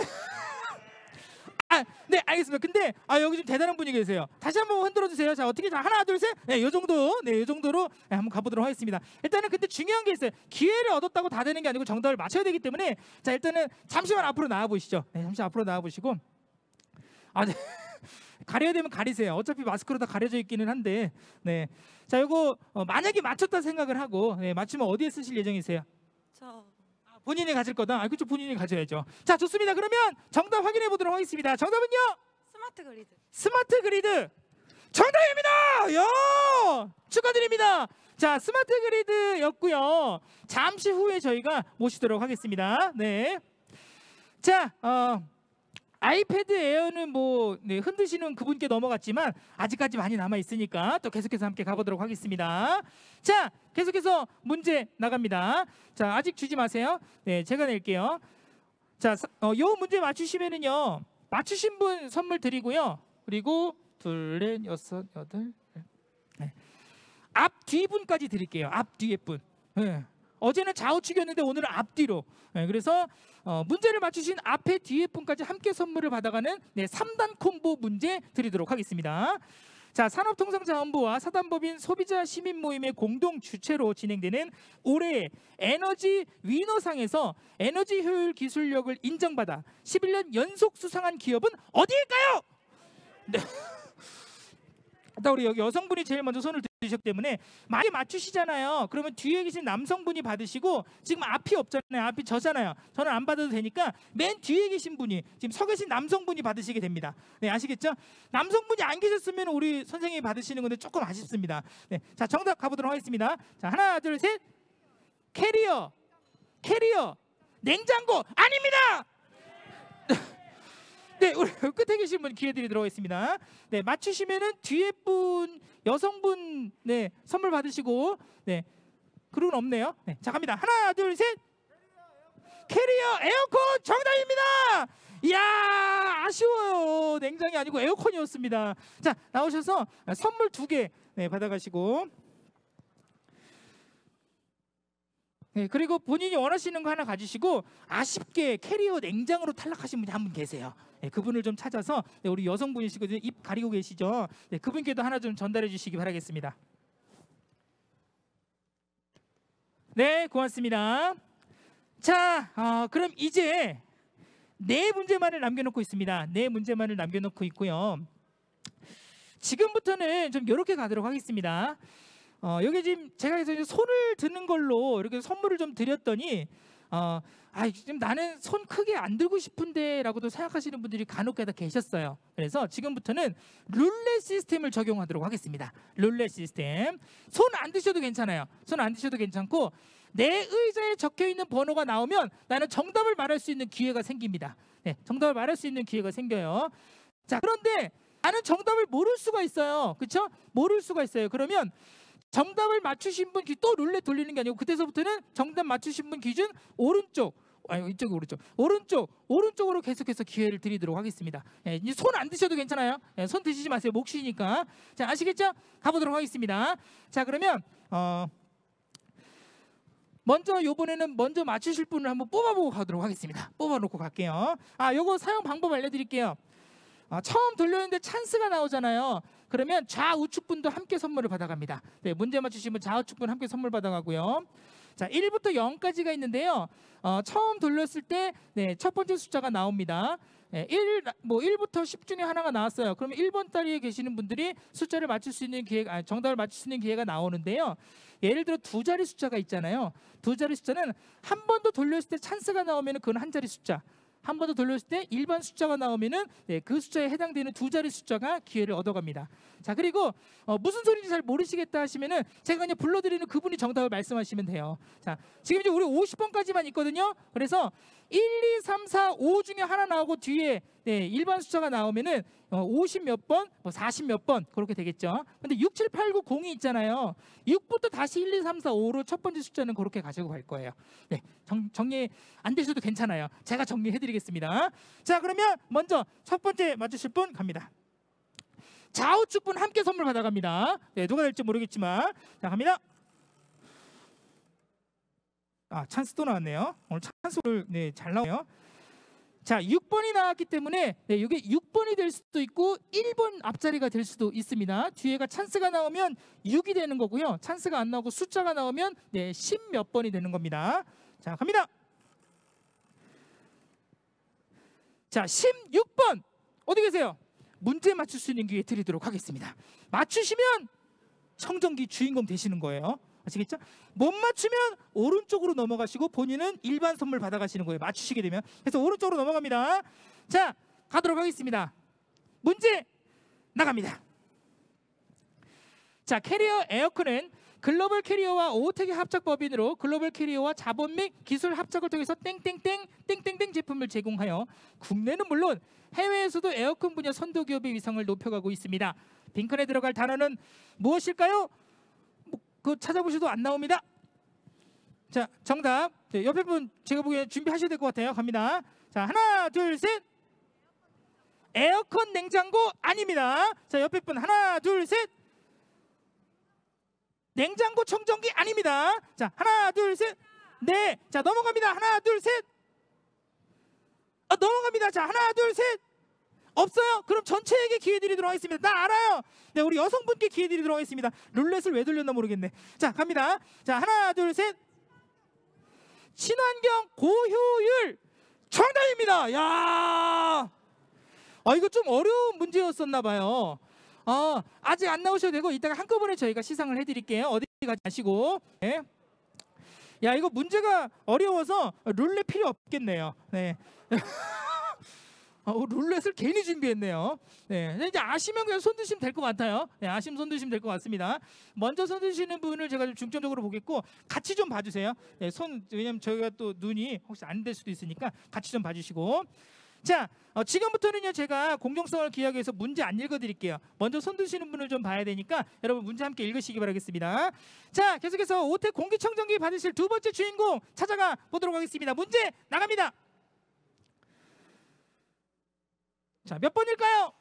네, 알겠습니다. 근데 여기 좀 대단한 분이 계세요. 다시 한번 흔들어 주세요. 자, 어떻게? 자, 하나, 둘, 셋. 네, 요 정도. 네, 요 정도로 한번 가보도록 하겠습니다. 일단은 근데 중요한 게 있어요. 기회를 얻었다고 다 되는 게 아니고 정답을 맞춰야 되기 때문에 자, 일단은 잠시만 앞으로 나와 보시죠. 네, 잠시 앞으로 나와 보시고. 네. 가려야 되면 가리세요. 어차피 마스크로 다 가려져 있기는 한데. 네. 자, 요거 만약에 맞췄다 생각을 하고 네, 맞추면 어디에 쓰실 예정이세요? 본인이 가질 거다. 그렇죠. 본인이 가져야죠. 자, 좋습니다. 그러면 정답 확인해 보도록 하겠습니다. 정답은요? 스마트 그리드. 스마트 그리드. 정답입니다. 야! 축하드립니다. 자, 스마트 그리드였고요. 잠시 후에 저희가 모시도록 하겠습니다. 네. 자, 아이패드 에어는 네, 흔드시는 그분께 넘어갔지만 아직까지 많이 남아 있으니까 또 계속해서 함께 가보도록 하겠습니다. 자, 계속해서 문제 나갑니다. 자, 아직 주지 마세요. 네, 제가 낼게요. 자, 요 문제 맞추시면은요, 맞추신 분 선물 드리고요. 그리고 둘, 넷, 여섯, 여덟, 네. 앞 뒤 분까지 드릴게요. 앞 뒤에 분. 네. 어제는 좌우측이었는데 오늘은 앞뒤로. 네, 그래서 문제를 맞추신 앞에 뒤에 분까지 함께 선물을 받아가는 네, 3단 콤보 문제 드리도록 하겠습니다. 자, 산업통상자원부와 사단법인 소비자 시민 모임의 공동 주최로 진행되는 올해의 에너지 위너상에서 에너지 효율 기술력을 인정받아 11년 연속 수상한 기업은 어디일까요? 네. 일단 우리 여기 여성분이 제일 먼저 손을 드셨기 때문에 많이 맞추시잖아요. 그러면 뒤에 계신 남성분이 받으시고 지금 앞이 없잖아요. 앞이 저잖아요. 저는 안 받아도 되니까 맨 뒤에 계신 분이 지금 서 계신 남성분이 받으시게 됩니다. 네, 아시겠죠? 남성분이 안 계셨으면 우리 선생님이 받으시는 건데 조금 아쉽습니다. 네, 자, 정답 가보도록 하겠습니다. 자, 하나, 둘, 셋. 캐리어. 냉장고 아닙니다. 네, 우리 끝에 계신 분 기회 드리도록 하겠습니다. 네, 맞추시면은 뒤에 분 여성분 네 선물 받으시고 네 그룹은 없네요. 네, 자 갑니다. 하나, 둘, 셋. 캐리어 에어컨 정답입니다. 이야, 아쉬워요. 냉장이 아니고 에어컨이었습니다. 자, 나오셔서 선물 2개 네, 받아가시고. 네, 그리고 본인이 원하시는 거 하나 가지시고 아쉽게 캐리어 냉장으로 탈락하신 분이 한 분 계세요. 네, 그분을 좀 찾아서 네, 우리 여성분이시거든요. 입 가리고 계시죠. 네, 그분께도 하나 좀 전달해 주시기 바라겠습니다. 네, 고맙습니다. 자, 그럼 이제 4문제만을 남겨놓고 있습니다. 4문제만을 남겨놓고 있고요. 지금부터는 좀 이렇게 가도록 하겠습니다. 여기 지금 제가 이제 손을 드는 걸로 이렇게 선물을 좀 드렸더니 지금 나는 손 크게 안 들고 싶은데 라고도 생각하시는 분들이 간혹가다 계셨어요. 그래서 지금부터는 룰렛 시스템을 적용하도록 하겠습니다. 룰렛 시스템. 손 안 드셔도 괜찮아요. 손 안 드셔도 괜찮고 내 의자에 적혀있는 번호가 나오면 나는 정답을 말할 수 있는 기회가 생깁니다. 네, 정답을 말할 수 있는 기회가 생겨요. 자, 그런데 나는 정답을 모를 수가 있어요. 그렇죠? 모를 수가 있어요. 그러면 정답을 맞추신 분 또 룰렛 돌리는 게 아니고 그때서부터는 정답 맞추신 분 기준 오른쪽, 이쪽이 오른쪽으로 계속해서 기회를 드리도록 하겠습니다. 예, 손 안 드셔도 괜찮아요. 예, 손 드시지 마세요. 목 쉬니까. 자, 아시겠죠? 가보도록 하겠습니다. 자, 그러면 먼저 요번에는 먼저 맞추실 분을 한번 뽑아보고 가도록 하겠습니다. 뽑아놓고 갈게요. 요거 사용 방법 알려드릴게요. 처음 돌렸는데 찬스가 나오잖아요. 그러면 좌우측 분도 함께 선물을 받아갑니다. 네, 문제 맞추시면 좌우측 분 함께 선물 받아가고요. 자, 1부터 0까지가 있는데요. 처음 돌렸을 때 네, 첫 번째 숫자가 나옵니다. 네, 1부터 10 중에 하나가 나왔어요. 그러면 1번 자리에 계시는 분들이 숫자를 맞출 수 있는 기회가, 정답을 맞출 수 있는 기회가 나오는데요. 예를 들어 2자리 숫자가 있잖아요. 2자리 숫자는 한 번 더 돌렸을 때 찬스가 나오면 그건 한 자리 숫자. 한 번 더 돌렸을 때 일반 숫자가 나오면은 네, 그 숫자에 해당되는 2자리 숫자가 기회를 얻어갑니다. 자, 그리고 무슨 소리인지 잘 모르시겠다 하시면은 제가 그냥 불러드리는 그분이 정답을 말씀하시면 돼요. 자, 지금 이제 우리 50번까지만 있거든요. 그래서 1, 2, 3, 4, 5 중에 하나 나오고 뒤에 일반 숫자가 나오면은 50 몇 번, 40 몇 번 그렇게 되겠죠. 근데 6, 7, 8, 9, 0이 있잖아요. 6부터 다시 1, 2, 3, 4, 5로 첫 번째 숫자는 그렇게 가지고 갈 거예요. 네, 정리 안 되셔도 괜찮아요. 제가 정리해드리겠습니다. 자, 그러면 먼저 첫 번째 맞추실 분 갑니다. 좌우측 분 함께 선물 받아갑니다. 네, 누가 될지 모르겠지만 자, 갑니다. 아, 찬스 또 나왔네요. 오늘 찬스를 잘 나와요. 자, 6번이 나왔기 때문에 이게 6번이 될 수도 있고 1번 앞자리가 될 수도 있습니다. 뒤에가 찬스가 나오면 6이 되는 거고요. 찬스가 안 나오고 숫자가 나오면 10 몇 번이 되는 겁니다. 자, 갑니다. 자, 16번 어디 계세요? 문제 맞출 수 있는 기회 드리도록 하겠습니다. 맞추시면 청정기 주인공 되시는 거예요. 아시겠죠? 못 맞추면 오른쪽으로 넘어가시고 본인은 일반 선물 받아가시는 거예요. 맞추시게 되면. 그래서 오른쪽으로 넘어갑니다. 자, 가도록 하겠습니다. 문제 나갑니다. 자, 캐리어 에어컨은 글로벌 캐리어와 오호텍의 합작 법인으로 글로벌 캐리어와 자본 및 기술 합작을 통해서 땡땡땡 제품을 제공하여 국내는 물론 해외에서도 에어컨 분야 선도 기업의 위상을 높여가고 있습니다. 빈칸에 들어갈 단어는 무엇일까요? 그거 찾아보셔도 안 나옵니다. 자, 정답. 옆에 분 제가 보기에 준비하셔야 될 것 같아요. 갑니다. 자, 하나, 둘, 셋. 에어컨 냉장고 아닙니다. 자, 옆에 분 하나, 둘, 셋. 냉장고 청정기 아닙니다. 자, 하나, 둘, 셋. 네. 자, 넘어갑니다. 하나, 둘, 셋. 넘어갑니다. 자, 하나, 둘, 셋. 없어요? 그럼 전체에게 기회 드리도록 하겠습니다. 나 알아요. 네, 우리 여성분께 기회 드리도록 하겠습니다. 룰렛을 왜 돌렸나 모르겠네. 자, 갑니다. 자, 하나, 둘, 셋. 친환경 고효율 정답입니다. 야, 이거 좀 어려운 문제였었나 봐요. 아직 안 나오셔도 되고 이따가 한꺼번에 저희가 시상을 해드릴게요. 어디 가지 마시고. 네. 야, 이거 문제가 어려워서 룰렛 필요 없겠네요. 네. 룰렛을 괜히 준비했네요. 네, 이제 아시면 그냥 손 드시면 될 것 같아요. 네, 아시면 손 드시면 될 것 같습니다. 먼저 손 드시는 분을 제가 좀 중점적으로 보겠고 같이 좀 봐주세요. 네, 왜냐면 저희가 또 눈이 혹시 안 될 수도 있으니까 같이 좀 봐주시고. 자, 지금부터는요 제가 공정성을 기하기 위해서 문제 안 읽어드릴게요. 먼저 손 드시는 분을 좀 봐야 되니까 여러분 문제 함께 읽으시기 바라겠습니다. 자, 계속해서 오텍 공기청정기 받으실 두 번째 주인공 찾아가 보도록 하겠습니다. 문제 나갑니다. 자, 몇 번일까요?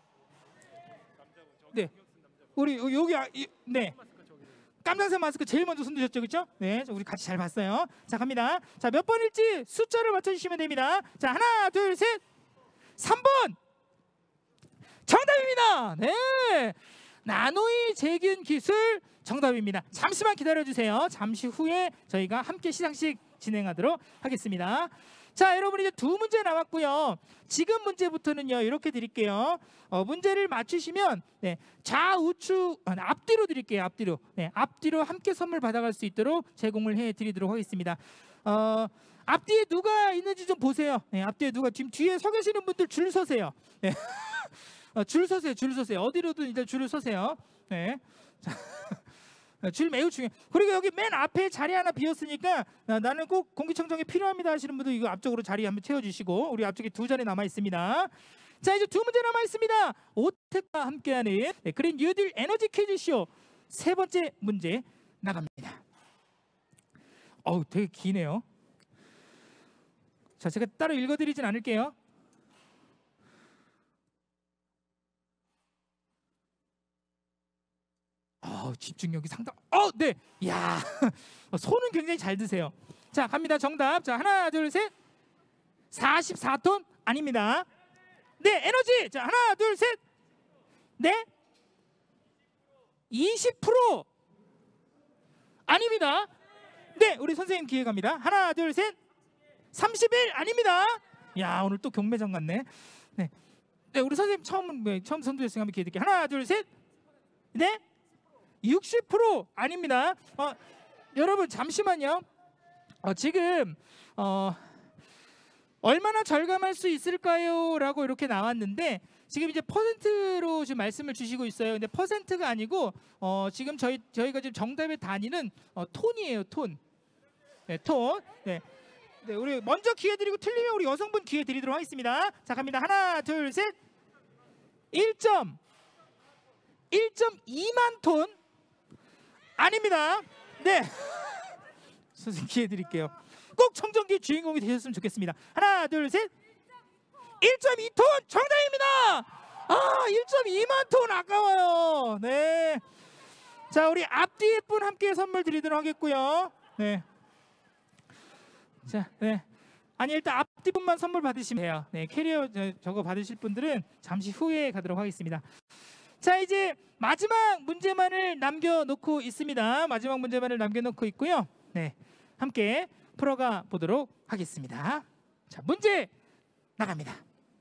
네, 우리 여기 네, 깜장색 마스크 제일 먼저 손 드셨죠, 그렇죠? 네, 우리 같이 잘 봤어요. 자, 갑니다. 자, 몇 번일지 숫자를 맞춰주시면 됩니다. 자, 하나, 둘, 셋, 3번 정답입니다. 네, 나노이 제균 기술 정답입니다. 잠시만 기다려주세요. 잠시 후에 저희가 함께 시상식 진행하도록 하겠습니다. 자, 여러분 이제 두 문제 남았고요. 지금 문제부터는요 이렇게 드릴게요. 문제를 맞추시면 좌우측 앞뒤로 드릴게요. 앞뒤로. 네, 앞뒤로 함께 선물 받아갈 수 있도록 제공을 해드리도록 하겠습니다. 앞뒤에 누가 있는지 좀 보세요. 네, 앞뒤에 누가 지금 뒤에 서 계시는 분들 줄 서세요. 네. 줄 서세요. 줄 서세요. 어디로든 일단 줄을 서세요. 네. 자. 줄 매우 중요해요. 그리고 여기 맨 앞에 자리 하나 비었으니까 나는 꼭 공기청정기 필요합니다 하시는 분들 이거 앞쪽으로 자리 한번 채워주시고 우리 앞쪽에 두 자리 남아 있습니다. 자, 이제 두 문제 남아 있습니다. 오텍과 함께하는 그린 뉴딜 에너지 퀴즈쇼 세 번째 문제 나갑니다. 되게 기네요. 자, 제가 따로 읽어드리진 않을게요. 집중력이 상당. 네. 야, 손은 굉장히 잘 드세요. 자, 갑니다. 정답. 자, 하나, 둘, 셋. 44톤 아닙니다. 네, 에너지. 자, 하나, 둘, 셋. 네. 20% 아닙니다. 네, 우리 선생님 기회 갑니다. 하나, 둘, 셋. 31 아닙니다. 야, 오늘 또 경매장 같네. 네. 네, 우리 선생님 처음 선두였으니까 한번 기회 드릴게요. 하나, 둘, 셋. 네. 60% 아닙니다. 여러분 잠시만요. 지금 얼마나 절감할 수 있을까요? 라고 이렇게 나왔는데 지금 이제 퍼센트로 지금 말씀을 주시고 있어요. 근데 퍼센트가 아니고 지금 저희가 지금 정답의 단위는 톤이에요. 톤. 네, 톤. 네. 네, 우리 먼저 기회 드리고 틀리면 우리 여성분 기회 드리도록 하겠습니다. 자, 갑니다. 하나, 둘, 셋. 1.2만 톤 아닙니다. 네. 선생님 기회 드릴게요. 꼭 청정기 주인공이 되셨으면 좋겠습니다. 하나, 둘, 셋. 1.2톤 정답입니다. 아, 1.2만 톤 아까워요. 네. 자, 우리 앞뒤에 분 함께 선물 드리도록 하겠고요. 네. 자, 네. 아니 일단 앞뒤 분만 선물 받으시면 돼요. 네, 캐리어 저거 받으실 분들은 잠시 후에 가도록 하겠습니다. 자, 이제 마지막 문제만을 남겨놓고 있습니다. 마지막 문제만을 남겨놓고 있고요. 네, 함께 풀어가 보도록 하겠습니다. 자, 문제 나갑니다.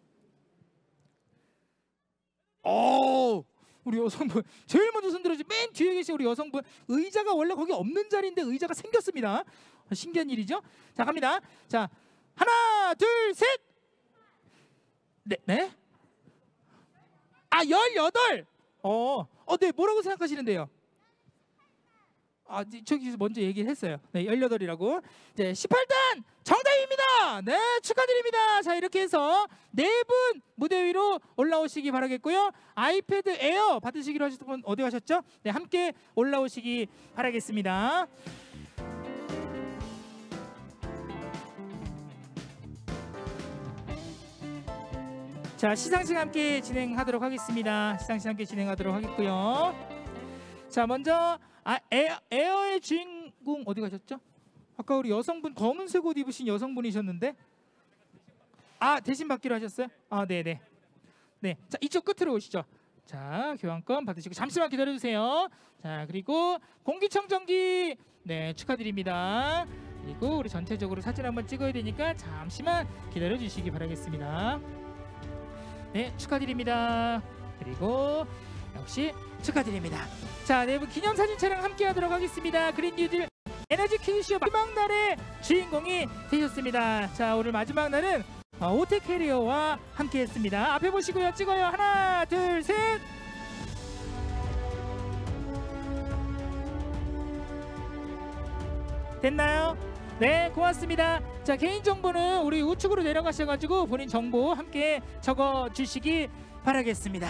우리 여성분 제일 먼저 손들어주신 맨 뒤에 계신 우리 여성분, 의자가 원래 거기 없는 자리인데 의자가 생겼습니다. 신기한 일이죠. 자, 갑니다. 자, 하나, 둘, 셋. 네, 네. 아, 18. 네, 뭐라고 생각하시는데요? 아, 저기서 먼저 얘기를 했어요. 네, 18이라고. 이제 18단 정답입니다. 네, 축하드립니다. 자, 이렇게 해서 4분 무대 위로 올라오시기 바라겠고요. 아이패드 에어 받으시기로 하셨던 분 어디 가셨죠? 네, 함께 올라오시기 바라겠습니다. 자, 시상식 함께 진행하도록 하겠습니다. 시상식 함께 진행하도록 하겠고요. 자, 먼저 에어의 주인공 어디 가셨죠? 아까 우리 여성분 검은색 옷 입으신 여성분이셨는데, 대신 받기로 하셨어요? 네네. 네, 자, 이쪽 끝으로 오시죠. 자, 교환권 받으시고 잠시만 기다려주세요. 자, 그리고 공기청정기 네, 축하드립니다. 그리고 우리 전체적으로 사진 한번 찍어야 되니까 잠시만 기다려주시기 바라겠습니다. 네, 축하드립니다. 그리고 역시 축하드립니다. 자, 네 분 기념사진 촬영 함께 하도록 하겠습니다. 그린 뉴딜 에너지 퀴즈쇼 마지막 날의 주인공이 되셨습니다. 자, 오늘 마지막 날은 오텍 캐리어와 함께 했습니다. 앞에 보시고요. 찍어요. 하나, 둘, 셋. 됐나요? 네, 고맙습니다. 자, 개인정보는 우리 우측으로 내려가셔가지고 본인 정보 함께 적어주시기 바라겠습니다.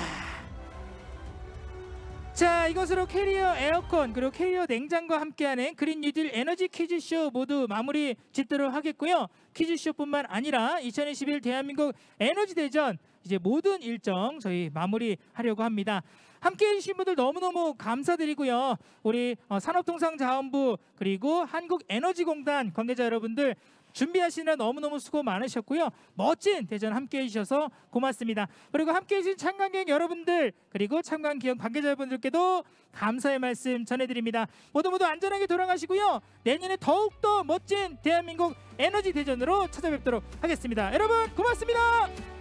자, 이것으로 캐리어 에어컨 그리고 캐리어 냉장과 함께하는 그린 뉴딜 에너지 퀴즈쇼 모두 마무리 짓도록 하겠고요. 퀴즈쇼뿐만 아니라 2021 대한민국 에너지 대전 이제 모든 일정 저희 마무리하려고 합니다. 함께해 주신 분들 너무너무 감사드리고요. 우리 산업통상자원부 그리고 한국에너지공단 관계자 여러분들 준비하시느라 너무너무 수고 많으셨고요. 멋진 대전 함께해 주셔서 고맙습니다. 그리고 함께해 주신 참관객 여러분들 그리고 참관 기업 관계자 여러분들께도 감사의 말씀 전해드립니다. 모두 안전하게 돌아가시고요. 내년에 더욱더 멋진 대한민국 에너지 대전으로 찾아뵙도록 하겠습니다. 여러분 고맙습니다.